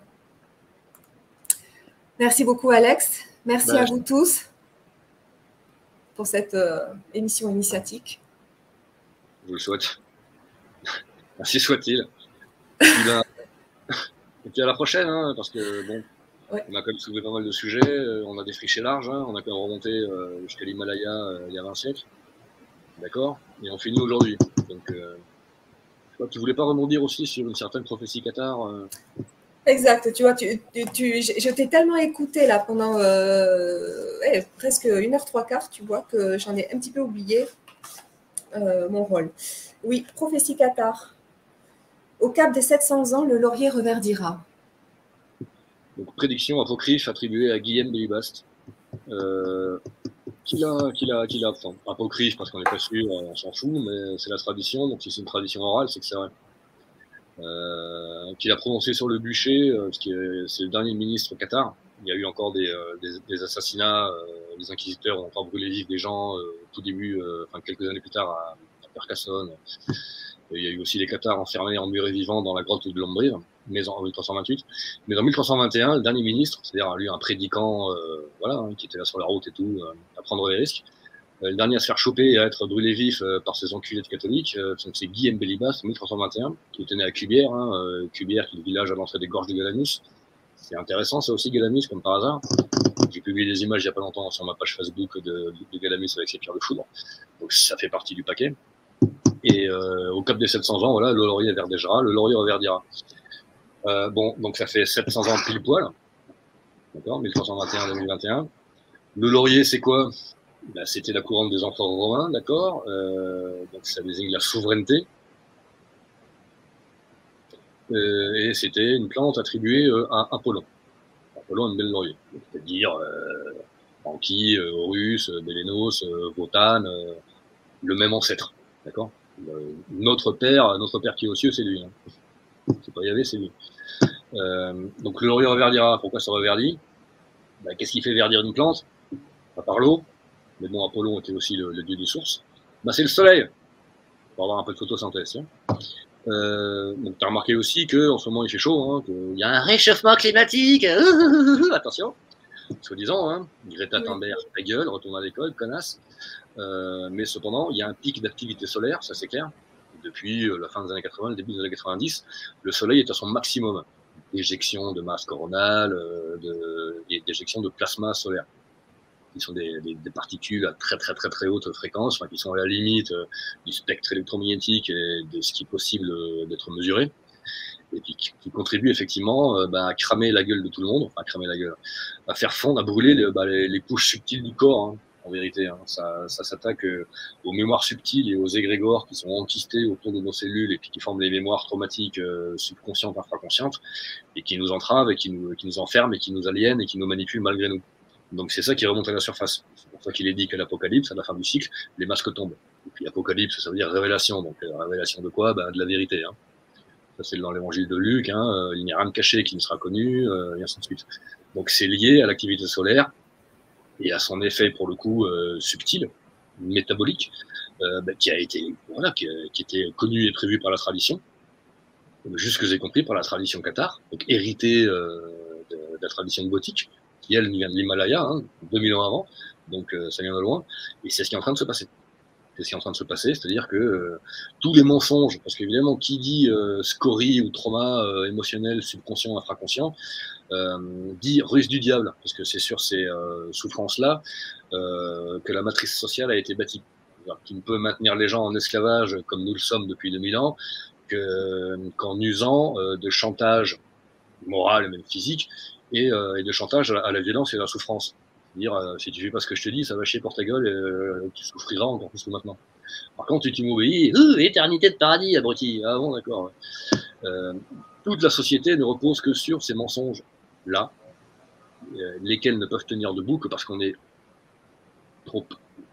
Merci beaucoup, Alex. Merci bah, à vous tous pour cette euh, émission initiatique. Je vous le souhaite. Ainsi soit-il. Et, ben, et puis à la prochaine, hein, parce que bon, ouais. on a quand même soulevé pas mal de sujets, euh, on a défriché large, hein, on a quand même remonté euh, jusqu'à l'Himalaya euh, il y a vingt siècles. D'accord. Et on finit aujourd'hui. Donc, euh, je crois que tu voulais pas rebondir aussi sur une certaine prophétie cathare. Euh... Exact. Tu vois, tu, tu, tu, je t'ai tellement écouté là pendant euh, ouais, presque une heure trois quarts, tu vois, que j'en ai un petit peu oublié euh, mon rôle. Oui, prophétie cathare. Au cap des sept cents ans, le laurier reverdira. Donc, prédiction apocryphe attribuée à Guillaume Bélibaste. Euh, Qu'il a, qu'il a, qu'il a, enfin, apocryphe parce qu'on n'est pas sûr, on s'en fout, mais c'est la tradition, donc si c'est une tradition orale, c'est que c'est vrai. Euh, qu'il a prononcé sur le bûcher, euh, parce que c'est le dernier ministre Qatar. Il y a eu encore des, euh, des, des assassinats, euh, les inquisiteurs ont encore brûlé vifs des gens, euh, tout début, euh, enfin quelques années plus tard à, à Carcassonne. Et il y a eu aussi les Cathares enfermés, emmurés vivants dans la grotte de l'Ombrive, mais en mille trois cent vingt-huit. Mais en mille trois cent vingt et un, le dernier ministre, c'est-à-dire lui un prédicant, euh, voilà, hein, qui était là sur la route et tout, euh, à prendre des risques, euh, le dernier à se faire choper et à être brûlé vif euh, par ces enculés de catholiques, euh, c'est Guillaume Bélibaste en mille trois cent vingt et un, qui était né à Cubière, hein, euh, Cubière qui est le village à l'entrée des gorges de Galamus. C'est intéressant, ça aussi, Galamus, comme par hasard. J'ai publié des images il n'y a pas longtemps sur ma page Facebook de, de Galamus avec ses pierres de foudre. Donc ça fait partie du paquet. Et euh, au cap des sept cents ans, voilà, le laurier verdégera, le laurier reverdira. Euh, bon, donc ça fait sept cents ans pile poil. D'accord, mille trois cent vingt et un à deux mille vingt et un. Le laurier, c'est quoi? Ben, c'était la couronne des empereurs romains, d'accord. Euh, donc ça désigne la souveraineté. Euh, et c'était une plante attribuée euh, à Apollon. Apollon aime bien le laurier. C'est-à-dire euh, Anki, euh, Horus, euh, Bélénos, euh, Wotan, euh, le même ancêtre, d'accord. Euh, notre père, notre père qui est aux cieux, c'est lui. Hein. C'est pas Yahvé, c'est lui. Euh, donc le laurier reverdira. Pourquoi ça reverdit? Ben, qu'est-ce qui fait verdir une plante? À part l'eau. Mais bon, Apollon était aussi le, le dieu des sources. Ben, c'est le soleil. Pour avoir un peu de photosynthèse. Hein. Euh, donc tu as remarqué aussi qu'en ce moment il fait chaud, hein, qu'il y a un réchauffement climatique. Attention. Soi-disant, hein. Greta Thunberg, ta gueule, retourne à l'école, connasse. Euh, mais cependant, il y a un pic d'activité solaire, ça c'est clair. Depuis la fin des années quatre-vingts, le début des années quatre-vingt-dix, le soleil est à son maximum. D'éjection de masse coronale, de, d'éjection de plasma solaire. qui sont des, des, des particules à très très très très haute fréquence, enfin, qui sont à la limite euh, du spectre électromagnétique et de ce qui est possible euh, d'être mesuré, et puis qui, qui contribuent effectivement euh, bah, à cramer la gueule de tout le monde, enfin à cramer la gueule, à faire fondre, à brûler les, bah, les, les couches subtiles du corps, hein, en vérité. Hein. Ça, ça s'attaque euh, aux mémoires subtiles et aux égrégores qui sont enquistés autour de nos cellules et puis qui forment les mémoires traumatiques euh, subconscientes, infraconscientes, et qui nous entravent et qui nous, qui nous enferment et qui nous aliènent et qui nous manipulent malgré nous. Donc c'est ça qui remonte à la surface. C'est pour ça qu'il est dit qu'à l'Apocalypse, à la fin du cycle, les masques tombent. Et puis Apocalypse, ça veut dire révélation. Donc euh, révélation de quoi? Ben, de la vérité. Hein. Ça c'est dans l'évangile de Luc. Hein. Euh, il n'y a rien de caché qui ne sera connu, euh, et ainsi de suite. Donc c'est lié à l'activité solaire et à son effet pour le coup euh, subtil, métabolique, euh, ben, qui a été voilà, qui, qui était connu et prévu par la tradition, jusque j'ai compris par la tradition cathare, donc hérité euh, de, de la tradition gothique, qui elle vient de l'Himalaya, hein, deux mille ans avant, donc euh, ça vient de loin, et c'est ce qui est en train de se passer. C'est ce qui est en train de se passer, c'est-à-dire que euh, tous les mensonges, parce qu'évidemment, qui dit euh, scorie ou trauma euh, émotionnel, subconscient, infraconscient, euh, dit ruse du diable, parce que c'est sur ces euh, souffrances-là euh, que la matrice sociale a été bâtie, qui ne peut maintenir les gens en esclavage comme nous le sommes depuis deux mille ans, qu'en usant euh, de chantage moral et même physique, et, euh, et de chantage à la violence et à la souffrance. C'est-à-dire, euh, si tu fais pas ce que je te dis, ça va chier pour ta gueule et euh, tu souffriras encore plus que maintenant. Par contre, si tu m'obéis, euh, éternité de paradis, abruti. Ah bon, d'accord. Ouais. Euh, toute la société ne repose que sur ces mensonges-là, euh, lesquels ne peuvent tenir debout que parce qu'on est trop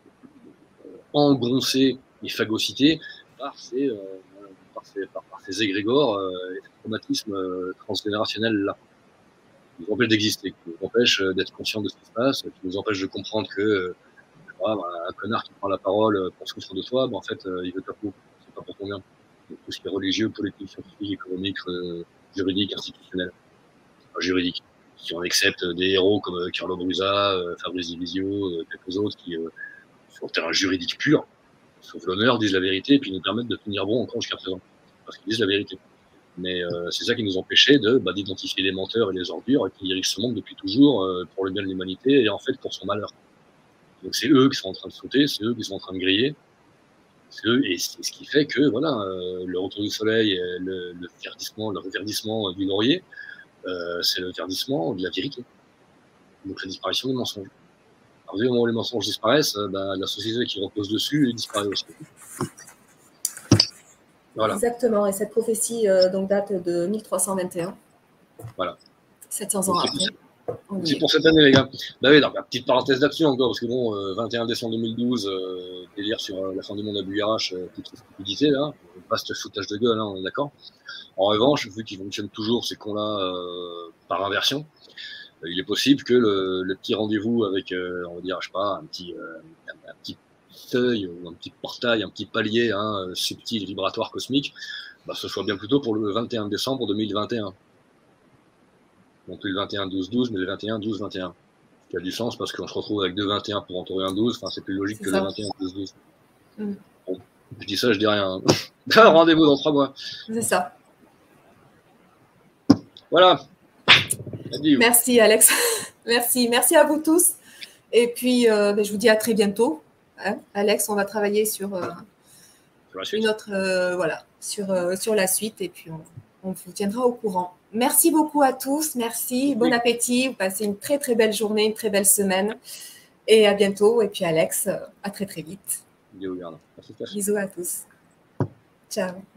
engoncé et phagocyté par ces, euh, par ces, par, par ces égrégores euh, et ces traumatismes euh, transgénérationnels-là. Qui nous empêche d'exister, qui nous empêche d'être conscient de ce qui se passe, qui nous empêche de comprendre que euh, bah, un connard qui prend la parole pour se foutre de toi, bah, en fait, euh, il veut ta peau, c'est pas pour ton bien. Donc, tout ce qui est religieux, politique, scientifique, économique, euh, juridique, institutionnel, enfin, juridique. Si on accepte des héros comme euh, Carlo Brusa, euh, Fabrice Divisio, euh, quelques autres qui, euh, sur le terrain juridique pur, sauf l'honneur, disent la vérité et puis nous permettent de tenir bon encore jusqu'à présent, parce qu'ils disent la vérité. Mais euh, c'est ça qui nous empêchait de bah, d'identifier les menteurs et les ordures qui dirigent ce monde depuis toujours euh, pour le bien de l'humanité et en fait pour son malheur. Donc c'est eux qui sont en train de sauter, c'est eux qui sont en train de griller, c'est eux, et c'est ce qui fait que voilà, euh, le retour du soleil, le, le verdissement, le reverdissement du laurier, euh, c'est le verdissement de la vérité. Donc la disparition des mensonges. Alors, dès le moment où les mensonges disparaissent, euh, bah, la société qui repose dessus disparaît aussi. Voilà. Exactement, et cette prophétie euh, donc date de mille trois cent vingt et un. Voilà. sept cents ans après. C'est pour cette année, les gars. Bah oui, donc, petite parenthèse d'action encore, parce que bon, euh, vingt et un décembre deux mille douze, euh, délire sur euh, la fin du monde à Buyarache, euh, toute stupidité, là, vaste foutage de gueule, hein, on est d'accord. En revanche, vu qu'ils fonctionnent toujours ces cons-là euh, par inversion, euh, il est possible que le, le petit rendez-vous avec, euh, on va dire, je sais pas, un petit, euh, un, un petit seuil ou un petit portail, un petit palier hein, subtil, vibratoire, cosmique, bah, ce soit bien plutôt pour le vingt et un décembre deux mille vingt et un. Non plus le vingt et un douze douze, mais le vingt et un douze vingt et un. Ce qui a du sens parce qu'on se retrouve avec deux vingt et un pour entourer un douze, enfin c'est plus logique que ça. Le vingt et un douze douze. Mm. Bon, je dis ça, je dis rien. Rendez-vous dans trois mois. C'est ça. Voilà. Adieu. Merci Alex. Merci. Merci à vous tous. Et puis, euh, ben, je vous dis à très bientôt. Hein, Alex, on va travailler sur, euh, sur une autre, euh, voilà, sur, euh, sur la suite et puis on, on vous tiendra au courant. Merci beaucoup à tous. Merci. Bon appétit. Vous passez une très, très belle journée, une très belle semaine. Et à bientôt. Et puis Alex, à très, très vite. Bisous, Bisous à tous. Ciao.